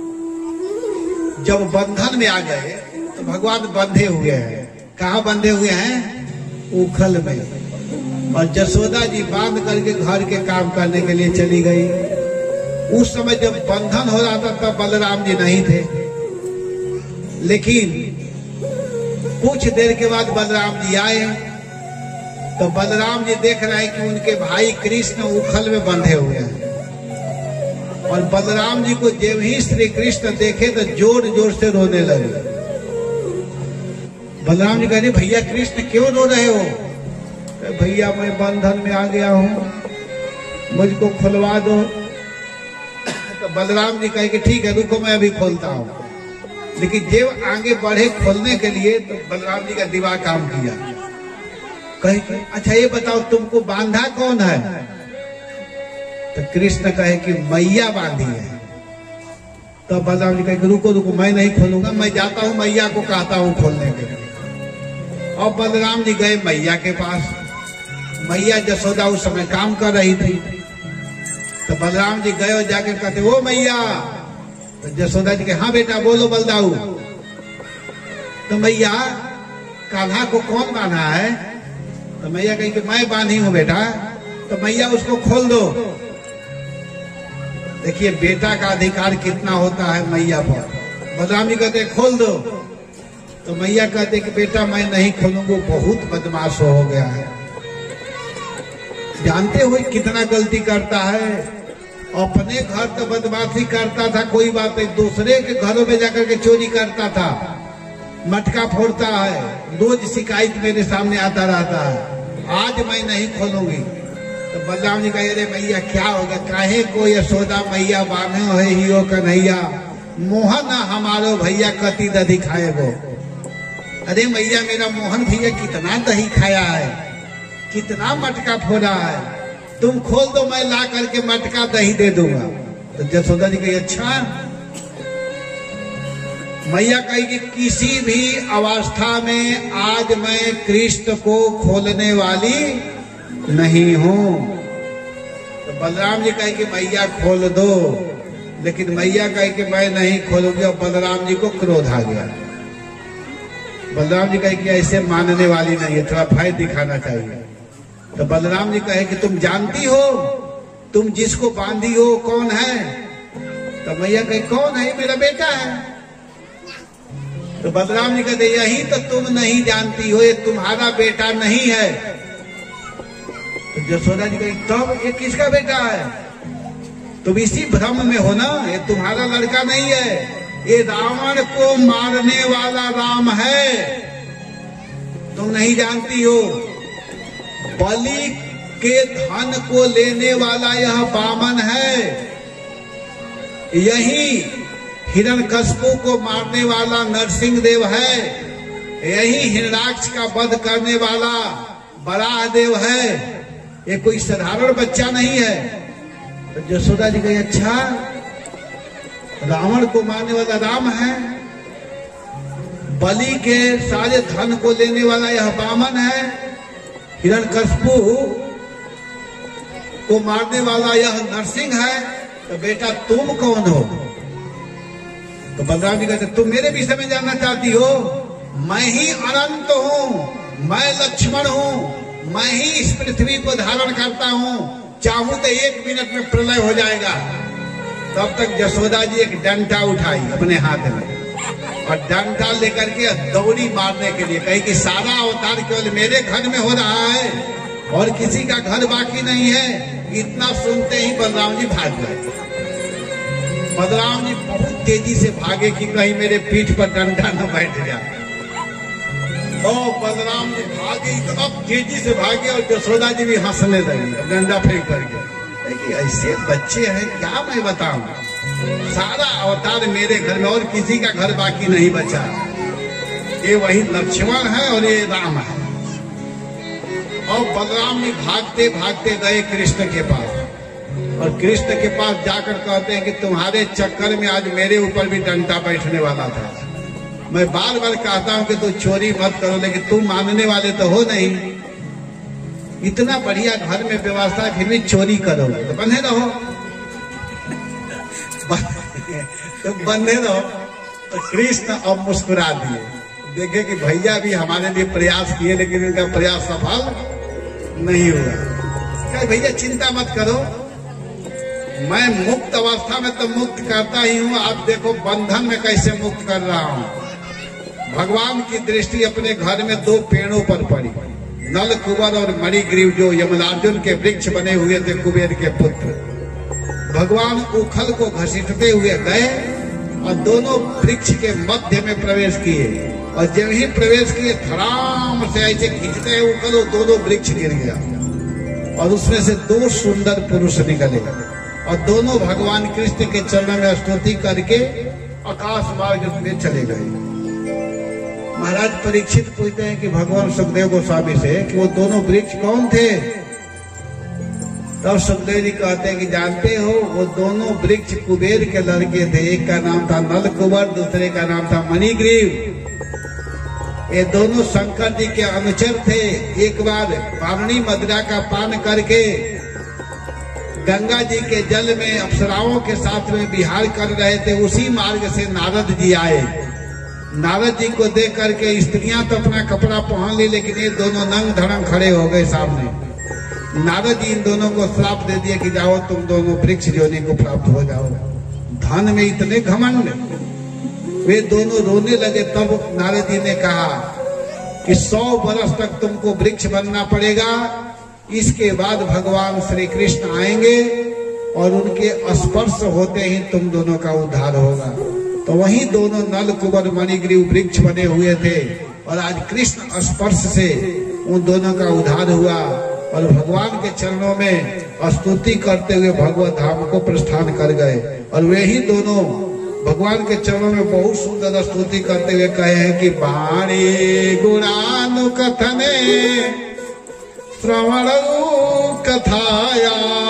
जब बंधन में आ गए तो भगवान बंधे हुए हैं। कहाँ बंधे हुए हैं? उखल में। और यशोदा जी बांध करके घर के काम करने के लिए चली गई। उस समय जब बंधन हो रहा था तब बलराम जी नहीं थे, लेकिन कुछ देर के बाद बलराम जी आए तो बलराम जी देख रहे हैं कि उनके भाई कृष्ण उखल में बंधे हुए हैं। और बलराम जी को जब ही श्री कृष्ण देखे तो जोर जोर से रोने लगे। बलराम जी कहते भैया कृष्ण क्यों रो रहे हो? भैया मैं बंधन में आ गया हूँ, मुझको खुलवा दो। तो बलराम जी कहे कि ठीक है रुको मैं अभी खोलता हूँ। लेकिन जब आगे बढ़े खोलने के लिए तो बलराम जी का दिमाग काम किया। कहे अच्छा ये बताओ तुमको बांधा कौन है? तो कृष्ण कहे कि मैया बांधी है। तो बलराम जी कहे कि रुको रुको मैं नहीं खोलूंगा, मैं जाता हूँ मैया को कहता हूँ खोलने के लिए। और बलराम जी गए मैया के पास। मैया यशोदा उस समय काम कर रही थी। तो बलराम जी गए और जाकर कहते ओ मैया। तो यशोदा जी के हाँ बेटा बोलो बलदाऊ। तो मैया कान्हा को कौन बांधा है? तो मैया कही कि मैं बांधी हूं बेटा। तो मैया उसको खोल दो। देखिए बेटा का अधिकार कितना होता है मैया पर। बलराम जी कहते खोल दो। तो मैया कहते कि बेटा मैं नहीं खोलूंगा, बहुत बदमाश हो गया है। जानते हुए कितना गलती करता है। अपने घर तो बदमाशी करता था कोई बात नहीं, दूसरे के घरों में जाकर के चोरी करता था, मटका फोड़ता है, रोज शिकायत मेरे सामने आता रहता है। आज मैं नहीं खोलूंगी। तो बलराम जी कहे अरे मैया क्या होगा, काहे को यशोदा मैया बांधे है हियो कन्हैया, मोहन हमारो भैया कति दही खाए वो। अरे मैया मेरा मोहन भैया कितना दही खाया है, कितना मटका फोड़ा है, तुम खोल दो मैं ला करके मटका दही दे दूंगा। तो यशोदा जी कही अच्छा। मैया कही कि किसी भी अवस्था में आज मैं कृष्ण को खोलने वाली नहीं हूं। तो बलराम जी कहे कि मैया खोल दो, लेकिन मैया कहे कि मैं नहीं खोलूंगी। और बलराम जी को क्रोध आ गया। बलराम जी कहे कि ऐसे मानने वाली नहीं है, थोड़ा भय दिखाना चाहिए। तो बलराम जी कहे कि तुम जानती हो तुम जिसको बांधी हो कौन है? तो मैया कहे कौन है? मेरा बेटा है। तो बलराम जी कहते यही तो तुम नहीं जानती हो, ये तुम्हारा बेटा नहीं है। तो यशोदा जी कही तब ये किसका बेटा है? तुम इसी भ्रम में हो ना, ये तुम्हारा लड़का नहीं है, ये रावण को मारने वाला राम है, तुम नहीं जानती हो। बलि के धन को लेने वाला यह वामन है, यही हिरण्यकश्यप को मारने वाला नरसिंह देव है, यही हिरण्याक्ष का वध करने वाला बराह देव है, ये कोई साधारण बच्चा नहीं है। तो यशोदा जी कही अच्छा रावण को मारने वाला राम है, बलि के सारे धन को लेने वाला यह वामन है, हिरण्यकश्यप को मारने वाला यह नरसिंह है, तो बेटा तुम कौन हो? तो बलराम जी कहते तुम मेरे विषय में जानना चाहती हो? मैं ही अनंत हूँ, मैं लक्ष्मण हूँ, मैं ही इस पृथ्वी को धारण करता हूँ, चाहूं तो 1 मिनट में प्रलय हो जाएगा। तब तक यशोदा जी एक डंडा उठाई अपने हाथ में और डंडा लेकर के दौड़ी मारने के लिए, कही कि सारा अवतार केवल मेरे घर में हो रहा है और किसी का घर बाकी नहीं है। इतना सुनते ही बलराम जी भाग गए। बलराम जी बहुत तेजी से भागे कि कहीं मेरे पीठ पर डंडा न बैठ जाए। और बलराम जी भागे, इतना तेजी से भागे और यशोदा जी भी हंसने लगी डंडा फेंक करके। देखिए ऐसे बच्चे हैं क्या मैं बताऊं, सारा अवतार मेरे घर में और किसी का घर बाकी नहीं बचा। ये वही लक्ष्मण है और ये राम है। और बलराम जी भागते भागते गए कृष्ण के पास और कृष्ण के पास जाकर कहते हैं कि तुम्हारे चक्कर में आज मेरे ऊपर भी डंडा बैठने वाला था। मैं बार बार कहता हूं कि तू चोरी मत करो, लेकिन तुम मानने वाले तो हो नहीं। इतना बढ़िया घर में व्यवस्था फिर भी चोरी करोगे तो बंधे रहो, तो बंधे रहो। तो कृष्ण अब मुस्कुरा दिए, देखे कि भैया भी हमारे लिए प्रयास किए लेकिन इनका प्रयास सफल नहीं हुआ। क्या भैया चिंता मत करो, मैं मुक्त अवस्था में तो मुक्त करता ही हूँ, आप देखो बंधन में कैसे मुक्त कर रहा हूँ। भगवान की दृष्टि अपने घर में 2 पेड़ों पर पड़ी, नल कुबर और मणिग्रीव, जो यमलार्जुन के वृक्ष बने हुए थे कुबेर के पुत्र। भगवान उखल को घसीटते हुए गए और दोनों वृक्ष के मध्य में प्रवेश किए और जब ही प्रवेश किए धड़ाम से ऐसे खींचते हैं उखल, दोनों वृक्ष गिर गया और उसमें से 2 सुंदर पुरुष निकले और दोनों भगवान कृष्ण के चरणों में स्तुति करके आकाश मार्ग में चले गए। महाराज परीक्षित पूछते हैं कि भगवान सुखदेव गोस्वामी से कि वो दोनों वृक्ष कौन थे? तब सुखदेव जी कहते हैं कि जानते हो वो दोनों वृक्ष कुबेर के लड़के थे, एक का नाम था नल कुबर, दूसरे का नाम था मणिग्रीव। ये दोनों शंकर जी के अनुचर थे। एक बार पावनी मदिरा का पान करके गंगा जी के जल में अप्सराओं के साथ में विहार कर रहे थे, उसी मार्ग से नारद जी आए। नारद जी को देख करके स्त्रियां तो अपना कपड़ा पहन ली, लेकिन ये दोनों नंग धड़ंग खड़े हो गए सामने। नारद जी इन दोनों को श्राप दे दिया कि जाओ तुम दोनों वृक्ष योनि को प्राप्त हो जाओ। धन में इतने घमंड, वे दोनों रोने लगे। तब नारद जी ने कहा कि 100 वर्ष तक तुमको वृक्ष बनना पड़ेगा, इसके बाद भगवान श्री कृष्ण आएंगे और उनके स्पर्श होते ही तुम दोनों का उद्धार होगा। तो वही दोनों नल कुबर मणिग्रीव वृक्ष बने हुए थे और आज कृष्ण स्पर्श से उन दोनों का उद्धार हुआ और भगवान के चरणों में स्तुति करते हुए भगवत धाम को प्रस्थान कर गए। और वे ही दोनों भगवान के चरणों में बहुत सुंदर स्तुति करते हुए कहे हैं कि वाणी गुणानुकथने श्रवण कथाया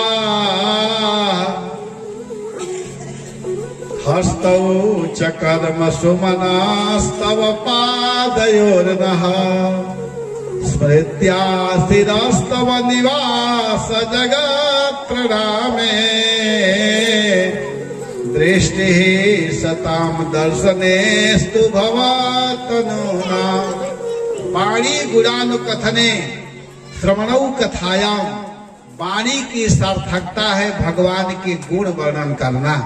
हस्तौ च कर्म सुमनास्तव पादयोर्नः स्मृत्या स्थिरस्तव निवास जगत् प्रणामे दृष्टि सताम दर्शनेस्तु भवतनूना। वाणी गुणानुकथने श्रवणौ कथायाम, वाणी की सार्थकता है भगवान के गुण वर्णन करना।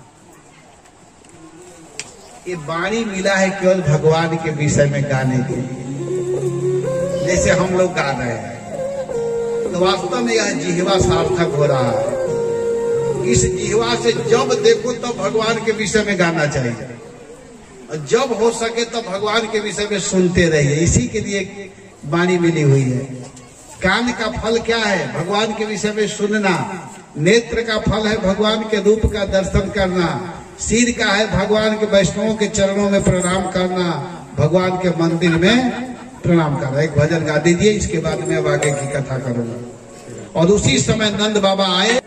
ये वाणी मिला है केवल भगवान के विषय में गाने के लिए, जैसे हम लोग गा रहे हैं। तो वास्तव में यह जिह्वा सार्थक हो रहा है। इस जिह्वा से जब देखो तब भगवान के विषय में गाना चाहिए और जब हो सके तब भगवान के विषय में सुनते रहिए। इसी के लिए वाणी मिली हुई है। कान का फल क्या है? भगवान के विषय में सुनना। नेत्र का फल है भगवान के रूप का दर्शन करना। सिर का है भगवान के वैष्णवों के चरणों में प्रणाम करना, भगवान के मंदिर में प्रणाम करना। एक भजन गा दीजिए, इसके बाद में अब आगे की कथा करूंगा। और उसी समय नंद बाबा आए।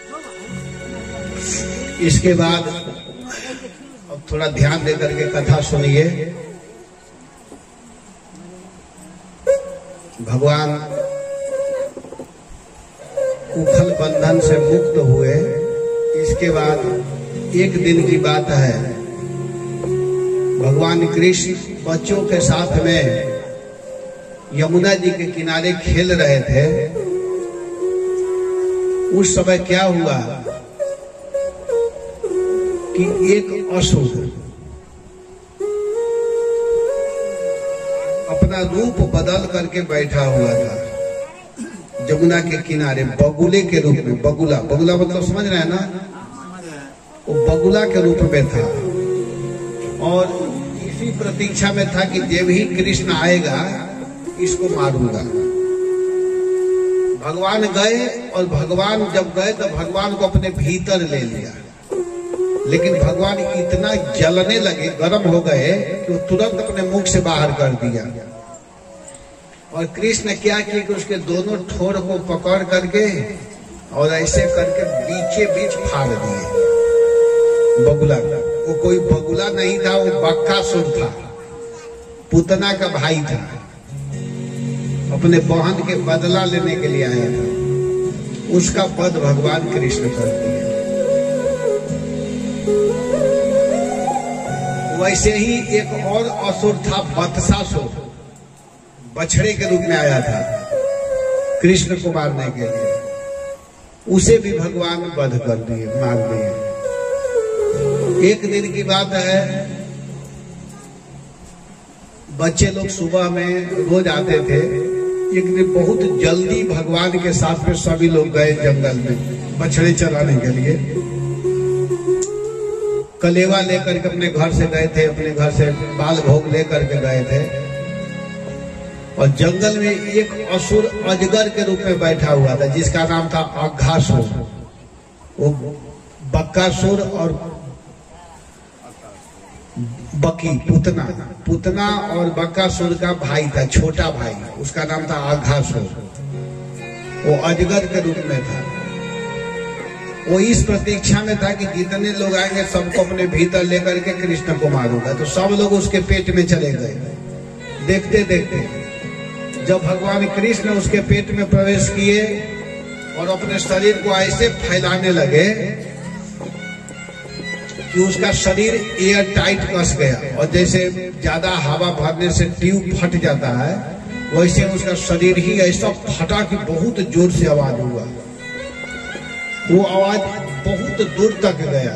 इसके बाद अब थोड़ा ध्यान दे करके कथा सुनिए। भगवान उखल बंधन से मुक्त हुए, इसके बाद एक दिन की बात है, भगवान कृष्ण बच्चों के साथ में यमुना जी के किनारे खेल रहे थे। उस समय क्या हुआ कि एक असुर अपना रूप बदल करके बैठा हुआ था यमुना के किनारे, बगुले के रूप में। बगुला, बगुला मतलब समझ रहे हैं ना, वो बगुला के रूप में था और इसी प्रतीक्षा में था कि जब ही कृष्ण आएगा इसको मारूंगा। भगवान गए और भगवान जब गए तो भगवान को अपने भीतर ले लिया, लेकिन भगवान इतना जलने लगे, गर्म हो गए कि वो तुरंत अपने मुख से बाहर कर दिया। और कृष्ण ने क्या किया कि उसके दोनों ठोर को पकड़ करके और ऐसे करके बीचे बीच फाड़ दिए बगुला। वो कोई बगुला नहीं था, वो बक्कासुर था, पूतना का भाई था, अपने बहन के बदला लेने के लिए आया था। उसका वध भगवान कृष्ण कर दिया। वैसे ही एक और असुर था, बत्सासुर, बछड़े के रूप में आया था कृष्ण को मारने के लिए। उसे भी भगवान वध कर दिए, मार दिए। एक दिन की बात है, बच्चे लोग सुबह में रोज आते थे। एक दिन बहुत जल्दी भगवान के साथ में सभी लोग गए जंगल में बछड़े चराने के लिए। कलेवा लेकर के अपने घर से गए थे, अपने घर से बाल भोग लेकर के गए थे। और जंगल में एक असुर अजगर के रूप में बैठा हुआ था जिसका नाम था अघासुर। वो बक्कासुर और बकी, पुतना और बक्कासुर का भाई था, छोटा भाई, उसका नाम था अघासुर। वो अजगर के रूप में था। वो इस प्रतीक्षा में था कि जितने लोग आएंगे सबको अपने भीतर लेकर के कृष्ण को मारूंगा। तो सब लोग उसके पेट में चले गए। देखते देखते जब भगवान कृष्ण उसके पेट में प्रवेश किए और अपने शरीर को ऐसे फैलाने लगे कि उसका शरीर एयर टाइट कस गया। और जैसे ज्यादा हवा भरने से ट्यूब फट जाता है, वैसे उसका शरीर ही ऐसा फटा कि बहुत जोर से आवाज हुआ। वो आवाज बहुत दूर तक गया।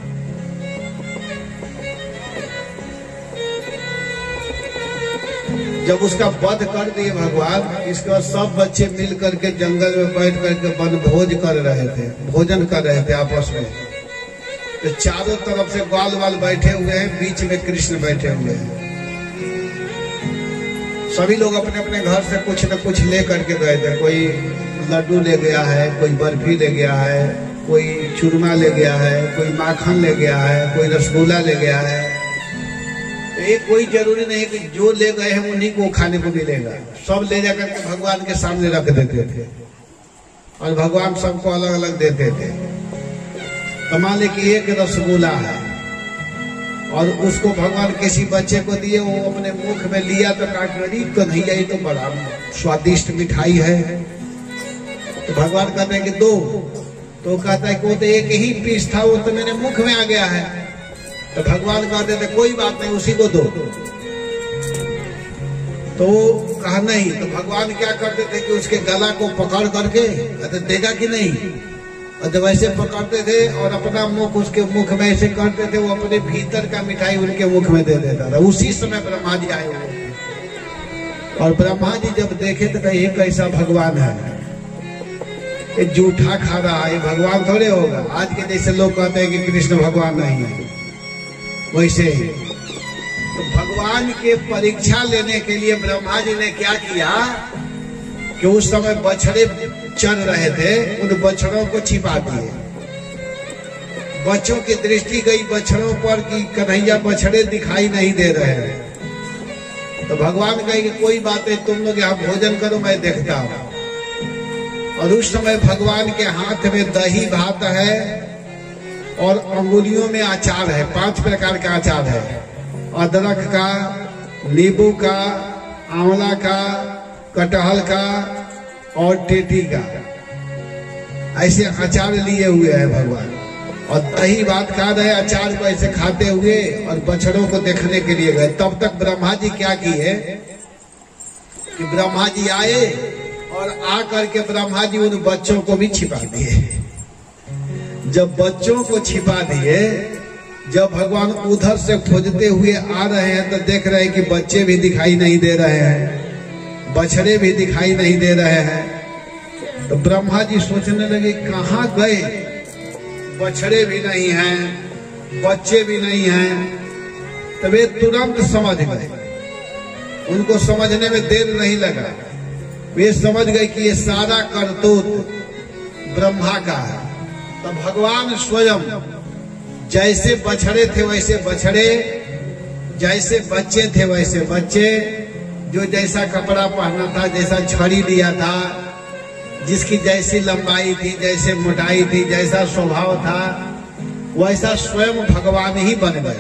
जब उसका वध कर दिए भगवान, इसके बाद सब बच्चे मिल करके जंगल में बैठ करके वनभोज कर रहे थे, भोजन कर रहे थे आपस में। तो चारों तरफ से ग्वाल वाल बैठे हुए हैं, बीच में कृष्ण बैठे हुए हैं। सभी लोग अपने अपने घर से कुछ न कुछ ले करके गए थे। कोई लड्डू ले गया है, कोई बर्फी ले गया है, कोई चूरमा ले गया है, कोई माखन ले गया है, कोई रसगुल्ला ले गया है। एक कोई जरूरी नहीं कि जो ले गए हैं उन्हीं को खाने को मिलेगा। सब ले जाकर के भगवान के सामने रख देते थे और भगवान सबको अलग अलग देते थे। तो मान ले कि एक रसगुल्ला है और उसको भगवान किसी बच्चे को दिए, वो अपने मुख में लिया तो काटरी कन्हैया ये तो बड़ा स्वादिष्ट मिठाई है। तो भगवान कहते हैं कि दो, तो कहता है कि वो तो एक ही पीस था, वो तो मेरे मुख में आ गया है। तो भगवान कहते थे कोई बात नहीं, उसी को दो। तो कहा नहीं। तो भगवान क्या करते थे कि उसके गला को पकड़ करके कहते देगा कि नहीं, और जब ऐसे पकड़ते थे और अपना मुख उसके मुख में ऐसे करते थे, वो अपने भीतर का मिठाई उनके मुख में दे देता था। उसी समय ब्रह्मा जी आए हुए और ब्रह्मा जी जब देखे तो ये कैसा भगवान है, ये जूठा खा रहा है, भगवान थोड़े होगा। आज के जैसे लोग कहते हैं कि कृष्ण भगवान नहीं है, वैसे ही तो भगवान के परीक्षा लेने के लिए ब्रह्मा जी ने क्या किया कि उस समय बछड़े चल रहे थे, उन बछड़ों को छिपा दिए। बच्चों की दृष्टि गई बछड़ों पर कि कन्हैया बछड़े दिखाई नहीं दे रहे हैं। तो भगवान कहे कि कोई बात नहीं, तुम लोग यहाँ भोजन करो, मैं देखता हूँ। और उस समय भगवान के हाथ में दही भात है और अंगुलियों में अचार है, 5 प्रकार का अचार है, अदरक का, नींबू का, आंवला का, कटहल का और टेटी का। ऐसे अचार लिए हुए हैं भगवान, और दही भात खा रहे, अचार को ऐसे खाते हुए और बछड़ों को देखने के लिए गए। तब तक ब्रह्मा जी क्या किए कि ब्रह्मा जी आए और आकर के ब्रह्मा जी उन बच्चों को भी छिपा दिए। जब बच्चों को छिपा दिए, जब भगवान उधर से खोजते हुए आ रहे हैं तो देख रहे हैं कि बच्चे भी दिखाई नहीं दे रहे हैं, बछड़े भी दिखाई नहीं दे रहे हैं। तो ब्रह्मा जी सोचने लगे कहाँ गए, बछड़े भी नहीं हैं, बच्चे भी नहीं हैं। तब वे तुरंत समझ गए, उनको समझने में देर नहीं लगा। वे समझ गए कि ये सारा करतूत ब्रह्मा का है। तो भगवान स्वयं जैसे बछड़े थे वैसे बछड़े, जैसे बच्चे थे वैसे बच्चे, जो जैसा कपड़ा पहना था, जैसा छड़ी लिया था, जिसकी जैसी लंबाई थी, जैसे मोटाई थी, जैसा स्वभाव था, वैसा स्वयं भगवान ही बन गए।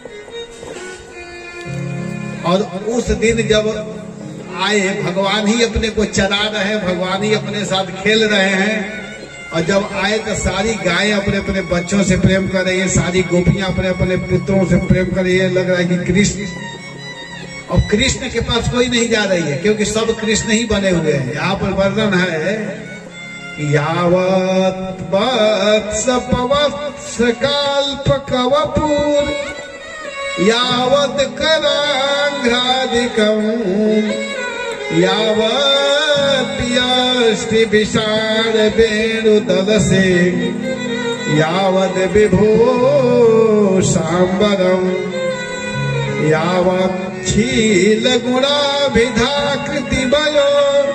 और उस दिन जब आए, भगवान ही अपने को चरा रहे हैं, भगवान ही अपने साथ खेल रहे हैं। और जब आए तो सारी गायें अपने अपने बच्चों से प्रेम कर रही है, सारी गोपियां अपने अपने पुत्रों से प्रेम कर रही है। लग रहा है कि कृष्ण, और कृष्ण के पास कोई नहीं जा रही है क्योंकि सब कृष्ण ही बने हुए हैं। यहाँ पर वर्णन है कि यावत वत्स पवत्स काल्पकवपुर यावत करांघ्रादिकम् यावत यष्टि विशाल वेणुदलसे यावद विभो सांबरम यावत छील गुणाभिधाकृति बलो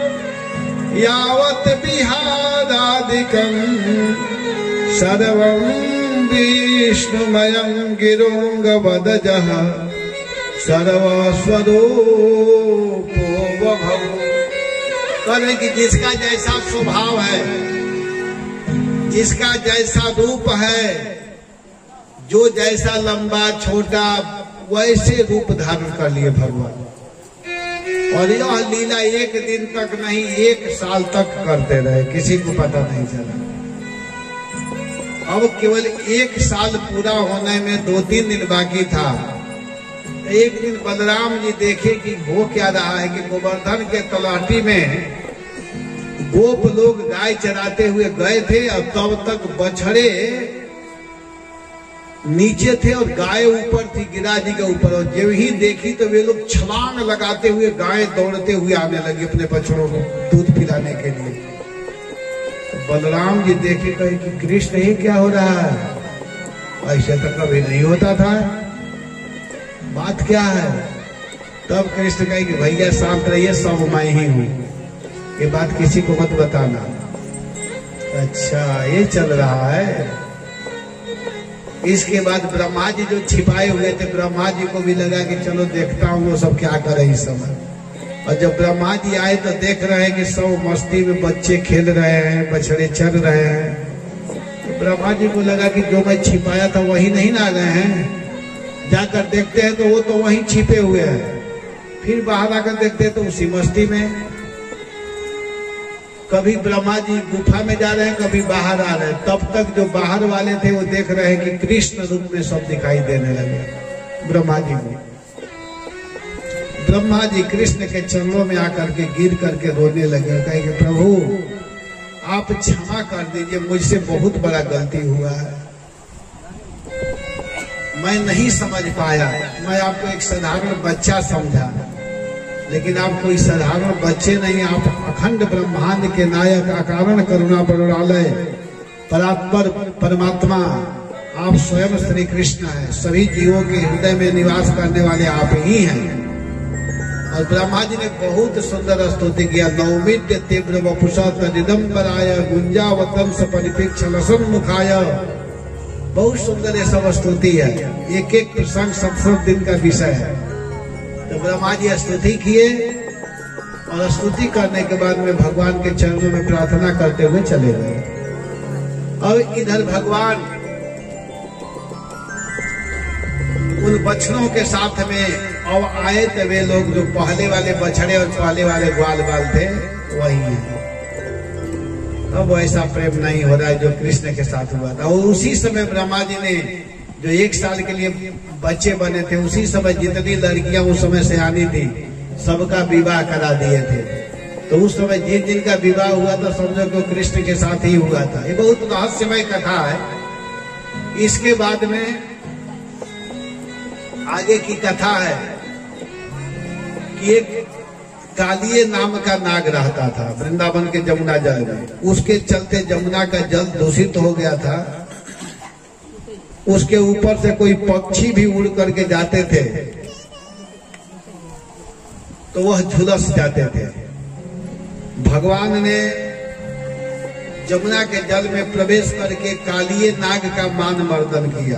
यावत विहारादिकम् सर्वं विष्णुमयं गिरोंगवदजः सर्वस्वरूपो वभव। कहने की जिसका जैसा स्वभाव है, जिसका जैसा रूप है, जो जैसा लंबा छोटा वैसे रूप धारण कर लिए भगवान। और यह लीला एक दिन तक नहीं, 1 साल तक करते रहे, किसी को पता नहीं चला। अब केवल 1 साल पूरा होने में 2-3 दिन बाकी था। एक दिन बलराम जी देखे कि हो क्या रहा है कि गोवर्धन के तलहटी में गोप लोग गाय चराते हुए गए थे, और तब तक बछड़े नीचे थे और गाय ऊपर थी, गिरा जी के ऊपर। और जब ही देखी तो वे लोग छलांग लगाते हुए गाय दौड़ते हुए आने लगे अपने बछड़ों को दूध पिलाने के लिए। तो बलराम जी देखे, कहे कि कृष्ण ये क्या हो रहा है, ऐसा तो कभी नहीं होता था, बात क्या है। तब कृष्ण कहे कि भैया शांत रहिए, सब मैं ही हूं, ये बात किसी को मत बताना। अच्छा ये चल रहा है। इसके बाद ब्रह्मा जी जो छिपाए हुए थे, ब्रह्मा जी को भी लगा कि चलो देखता हूँ वो सब क्या कर रहे इस समय। और जब ब्रह्मा जी आए तो देख रहे हैं कि सब मस्ती में बच्चे खेल रहे हैं, बछड़े चल रहे हैं। तो ब्रह्मा जी को लगा कि जो मैं छिपाया था वही नहीं ना गए हैं। जाकर देखते हैं तो वो तो वहीं छिपे हुए हैं। फिर बाहर आकर देखते हैं तो उसी मस्ती में। कभी ब्रह्मा जी गुफा में जा रहे हैं, कभी बाहर आ रहे हैं। तब तक जो बाहर वाले थे वो देख रहे हैं कि कृष्ण रूप में सब दिखाई देने लगे ब्रह्मा जी को। ब्रह्मा जी कृष्ण के चरणों में आकर के गिर करके रोने लगे, कहे कि प्रभु आप क्षमा कर दीजिए, मुझसे बहुत बड़ा गलती हुआ है, मैं नहीं समझ पाया। मैं आपको एक साधारण बच्चा समझा, लेकिन आप कोई साधारण बच्चे नहीं, आप अखंड ब्रह्मांड के नायक, अकारण करुणा बरुणालय, परात्पर परमात्मा, आप स्वयं श्री कृष्ण हैं। सभी जीवों के हृदय में निवास करने वाले आप ही हैं। और ब्रह्मा जी ने बहुत सुंदर स्तुति किया। नौमिद्य तीव्र वपुषा तदिदम्बराय गुंजावतम सपरिपेक्ष लसन मुखाय। बहुत सुंदर ये सब स्तुति है, एक एक प्रसंग 7 दिन का विषय है। तो ब्रह्मा जी स्तुति किए और स्तुति करने के बाद में भगवान के चरणों में प्रार्थना करते हुए चले गए। और इधर भगवान उन बछड़ों के साथ में और आए तो वे लोग जो पहले वाले बछड़े और पहले वाले ग्वाल बाल थे वही हैं। अब ऐसा प्रेम नहीं हो रहा है जो कृष्ण के साथ हुआ था। और उसी समय ब्रह्मा जी ने जो 1 साल के लिए बच्चे बने थे, उसी समय जितनी लड़कियां उस समय सियानी थी सबका विवाह करा दिए थे। तो उस समय जिन जिनका विवाह हुआ था समझो कि कृष्ण के साथ ही हुआ था। ये बहुत रहस्यमय कथा है। इसके बाद में आगे की कथा है कि एक कालिये नाम का नाग रहता था वृंदावन के जमुना जल में। उसके चलते जमुना का जल दूषित हो गया था। उसके ऊपर से कोई पक्षी भी उड़ करके जाते थे तो वह झुलस जाते थे। भगवान ने जमुना के जल में प्रवेश करके कालिये नाग का मान मर्दन किया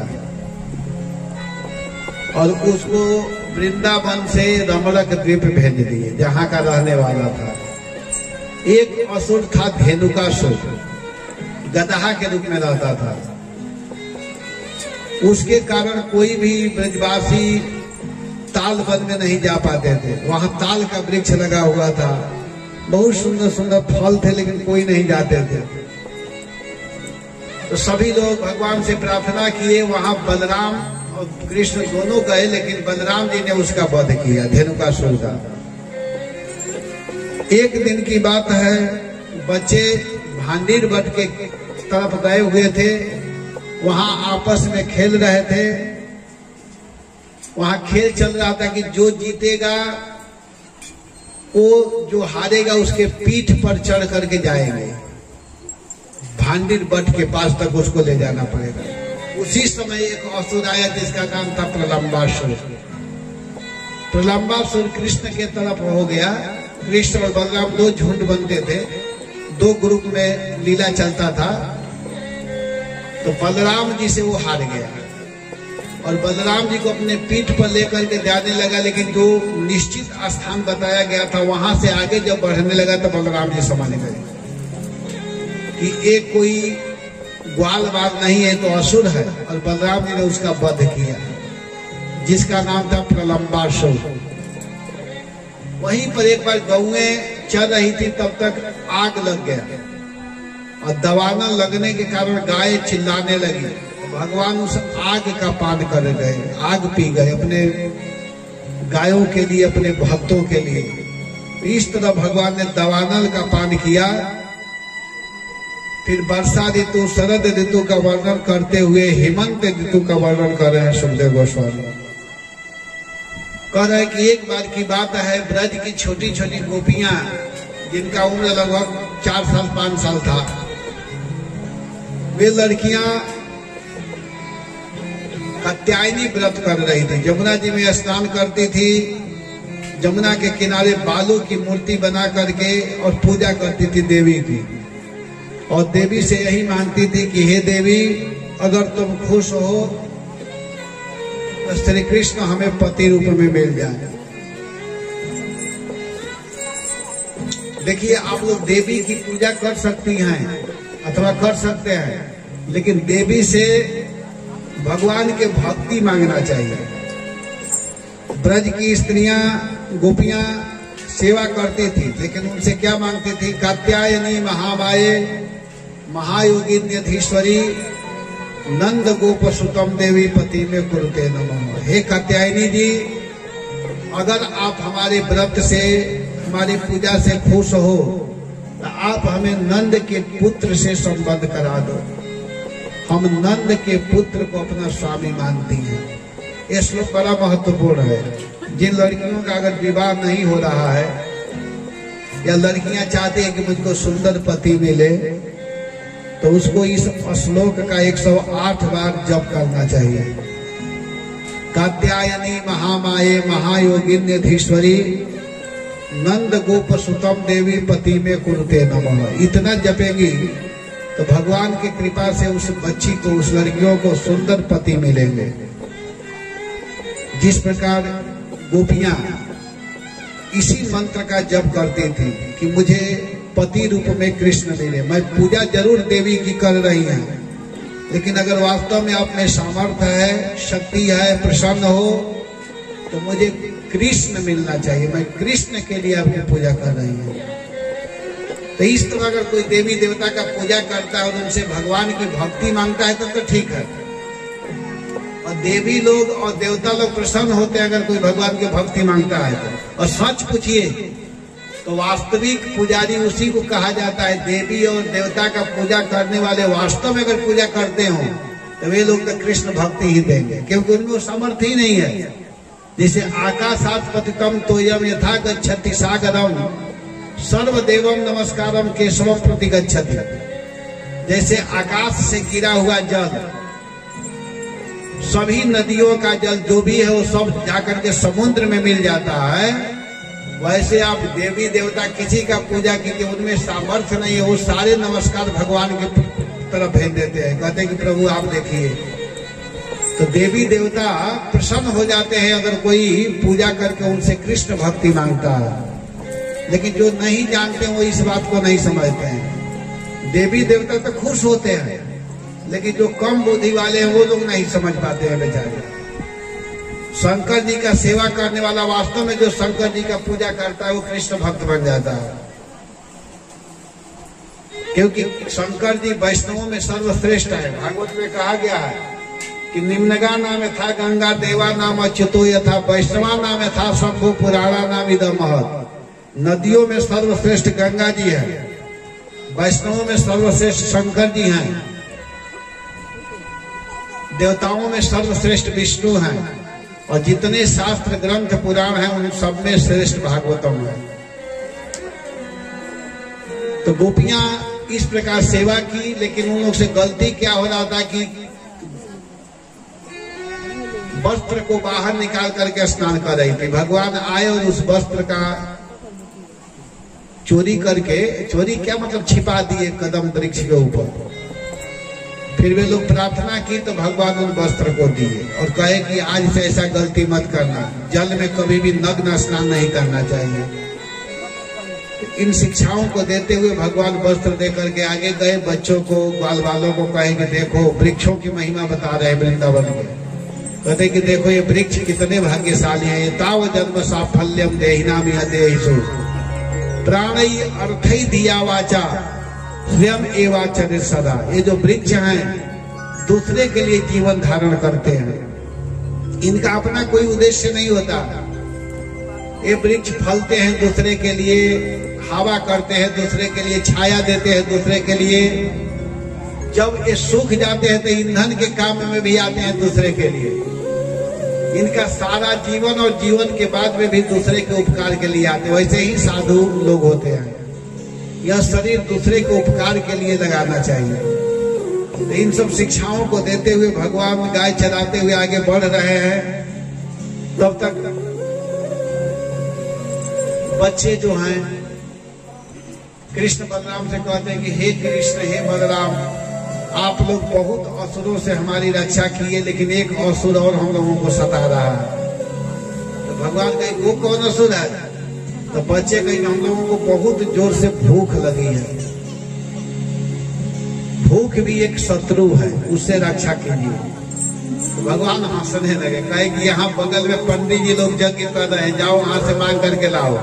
और उसको वृंदावन से रमणक द्वीप भेज दिए जहां का रहने वाला था। एक असुर था धेनुकासुर, गदहा के रूप में रहता था। उसके कारण कोई भी ब्रजवासी ताल वन में नहीं जा पाते थे। वहां ताल का वृक्ष लगा हुआ था, बहुत सुंदर सुंदर फल थे, लेकिन कोई नहीं जाते थे। तो सभी लोग भगवान से प्रार्थना किए। वहां बलराम और कृष्ण दोनों गए, लेकिन बलराम जी ने उसका वध किया, धेनुकासुर का। एक दिन की बात है, बच्चे भांडीर वट के तरफ गए हुए थे। वहां आपस में खेल रहे थे। वहां खेल चल रहा था कि जो जीतेगा वो जो हारेगा उसके पीठ पर चढ़ करके जाएंगे, भांडीर बट के पास तक उसको ले जाना पड़ेगा। उसी समय एक असुर आया जिसका नाम था प्रलंबासुर। प्रलंबासुर कृष्ण के तरफ हो गया। कृष्ण और बलराम 2 झुंड बनते थे, 2 ग्रुप में लीला चलता था। तो बलराम जी से वो हार गया और बलराम जी को अपने पीठ पर लेकर के जाने लगा, लेकिन जो निश्चित स्थान बताया गया था वहां से आगे जब बढ़ने लगा तो बलराम जी समझ गए कि एक कोई ग्वालवाद नहीं है तो असुर है, और बलराम जी ने उसका वध किया जिसका नाम था प्रलंबासुर। वहीं पर एक बार गौएं चल रही थी, तब तक आग लग गया और दवाना लगने के कारण गाय चिल्लाने लगी। भगवान उस आग का पान कर गए, आग पी गए अपने गायों के लिए, अपने भक्तों के लिए। इस तरह भगवान ने दवानल का पान किया। फिर वर्षा ऋतु, शरद ऋतु का वर्णन करते हुए हेमंत ऋतु का वर्णन कर रहे हैं सुखदेव गोस्वामी। कह रहे हैं कि एक बार की बात है, ब्रज की छोटी छोटी गोपियां जिनका उम्र लगभग 4 साल 5 साल था, वे लड़कियां कात्यायनी व्रत कर रही थी। यमुना जी में स्नान करती थी, जमुना के किनारे बालू की मूर्ति बना करके और पूजा करती थी देवी की। और देवी से यही मांगती थी कि हे देवी, अगर तुम खुश हो तो श्री कृष्ण हमें पति रूप में मिल जाए। देखिए, आप लोग देवी की पूजा कर सकती हैं अथवा कर सकते हैं, लेकिन देवी से भगवान के भक्ति मांगना चाहिए। ब्रज की स्त्रियां गोपियां सेवा करती थी, लेकिन उनसे क्या मांगती थी? कात्यायनी महामाये महायोगिन्यधीश्वरी नंद गोप सुतम देवी पति में कुरुते नमः। हे कात्यायनी जी, अगर आप हमारे व्रत से, हमारी पूजा से खुश हो तो आप हमें नंद के पुत्र से संबंध करा दो। हम नंद के पुत्र को अपना स्वामी मानती हैं। ये श्लोक बड़ा महत्वपूर्ण है। जिन लड़कियों का अगर विवाह नहीं हो रहा है या लड़कियां चाहती हैं कि मुझको सुंदर पति मिले, तो उसको इस श्लोक का 108 बार जप करना चाहिए। कात्यायनी महामाये महायोगिन्यधीश्वरी नंद गोप सुतम देवी पति में कुरुते नमः। इतना जपेंगी तो भगवान की कृपा से उस बच्ची को, उस लड़कियों को सुंदर पति मिलेंगे। जिस प्रकार गोपियां इसी मंत्र का जप करती थी कि मुझे पति रूप में कृष्ण मिले। मैं पूजा जरूर देवी की कर रही है, लेकिन अगर वास्तव में आप में सामर्थ्य है, शक्ति है, प्रसन्न हो, तो मुझे कृष्ण मिलना चाहिए। मैं कृष्ण के लिए आपकी पूजा कर रही हूँ। तो इस तरह अगर कोई देवी देवता का पूजा करता है और उनसे भगवान की भक्ति मांगता है तब तो ठीक है। और देवी लोग और देवता लोग प्रसन्न होते हैं अगर कोई भगवान की भक्ति मांगता है तो। और सच पूछिए तो वास्तविक पुजारी उसी को कहा जाता है। देवी और देवता का पूजा करने वाले वास्तव में अगर पूजा करते हो तो वे लोग तो कृष्ण भक्ति ही देंगे, क्योंकि उनमें सामर्थ्य ही नहीं है। जैसे आकाशात पतितम तोयम यथा गच्छति सागरम सर्वदेवम नमस्कारम केशवम प्रति गच्छति। जैसे आकाश से गिरा हुआ जल, सभी नदियों का जल जो भी है वो सब जाकर के समुद्र में मिल जाता है, वैसे आप देवी देवता किसी का पूजा कीजिए, उनमें सामर्थ्य नहीं है, वो सारे नमस्कार भगवान की तरफ भेज देते हैं, कहते हैं कि प्रभु आप देखिए। तो देवी देवता प्रसन्न हो जाते हैं अगर कोई पूजा करके उनसे कृष्ण भक्ति मांगता है। लेकिन जो नहीं जानते वो इस बात को नहीं समझते हैं। देवी देवता तो खुश होते हैं, लेकिन जो कम बुद्धि वाले हैं वो लोग नहीं समझ पाते हैं बेचारे। शंकर जी का सेवा करने वाला वास्तव में जो शंकर जी का पूजा करता है वो कृष्ण भक्त बन जाता है, क्योंकि शंकर जी वैष्णवों में सर्वश्रेष्ठ है। भागवत में कहा गया है कि निम्नगा नाम था गंगा देवा नाम अच्युतो यथा वैष्णवा नाम था शंभु पुराणा नाम इदम महत्। नदियों में सर्वश्रेष्ठ गंगा जी है, वैष्णवों में सर्वश्रेष्ठ शंकर जी हैं, देवताओं में सर्वश्रेष्ठ विष्णु हैं, और जितने शास्त्र ग्रंथ पुराण हैं उन सब में श्रेष्ठ भागवतम है। तो गोपियां इस प्रकार सेवा की, लेकिन उन लोग से गलती क्या हो रहा था कि वस्त्र को बाहर निकाल करके स्नान कर रही थी। भगवान आए और उस वस्त्र का चोरी करके, चोरी क्या मतलब छिपा दिए कदम वृक्ष के ऊपर। फिर वे लोग प्रार्थना की तो भगवान उन वस्त्र को दिए और कहे कि आज से ऐसा गलती मत करना, जल में कभी भी नग्न स्नान नहीं करना चाहिए। इन शिक्षाओं को देते हुए भगवान वस्त्र दे करके आगे गए। बच्चों को, बाल बालों को कहे कि देखो वृक्षों की महिमा बता रहे हैं वृंदावन में। कहते कि देखो ये वृक्ष कितने भाग्यशाली है। ताव जन्म साफल्यम देहिनाम यह देहिषु प्राणई अर्थई धिया वाचा स्वयं एवाचर सदा। ये जो वृक्ष हैं दूसरे के लिए जीवन धारण करते हैं, इनका अपना कोई उद्देश्य नहीं होता। ये वृक्ष फलते हैं दूसरे के लिए, हवा करते हैं दूसरे के लिए, छाया देते हैं दूसरे के लिए। जब ये सूख जाते हैं तो ईंधन के काम में भी आते हैं दूसरे के लिए। इनका सारा जीवन और जीवन के बाद में भी दूसरे के उपकार के लिए आते हैं। वैसे ही साधु लोग होते हैं। यह शरीर दूसरे के उपकार के लिए लगाना चाहिए। तो इन सब शिक्षाओं को देते हुए भगवान गाय चराते हुए आगे बढ़ रहे हैं। तब तक बच्चे जो हैं कृष्ण बलराम से कहते हैं कि हे कृष्ण, हे बलराम, आप लोग बहुत असुरों से हमारी रक्षा किए, लेकिन एक असुर और हम लोगों को सता रहा है। तो भगवान कहे वो कौन असुर है? तो बच्चे कहेंगे हम लोगों को बहुत जोर से भूख लगी है। भूख भी एक शत्रु है, उससे रक्षा कीजिए। तो भगवान हंसने लगे, कहे कि यहाँ बगल में पंडित जी लोग यज्ञ कर रहे हैं, जाओ वहां से मांग करके लाओ।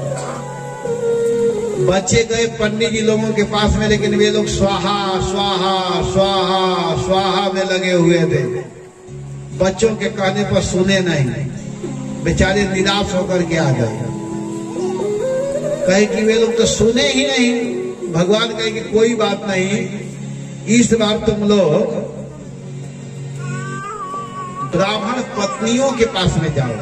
बच्चे गए पंडित जी लोगों के पास में, लेकिन वे लोग स्वाहा स्वाहा स्वाहा स्वाहा में लगे हुए थे। बच्चों के कहने पर सुने नहीं, बेचारे निराश होकर के आ गए। कहे कि वे लोग तो सुने ही नहीं। भगवान कहे कि कोई बात नहीं, इस बार तुम लोग ब्राह्मण पत्नियों के पास में जाओ,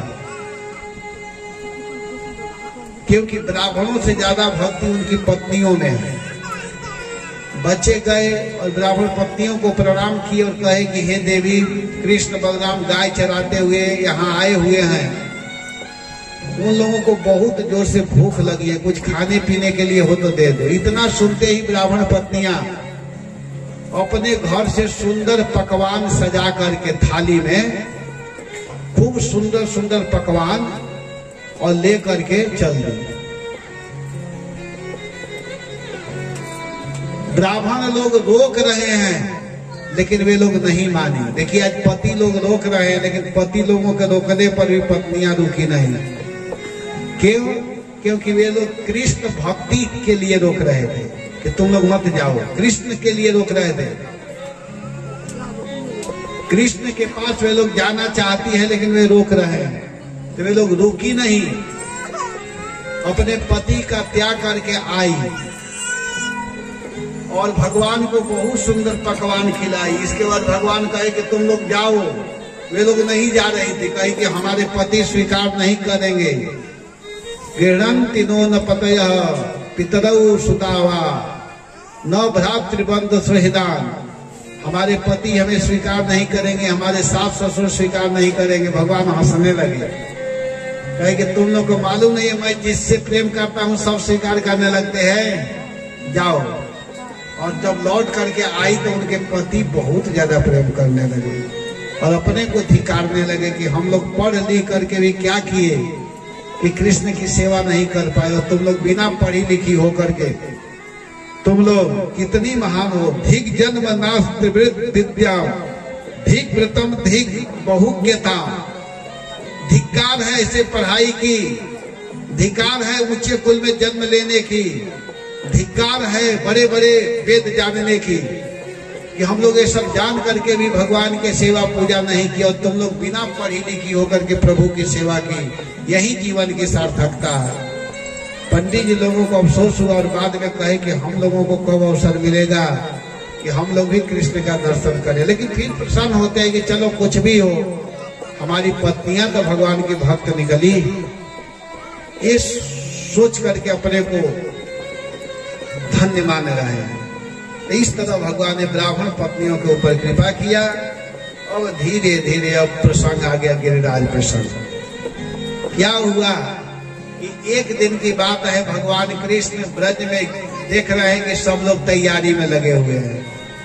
क्योंकि ब्राह्मणों से ज्यादा भक्ति उनकी पत्नियों में है। बच्चे गए और ब्राह्मण पत्नियों को प्रणाम किए और कहे कि हे देवी, कृष्ण बलराम गाय चराते हुए यहाँ आए हुए हैं। उन लोगों को बहुत जोर से भूख लगी है, कुछ खाने पीने के लिए हो तो दे दो। इतना सुनते ही ब्राह्मण पत्नियां अपने घर से सुंदर पकवान सजा करके थाली में खूब सुंदर सुंदर पकवान और ले करके चल दी। ब्राह्मण लोग रोक रहे हैं, लेकिन वे लोग नहीं माने। देखिए आज पति लोग रोक रहे हैं, लेकिन पति लोगों के रोकने पर भी पत्नियां रुकी नहीं। क्यों? क्योंकि वे लोग कृष्ण भक्ति के लिए रोक रहे थे कि तुम लोग मत जाओ, कृष्ण के लिए रोक रहे थे। कृष्ण के पास वे लोग जाना चाहती है लेकिन वे रोक रहे हैं, तो वे लोग रुकी नहीं, अपने पति का त्याग करके आई और भगवान को बहुत सुंदर पकवान खिलाई। इसके बाद भगवान कहे कि तुम लोग जाओ। वे लोग नहीं जा रही थी, कहे कि हमारे पति स्वीकार नहीं करेंगे। गृहंति नो न पतयः पितरौ सुतावा न भ्रातृबंध सुहृदान। हमारे पति हमें स्वीकार नहीं करेंगे, हमारे सास ससुर स्वीकार नहीं करेंगे। भगवान हंसने लगे, कहे कि तुम लोग को मालूम नहीं है मैं जिससे प्रेम करता हूँ सब स्वीकार करने लगते हैं, जाओ। और जब लौट करके आई तो उनके पति बहुत ज्यादा प्रेम करने लगे और अपने को धिक्कारने लगे कि हम लोग पढ़ लिख करके भी क्या किए कि कृष्ण की सेवा नहीं कर पाए, और तुम लोग बिना पढ़ी लिखी हो करके तुम लोग कितनी महान हो। धिक जन्म नास्ति विद्या धिक व्रतम धिक बहुज्ञता। धिक्कार है ऐसे पढ़ाई की, धिक्कार है ऊंचे कुल में जन्म लेने की, धिक्कार है बड़े बड़े वेद जानने की, कि हम लोग ये सब जान करके भी भगवान के सेवा पूजा नहीं की और तुम लोग बिना पढ़ी लिखी होकर के प्रभु की सेवा की। यही जीवन की सार्थकता है। पंडित जी लोगों को अफसोस हुआ और बाद में कहे कि हम लोगों को कब अवसर मिलेगा कि हम लोग भी कृष्ण का दर्शन करें। लेकिन फिर प्रसन्न होते हैं कि चलो कुछ भी हो, हमारी पत्नियां तो भगवान की भक्त निकली। इस सोच करके अपने को धन्य मान रहे हैं। तो इस तरह भगवान ने ब्राह्मण पत्नियों के ऊपर कृपा किया और धीरे धीरे अब प्रसंग आ गया गिरिराज प्रसंग। क्या हुआ कि एक दिन की बात है, भगवान कृष्ण ब्रज में देख रहे हैं कि सब लोग तैयारी में लगे हुए हैं।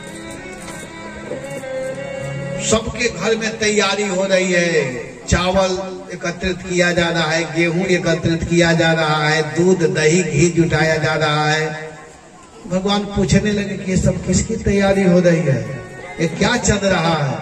सबके घर में तैयारी हो रही है, चावल एकत्रित किया जा रहा है, गेहूं एकत्रित किया जा रहा है, दूध दही घी जुटाया जा रहा है। भगवान पूछने लगे कि ये सब किसकी तैयारी हो रही है, ये क्या चल रहा है।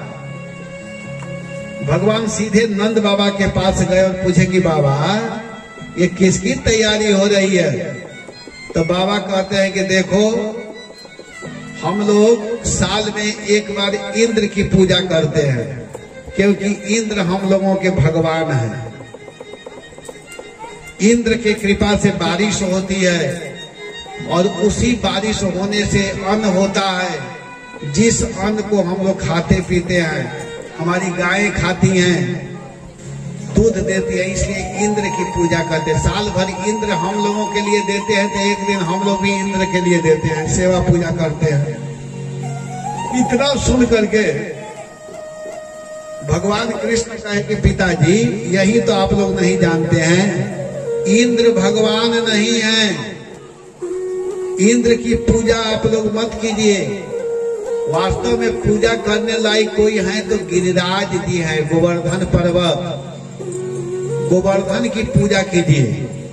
भगवान सीधे नंद बाबा के पास गए और पूछे कि बाबा ये किसकी तैयारी हो रही है। तो बाबा कहते हैं कि देखो हम लोग साल में एक बार इंद्र की पूजा करते हैं, क्योंकि इंद्र हम लोगों के भगवान हैं। इंद्र की कृपा से बारिश होती है और उसी बारिश होने से अन्न होता है, जिस अन्न को हम लोग खाते पीते हैं। हमारी गायें खाती हैं, दूध देती है, इसलिए इंद्र की पूजा करते हैं। साल भर इंद्र हम लोगों के लिए देते हैं, तो एक दिन हम लोग भी इंद्र के लिए देते हैं, सेवा पूजा करते हैं। इतना सुन करके भगवान कृष्ण कहे कि पिताजी यही तो आप लोग नहीं जानते हैं, इंद्र भगवान नहीं है। इंद्र की पूजा आप लोग मत कीजिए। वास्तव में पूजा करने लायक कोई है तो गिरिराज जी है, गोवर्धन पर्वत, गोवर्धन की पूजा कीजिए।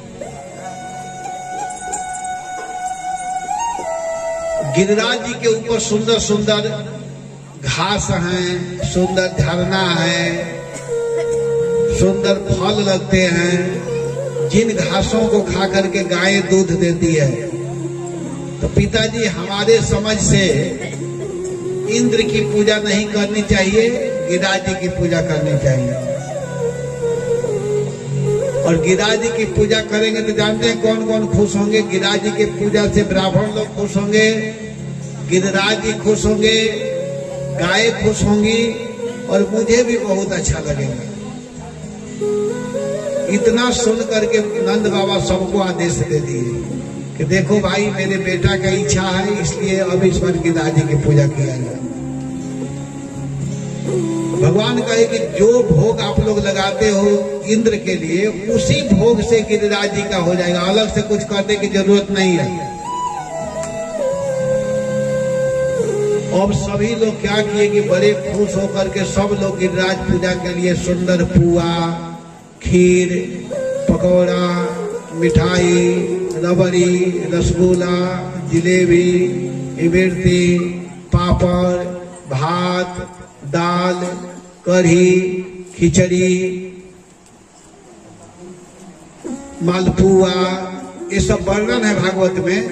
गिरिराज जी के ऊपर सुंदर सुंदर घास हैं, सुंदर झरना है, सुंदर फल लगते हैं, जिन घासों को खा करके गायें दूध देती है। तो पिताजी हमारे समझ से इंद्र की पूजा नहीं करनी चाहिए, गिरिराज जी की पूजा करनी चाहिए। और गिरिराज जी की पूजा करेंगे तो जानते हैं कौन कौन खुश होंगे। गिरिराज जी की पूजा से ब्राह्मण लोग खुश होंगे, गिरिराज जी खुश होंगे, गाय खुश होंगी और मुझे भी बहुत अच्छा लगेगा। इतना सुन करके नंद बाबा सबको आदेश दे दिए कि देखो भाई मेरे बेटा का इच्छा है, इसलिए अब इस बार गिरिराज जी की पूजा किया जाए। भगवान कहे कि जो भोग आप लोग लगाते हो इंद्र के लिए, उसी भोग से गिरिराज जी का हो जाएगा, अलग से कुछ करने की जरूरत नहीं है। अब सभी लोग क्या किए कि बड़े खुश होकर के सब लोग गिरिराज पूजा के लिए सुंदर पुआ, खीर, पकौड़ा, मिठाई, रबड़ी, रसगुल्ला, जिलेबी, इमरती, पापड़, भात, दाल, कढ़ी, खिचड़ी, मालपुआ, ये सब वर्णन है भागवत में।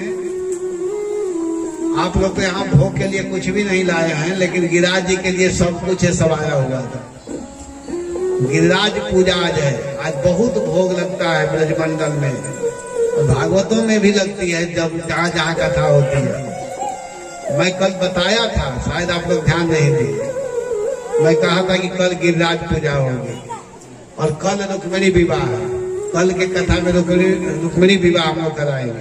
आप लोग तो यहाँ भोग के लिए कुछ भी नहीं लाए हैं, लेकिन गिरिराज जी के लिए सब कुछ है, सब आया हुआ था। गिरिराज पूजा आज है, आज बहुत भोग लगता है ब्रजमंडल में, और भागवतों में भी लगती है जब जहाँ जहाँ कथा होती है। मैं कल बताया था, शायद आप लोग ध्यान नहीं दिए। मैं कहा था कि कल गिरिराज पूजा होगी और कल रुक्मिणी विवाह है। कल के कथा में रुक्मिणी विवाह हम लोग कराएंगे।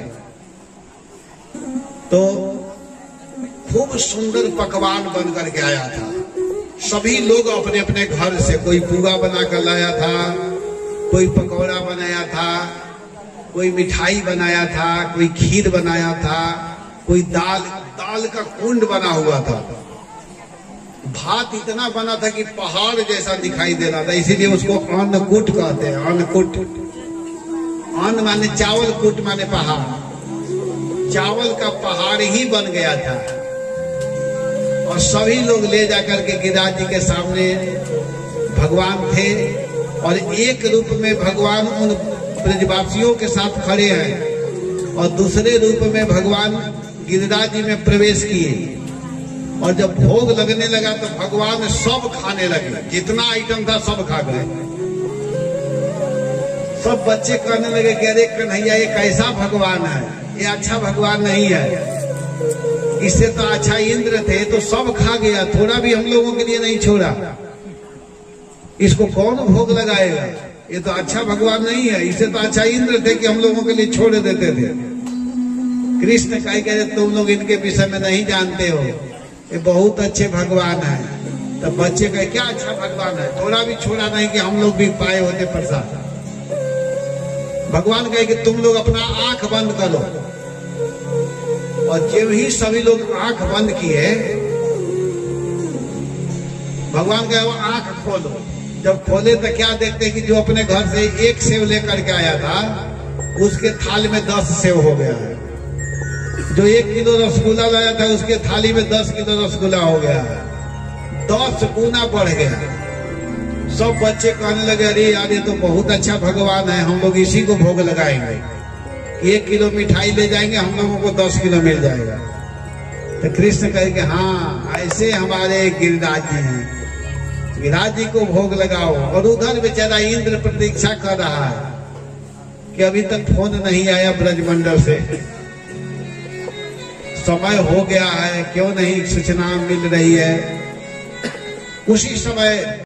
तो खूब सुंदर पकवान बन करके आया था। सभी लोग अपने अपने घर से, कोई पुआ बनाकर लाया था, कोई पकौड़ा बनाया था, कोई मिठाई बनाया था, कोई खीर बनाया था, कोई दाल का कुंड बना हुआ था। भात इतना बना था कि पहाड़ जैसा दिखाई दे रहा था, इसीलिए उसको अन्नकूट कहते हैं। अन्नकूट, अन्न माने चावल, कूट माने पहाड़। चावल का पहाड़ ही बन गया था और सभी लोग ले जाकर के गिरिराज जी के सामने भगवान थे, और एक रूप में भगवान उन ब्रजवासियों के साथ खड़े हैं और दूसरे रूप में भगवान गिरिराज जी में प्रवेश किए। और जब भोग लगने लगा तो भगवान सब खाने लगे, जितना आइटम था सब खा गए। सब बच्चे कहने लगे कि अरे कन्हैया ये कैसा भगवान है, ये अच्छा भगवान नहीं है, इससे तो अच्छा इंद्र थे, तो सब खा गया, थोड़ा भी हम लोगों के लिए नहीं छोड़ा। इसको कौन भोग लगाएगा, ये तो अच्छा भगवान नहीं है, इससे तो अच्छा इंद्र थे कि हम लोगों के लिए छोड़ देते थे। कृष्ण कहे तुम लोग इनके विषय में नहीं जानते हो, ये बहुत अच्छे भगवान है। तो बच्चे कहे क्या अच्छा भगवान है, थोड़ा भी छोड़ा नहीं कि हम लोग भी पाए होते प्रसाद। भगवान कहे कि तुम लोग अपना आंख बंद करो, और जब ही सभी लोग आंख बंद किए, भगवान कहे वो आंख खोलो। जब खोले तो क्या देखते कि जो अपने घर से एक सेव लेकर के आया था, उसके थाली में 10 सेव हो गया है। जो 1 किलो रसगुल्ला लाया था, उसके थाली में 10 किलो रसगुल्ला हो गया है, 10 गुना बढ़ गया। सब बच्चे कहने लगे अरे यार ये तो बहुत अच्छा भगवान है, हम लोग इसी को भोग लगाएंगे। 1 किलो मिठाई ले जाएंगे, हम लोगों को 10 किलो मिल जाएगा। तो कृष्ण कहे कि हाँ ऐसे हमारे गिरिराज जी हैं, गिरिराज जी को भोग लगाओ। और उधर बेचारा इंद्र प्रतीक्षा कर रहा है कि अभी तक फोन नहीं आया ब्रजमंडल से, समय हो गया है, क्यों नहीं सूचना मिल रही है। उसी समय